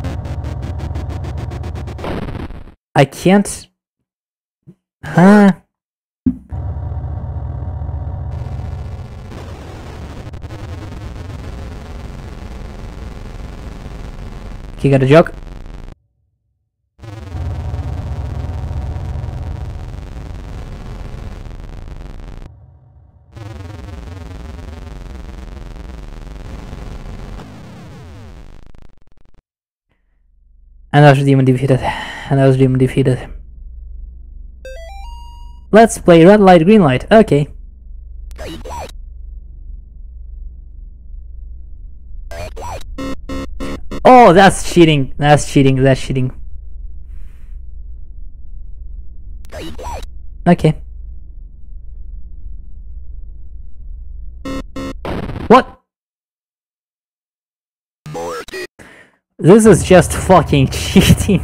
I can't. Huh? You got a joke? Another demon defeated. Another demon defeated. Let's play red light, green light. Okay. Oh, that's cheating. That's cheating. That's cheating. Okay. What? This is just fucking cheating.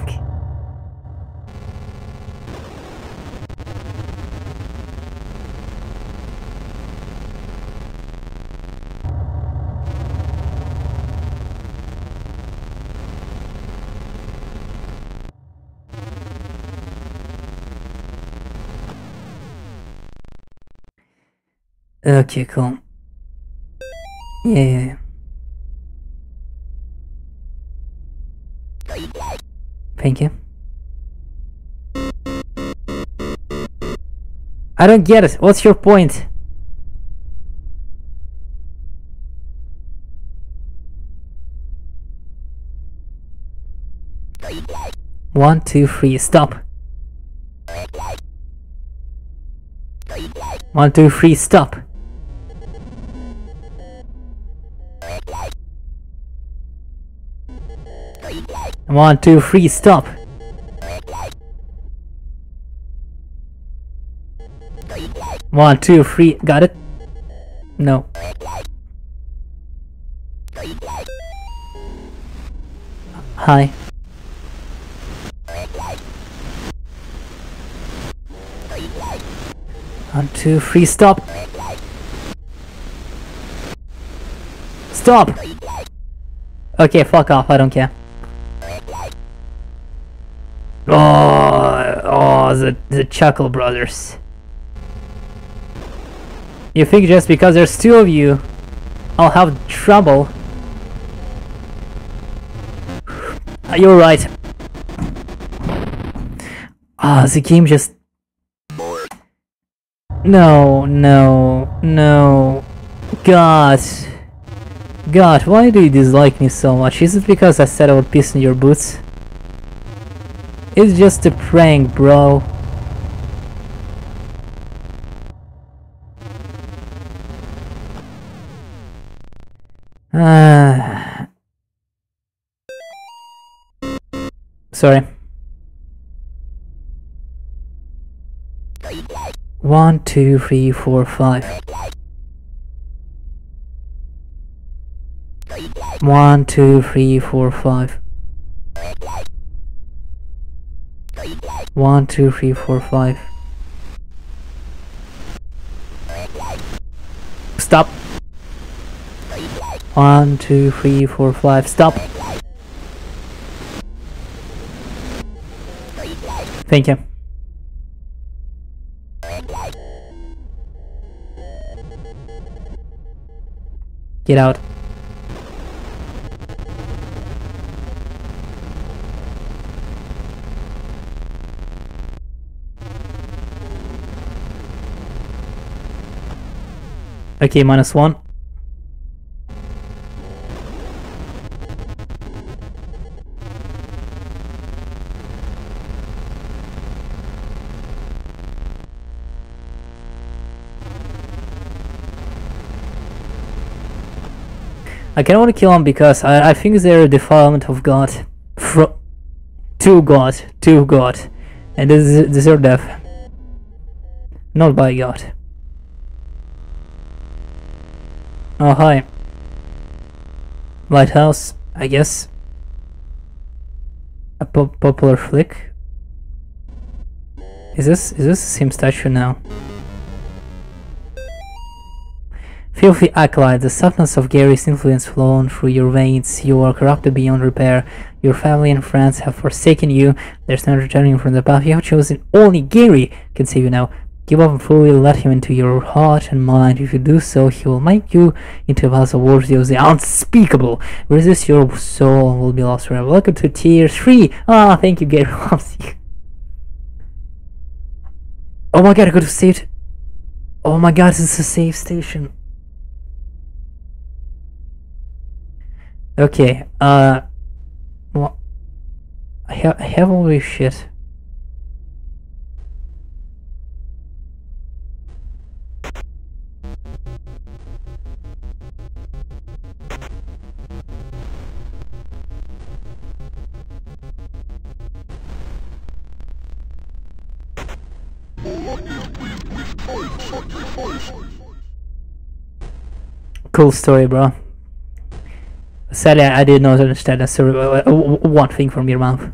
Okay, cool. Yeah. Thank you. I don't get it. What's your point? One, two, three, stop. One, two, three, stop. One, two, three, stop. One, two, three, got it? No. Hi. One, two, three, stop. Stop! Okay, fuck off, I don't care. Oh, oh, the, the Chuckle Brothers. You think just because there's two of you, I'll have trouble? You're right. Ah, oh, the game just... No, no, no. God. God, why do you dislike me so much? Is it because I said I would piss in your boots? It's just a prank, bro. Ah. Sorry. One, two, three, four, five. One, two, three, four, five. One, two, three, four, five. Stop. One, two, three, four, five. Stop. Thank you. Get out. Okay, minus one. I can only kill them because I, I think they're a defilement of God. Fro to God. To God. And they des deserve death. Not by God. Oh, hi. Lighthouse, I guess. A pop popular flick. Is this is this the same statue now? Filthy acolyte, the substance of Gary's influence flown through your veins. You are corrupted beyond repair. Your family and friends have forsaken you. There's no returning from the path you have chosen. Only Gary can save you now. Give up and fully let him into your heart and mind. If you do so, he will make you into a vessel worthy of the unspeakable. Resist, your soul will be lost forever. Welcome to tier three. Ah, thank you, Gary. Oh my god, I got to save. Oh my god, this is a save station. Okay, uh, well, I have I have all this shit. Cool story, bro. Sadly, I did not understand that story. Uh, uh, one thing from your mouth.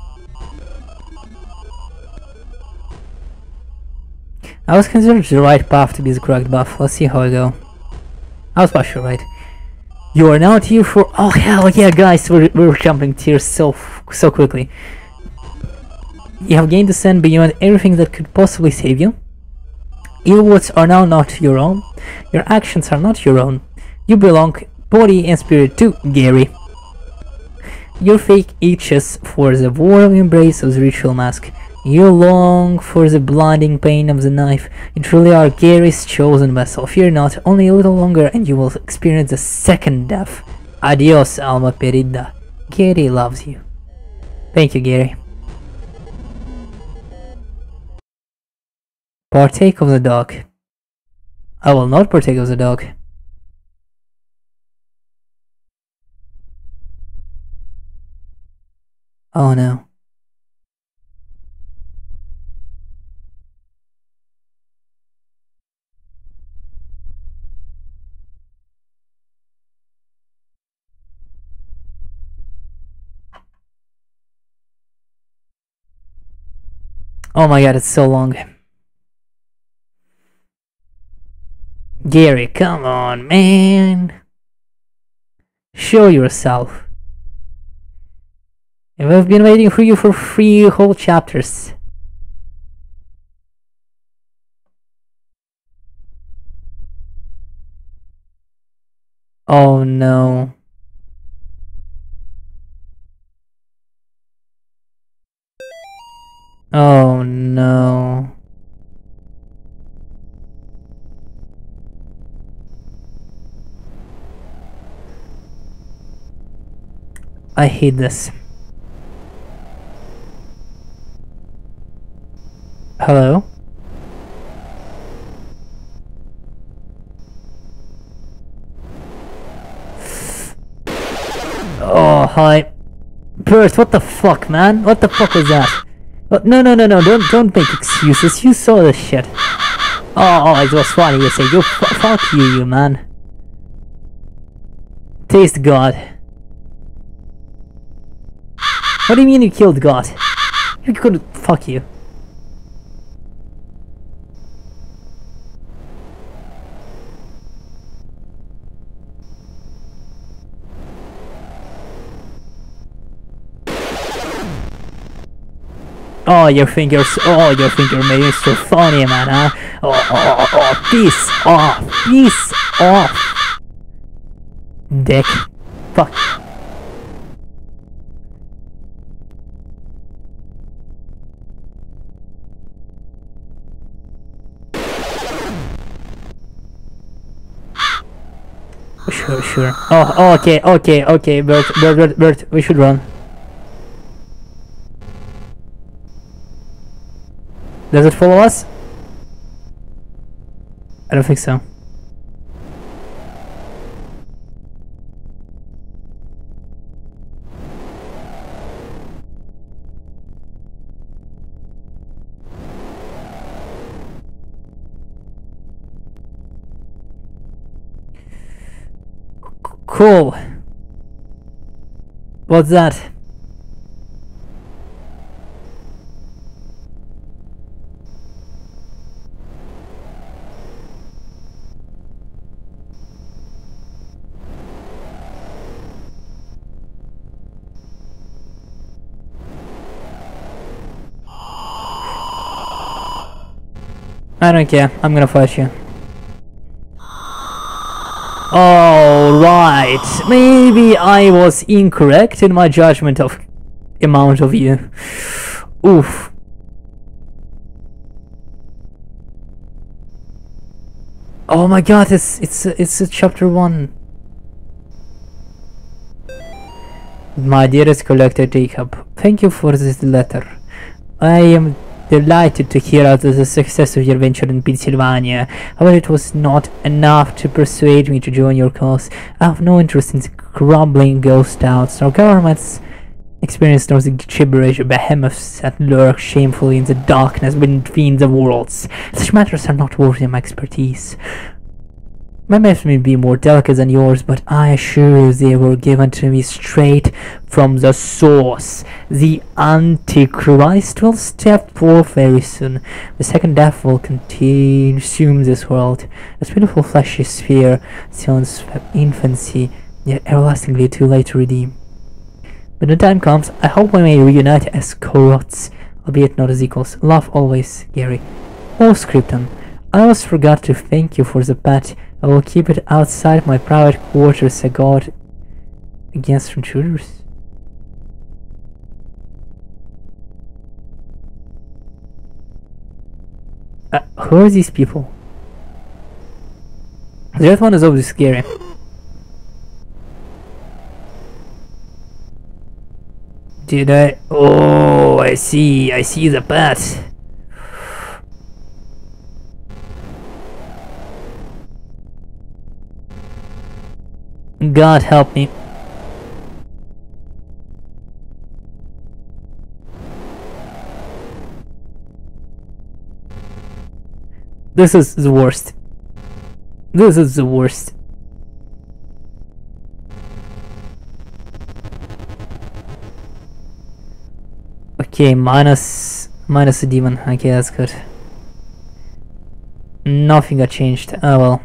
I was considered the right path to be the correct buff. Let's see how I go. I was partially right. You are now tier four. Oh hell yeah, guys! We're we're jumping tiers so so quickly. You have gained descent beyond everything that could possibly save you. Your words are now not your own. Your actions are not your own. You belong, body and spirit, to Gary. Your fate itches for the warm embrace of the ritual mask. You long for the blinding pain of the knife. You truly are Gary's chosen vessel. Fear not, only a little longer and you will experience the second death. Adios, alma perida. Gary loves you. Thank you, Gary. Partake of the dog. I will not partake of the dog. Oh no. Oh my god, it's so long. Gary, come on, man. Show yourself. And we've been waiting for you for three whole chapters. Oh no. Oh no. I hate this. Hello? Oh, hi. Bert, what the fuck, man? What the fuck was that? Oh, no, no, no, no, don't don't make excuses. You saw this shit. Oh, oh it was funny. You say, you f fuck you, you man. Taste God. What do you mean you killed God? You could fuck you. Oh, your fingers, oh, your finger made it so funny, man, huh? Oh, oh, oh, oh, peace off, peace off. Dick. Fuck. Sure, sure. Oh, oh, okay, okay, okay, Bert, Bert, Bert, Bert, we should run. Does it follow us? I don't think so. Cool. What's that? I don't care, I'm gonna fight you. Alright, maybe I was incorrect in my judgment of amount of you. Oof. Oh my god, it's it's it's a chapter one. My dearest collector Jacob, thank you for this letter. I am delighted to hear of the success of your venture in Pennsylvania. However, it was not enough to persuade me to join your cause. I have no interest in crumbling ghost towns, nor governments experience nor the gibberish of behemoths that lurk shamefully in the darkness between the worlds. Such matters are not worthy of my expertise. My methods may be more delicate than yours, but I assure you they were given to me straight from the source. The Antichrist will step forth very soon. The second death will consume this world. This beautiful fleshy sphere, still in infancy, yet everlastingly too late to redeem. When the time comes, I hope we may reunite as co-rots, albeit not as equals. Love always, Gary. Postscriptum. I almost forgot to thank you for the pet. I will keep it outside my private quarters, a guard against intruders. Uh, who are these people? The other one is obviously scary. Did I? Oh, I see. I see the bat. God help me. This is the worst. This is the worst. Okay, minus minus a demon. Okay, that's good. Nothing got changed. Oh well.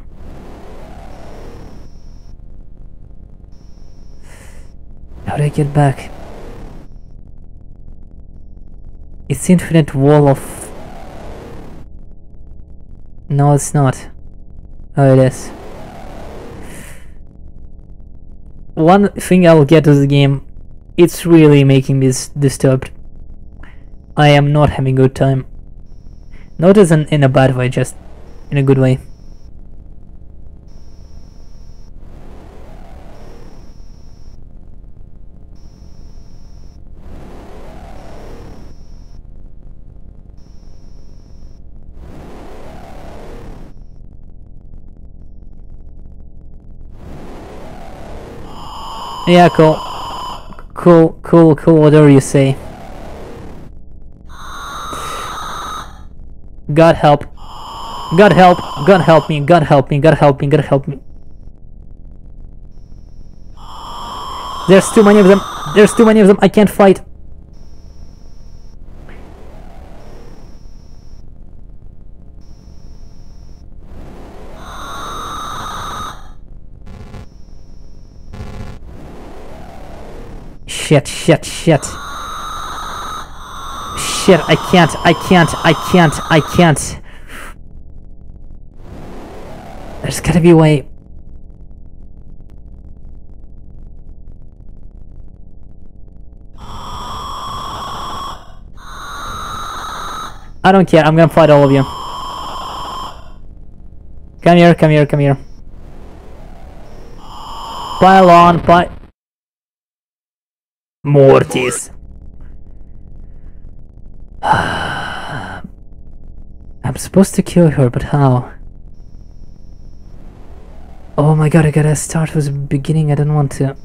How do I get back? It's infinite wall of... No, it's not. Oh, it is. One thing I'll get to the game, it's really making me disturbed. I am not having a good time. Not as in, in a bad way, just in a good way. Yeah, cool. Cool, cool, cool, whatever you say. God help. God help. God help me. God help me. God help me. God help me. There's too many of them. There's too many of them. I can't fight. Shit, shit, shit. Shit, I can't, I can't, I can't, I can't. There's gotta be a way. I don't care, I'm gonna fight all of you. Come here, come here, come here. Pile on, pile... Mortis. I'm supposed to kill her, but how? Oh my god, I gotta start with the beginning, I don't want to.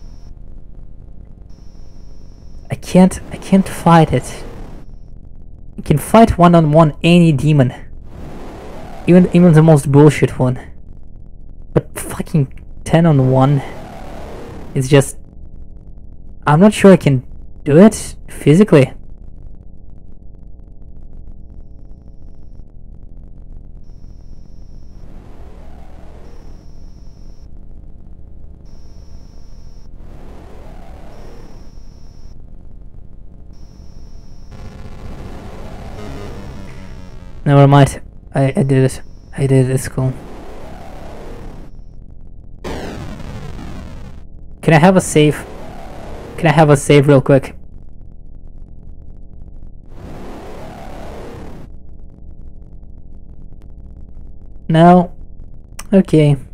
I can't, I can't fight it. You can fight one on one any demon. Even even the most bullshit one. But fucking ten on one is just... I'm not sure I can do it physically. Never mind. I, I did it. I did it. It's cool. Can I have a save? Can I have a save real quick? No. Okay.